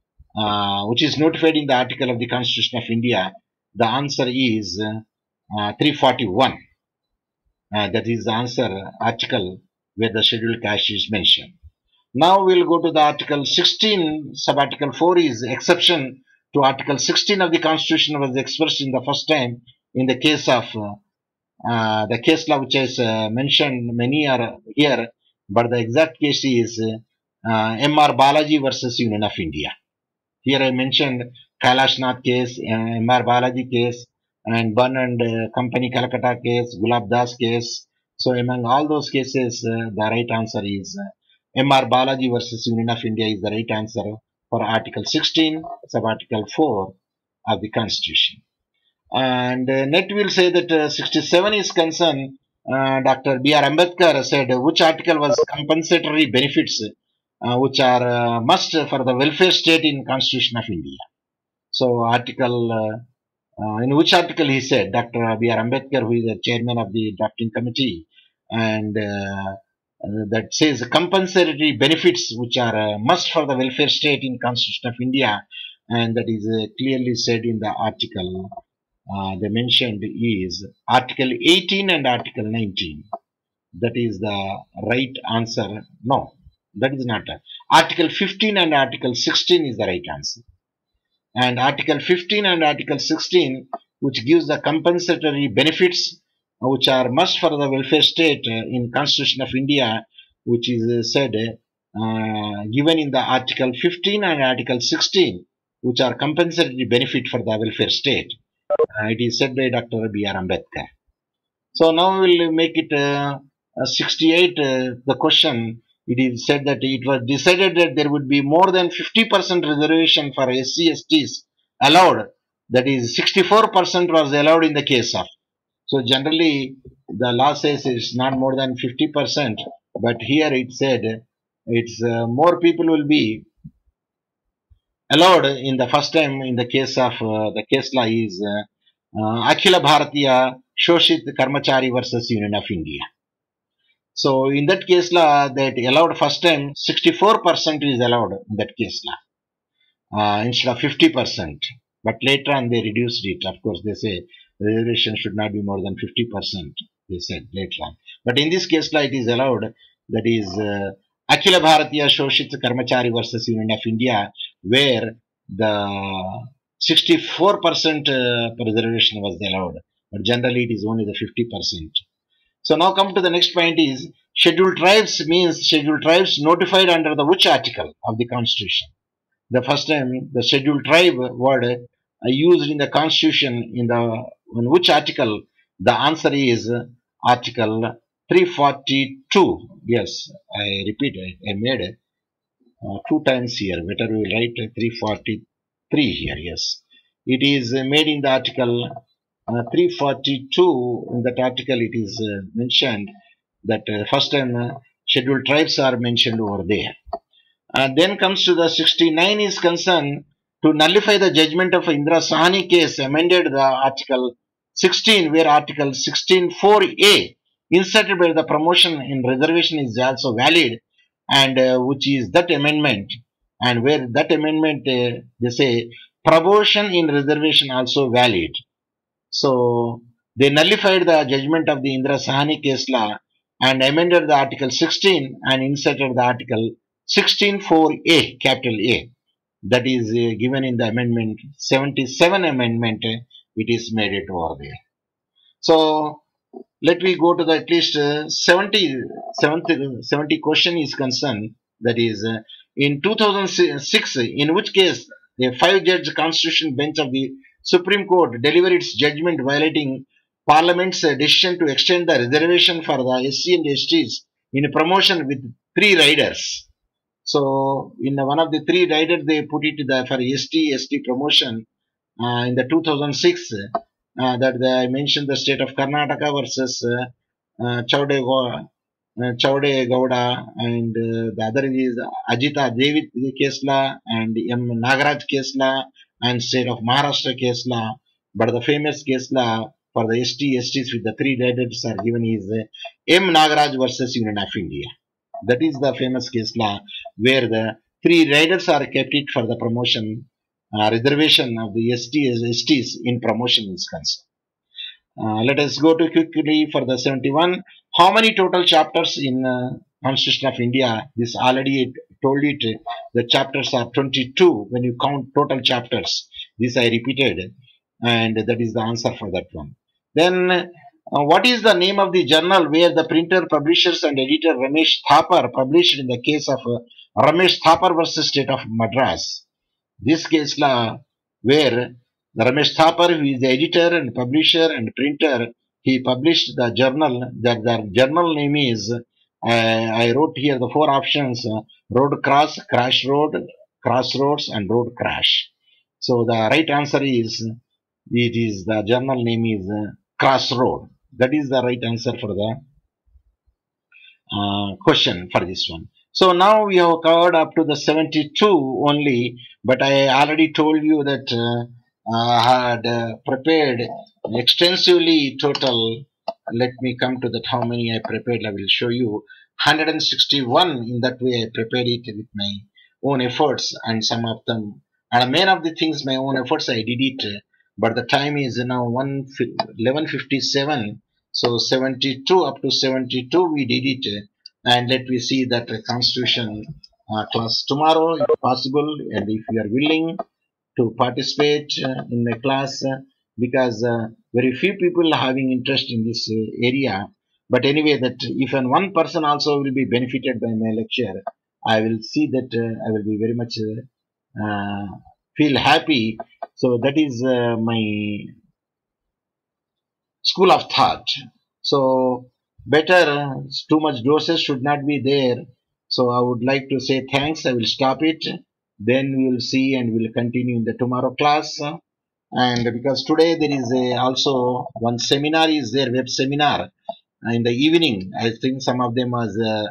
uh, which is notified in the article of the Constitution of India? The answer is uh, three forty-one. Uh, that is the answer article where the scheduled caste is mentioned. Now we'll go to the article sixteen, sub-article four is exception to article sixteen of the Constitution was expressed in the first time in the case of uh, uh, the case law which is uh, mentioned many are here, but the exact case is uh, M R Balaji versus Union of India. Here I mentioned Kailash Nath case, uh, M R Balaji case, and Bun and uh, Company Calcutta case, Gulab Das case. So among all those cases, uh, the right answer is uh, M R Balaji versus Union of India is the right answer for Article sixteen, sub-Article four of the Constitution. And uh, net will say that uh, sixty-seven is concerned, uh, Doctor B R Ambedkar said uh, which article was compensatory benefits uh, which are uh, must for the welfare state in Constitution of India. So article, uh, uh, in which article he said, Doctor B R Ambedkar, who is the chairman of the drafting committee, and uh, uh, that says compensatory benefits which are uh, must for the welfare state in Constitution of India, and that is uh, clearly said in the article. Uh, they mentioned is Article eighteen and Article nineteen. That is the right answer. No, that is not. Article fifteen and Article sixteen is the right answer. And Article fifteen and Article sixteen, which gives the compensatory benefits which are must for the welfare state uh, in Constitution of India, which is uh, said uh, given in the Article fifteen and Article sixteen, which are compensatory benefit for the welfare state. Uh, it is said by Doctor B R Ambedkar. So now we will make it uh, uh, sixty-eight. Uh, the question, it is said that it was decided that there would be more than fifty percent reservation for S C S Ts allowed. That is sixty-four percent was allowed in the case of. So generally the law says it's not more than fifty percent, but here it said it's uh, more people will be allowed in the first time in the case of uh, the case law is uh, uh, Akhila Bharatiya Shoshit Karmachari versus Union of India. So in that case law that allowed first time sixty-four percent is allowed in that case law uh, instead of fifty percent. But later on they reduced it. Of course they say reservation should not be more than fifty percent. They said later on. But in this case law it is allowed. That is uh, Akhila Bharatiya Shoshit Karmachari versus Union of India, where the sixty-four percent uh, reservation was allowed, but generally it is only the fifty percent. So now come to the next point is scheduled tribes means scheduled tribes notified under the which article of the Constitution? The first time the scheduled tribe word uh, used in the Constitution in the in which article? The answer is Article three forty-two. Yes, I repeat it. I made it uh, two times here. Better we write three forty-three here. Yes, it is uh, made in the article uh, three forty-two. In that article, it is uh, mentioned that uh, first time uh, scheduled tribes are mentioned over there. Uh, then comes to the sixty-nine is concerned to nullify the judgment of Indira Sahani case, amended the article sixteen, where article sixteen four A inserted by the promotion in reservation is also valid, and uh, which is that amendment, and where that amendment uh, they say promotion in reservation also valid. So they nullified the judgment of the Indira Sahani case law and amended the article sixteen and inserted the article sixteen four A, capital A. That is uh, given in the amendment seventy-seven amendment. Uh, it is made it over there. So let me go to the at least uh, seventy, seventy, seventy question is concerned. That is uh, in two thousand six, in which case a five-judge constitution bench of the Supreme Court delivered its judgment violating Parliament's uh, decision to extend the reservation for the S C and S Ts in promotion with three riders. So in one of the three riders, they put it the, for S T S T promotion uh, in the two thousand six. Uh, that the, I mentioned the state of Karnataka versus uh, uh, Chaude, Go- uh, Chaude Gowda, and uh, the other is Ajita David Kesla and M. Nagaraj Kesla, and state of Maharashtra Kesla. But the famous Kesla for the S T S Ts with the three riders are given is uh, M. Nagaraj versus Union of India. That is the famous case law where the three riders are kept it for the promotion, uh, reservation of the S Ts, S Ts in promotion is concerned. Uh, let us go to quickly for the seventy-one. How many total chapters in uh, Constitution of India? This already told it. The chapters are twenty-two when you count total chapters. This I repeated, and that is the answer for that one. Then, uh, what is the name of the journal where the printer, publishers, and editor Ramesh Thapar published in the case of uh, Ramesh Thapar versus State of Madras? This case law where the Ramesh Thapar, who is the editor and publisher and printer, he published the journal. That the journal name is, uh, I wrote here the four options: uh, Road Cross, Crash Road, Crossroads, and Road Crash. So the right answer is, it is the journal name is uh, Crossroad. That is the right answer for the uh, question for this one. So now we have covered up to the seventy-two only, but I already told you that uh, I had uh, prepared extensively total. Let me come to that how many I prepared. I will show you one hundred sixty-one. In that way I prepared it with my own efforts, and some of them, and many of the things my own efforts I did it, but the time is now eleven fifty-seven. So seventy-two up to seventy-two we did it, and let me see that uh, constitution uh, class tomorrow if possible, and if you are willing to participate uh, in the class, uh, because uh, very few people are having interest in this uh, area. But anyway, that if and one person also will be benefited by my lecture, I will see that uh, I will be very much uh, uh, feel happy. So that is uh, my school of thought. So better, uh, too much doses should not be there. So I would like to say thanks. I will stop it. Then we will see and we will continue in the tomorrow class. And because today there is a, also one seminar is there, web seminar uh, in the evening. I think some of them has uh,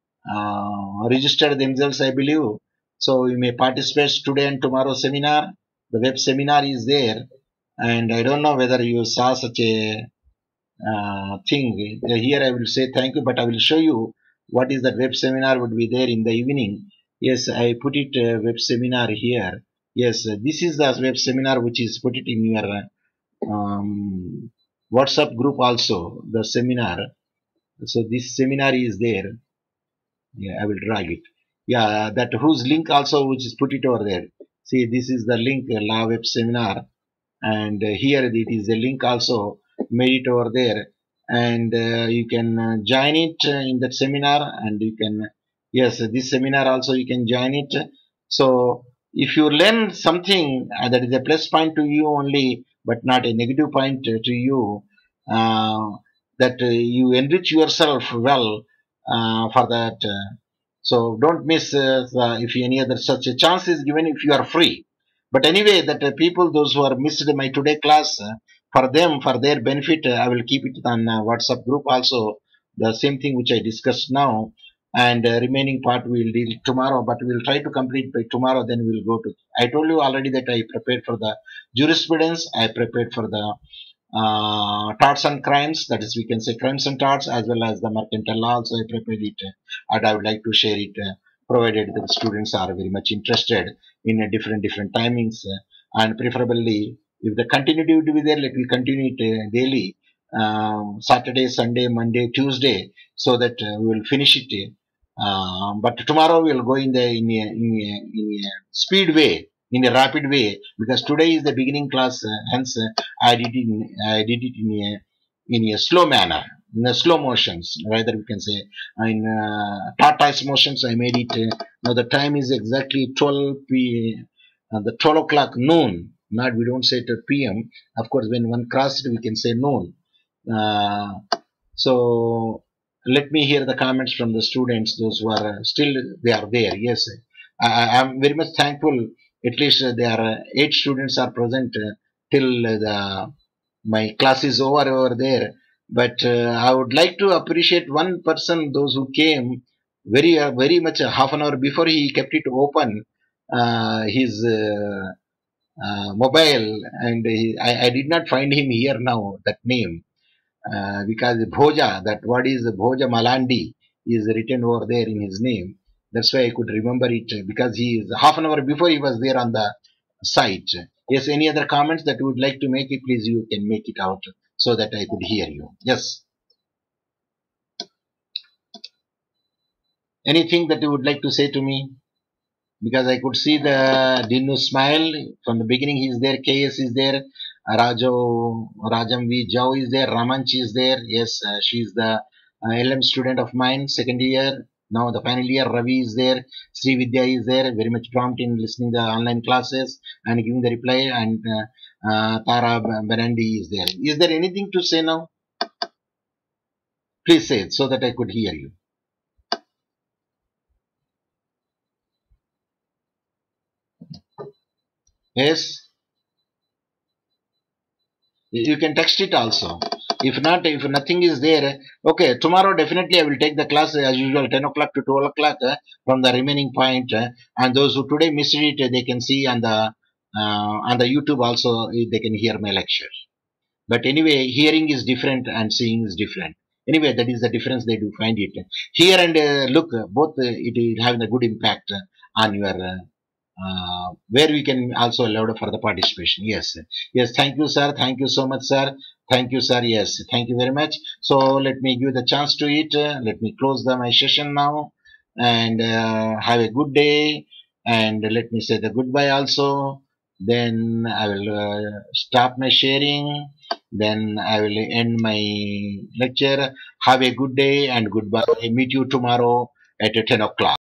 uh, registered themselves, I believe. So you may participate today and tomorrow seminar. The web seminar is there, and I don't know whether you saw such a uh, thing. Here I will say thank you, but I will show you what is that web seminar would be there in the evening. Yes, I put it uh, web seminar here. Yes, uh, this is the web seminar which is put it in your uh, um, WhatsApp group also, the seminar. So this seminar is there. Yeah, I will drag it. Yeah, that whose link also which is put it over there. See, this is the link, uh, law web seminar, and uh, here it is a link also made it over there, and uh, you can uh, join it uh, in that seminar, and you can, yes, this seminar also you can join it. So if you learn something uh, that is a plus point to you only, but not a negative point uh, to you, uh, that uh, you enrich yourself well uh, for that. Uh, so don't miss uh, if any other such a chance is given if you are free. But anyway, that uh, people, those who are missed my today class, uh, for them, for their benefit, uh, I will keep it on uh, WhatsApp group also, the same thing which I discussed now, and uh, remaining part we will deal tomorrow, but we will try to complete by tomorrow, then we will go to, I told you already that I prepared for the jurisprudence, I prepared for the uh, torts and crimes, that is we can say crimes and torts, as well as the mercantile law also I prepared it, uh, and I would like to share it, uh, provided that the students are very much interested in a different different timings, uh, and preferably if the continuity would be there, let me continue it uh, daily, um, Saturday, Sunday, Monday, Tuesday, so that uh, we will finish it. Uh, but tomorrow we will go in the in a, in a, in a speed way, in a rapid way, because today is the beginning class. Uh, hence, uh, I did it. In, I did it in a in a slow manner, in a slow motions. Rather, we can say in uh, tortoise motions. I made it. Uh, now the time is exactly twelve p. Uh, the twelve o'clock noon. Not we don't say it at p m. Of course, when one crosses it, we can say noon. Uh, so let me hear the comments from the students, those who are uh, still they are there. Yes, I am very much thankful. At least uh, there are uh, eight students are present uh, till uh, the my class is over over there. But uh, I would like to appreciate one person, those who came very uh, very much uh, half an hour before he kept it open. Uh, his uh, uh, mobile, and he, I, I did not find him here now, that name, uh, because Bhoja, that what is Bhoja Malandi, is written over there in his name. That's why I could remember it, uh, because he is half an hour before he was there on the site. Yes, any other comments that you would like to make it, please you can make it out so that I could hear you. Yes. Anything that you would like to say to me? Because I could see the Dinu smile from the beginning. He is there. K S is there. Rajo Rajam V Jao is there. Ramanchi is there. Yes, uh, she is the uh, L M student of mine, second year. Now the final year. Ravi is there. Sri Vidya is there. Very much prompt in listening the online classes and giving the reply. And uh, uh, Tara Benandi is there. Is there anything to say now? Please say it so that I could hear you. Yes. You can text it also. If not, if nothing is there, okay, tomorrow definitely I will take the class as usual, ten o'clock to twelve o'clock uh, from the remaining point. Uh, and those who today missed it, uh, they can see on the uh, on the YouTube also, uh, they can hear my lecture. But anyway, hearing is different and seeing is different. Anyway, that is the difference they do find it. Hear and uh, look, uh, both uh, it is having a good impact uh, on your uh, uh, where we can also allow for the participation. Yes, yes. Thank you, sir. Thank you so much, sir. Thank you, sir. Yes, thank you very much. So let me give the chance to it. Uh, let me close the my session now, and uh, have a good day. And let me say the goodbye also. Then I will uh, stop my sharing. Then I will end my lecture. Have a good day and goodbye. Meet you tomorrow at ten o'clock.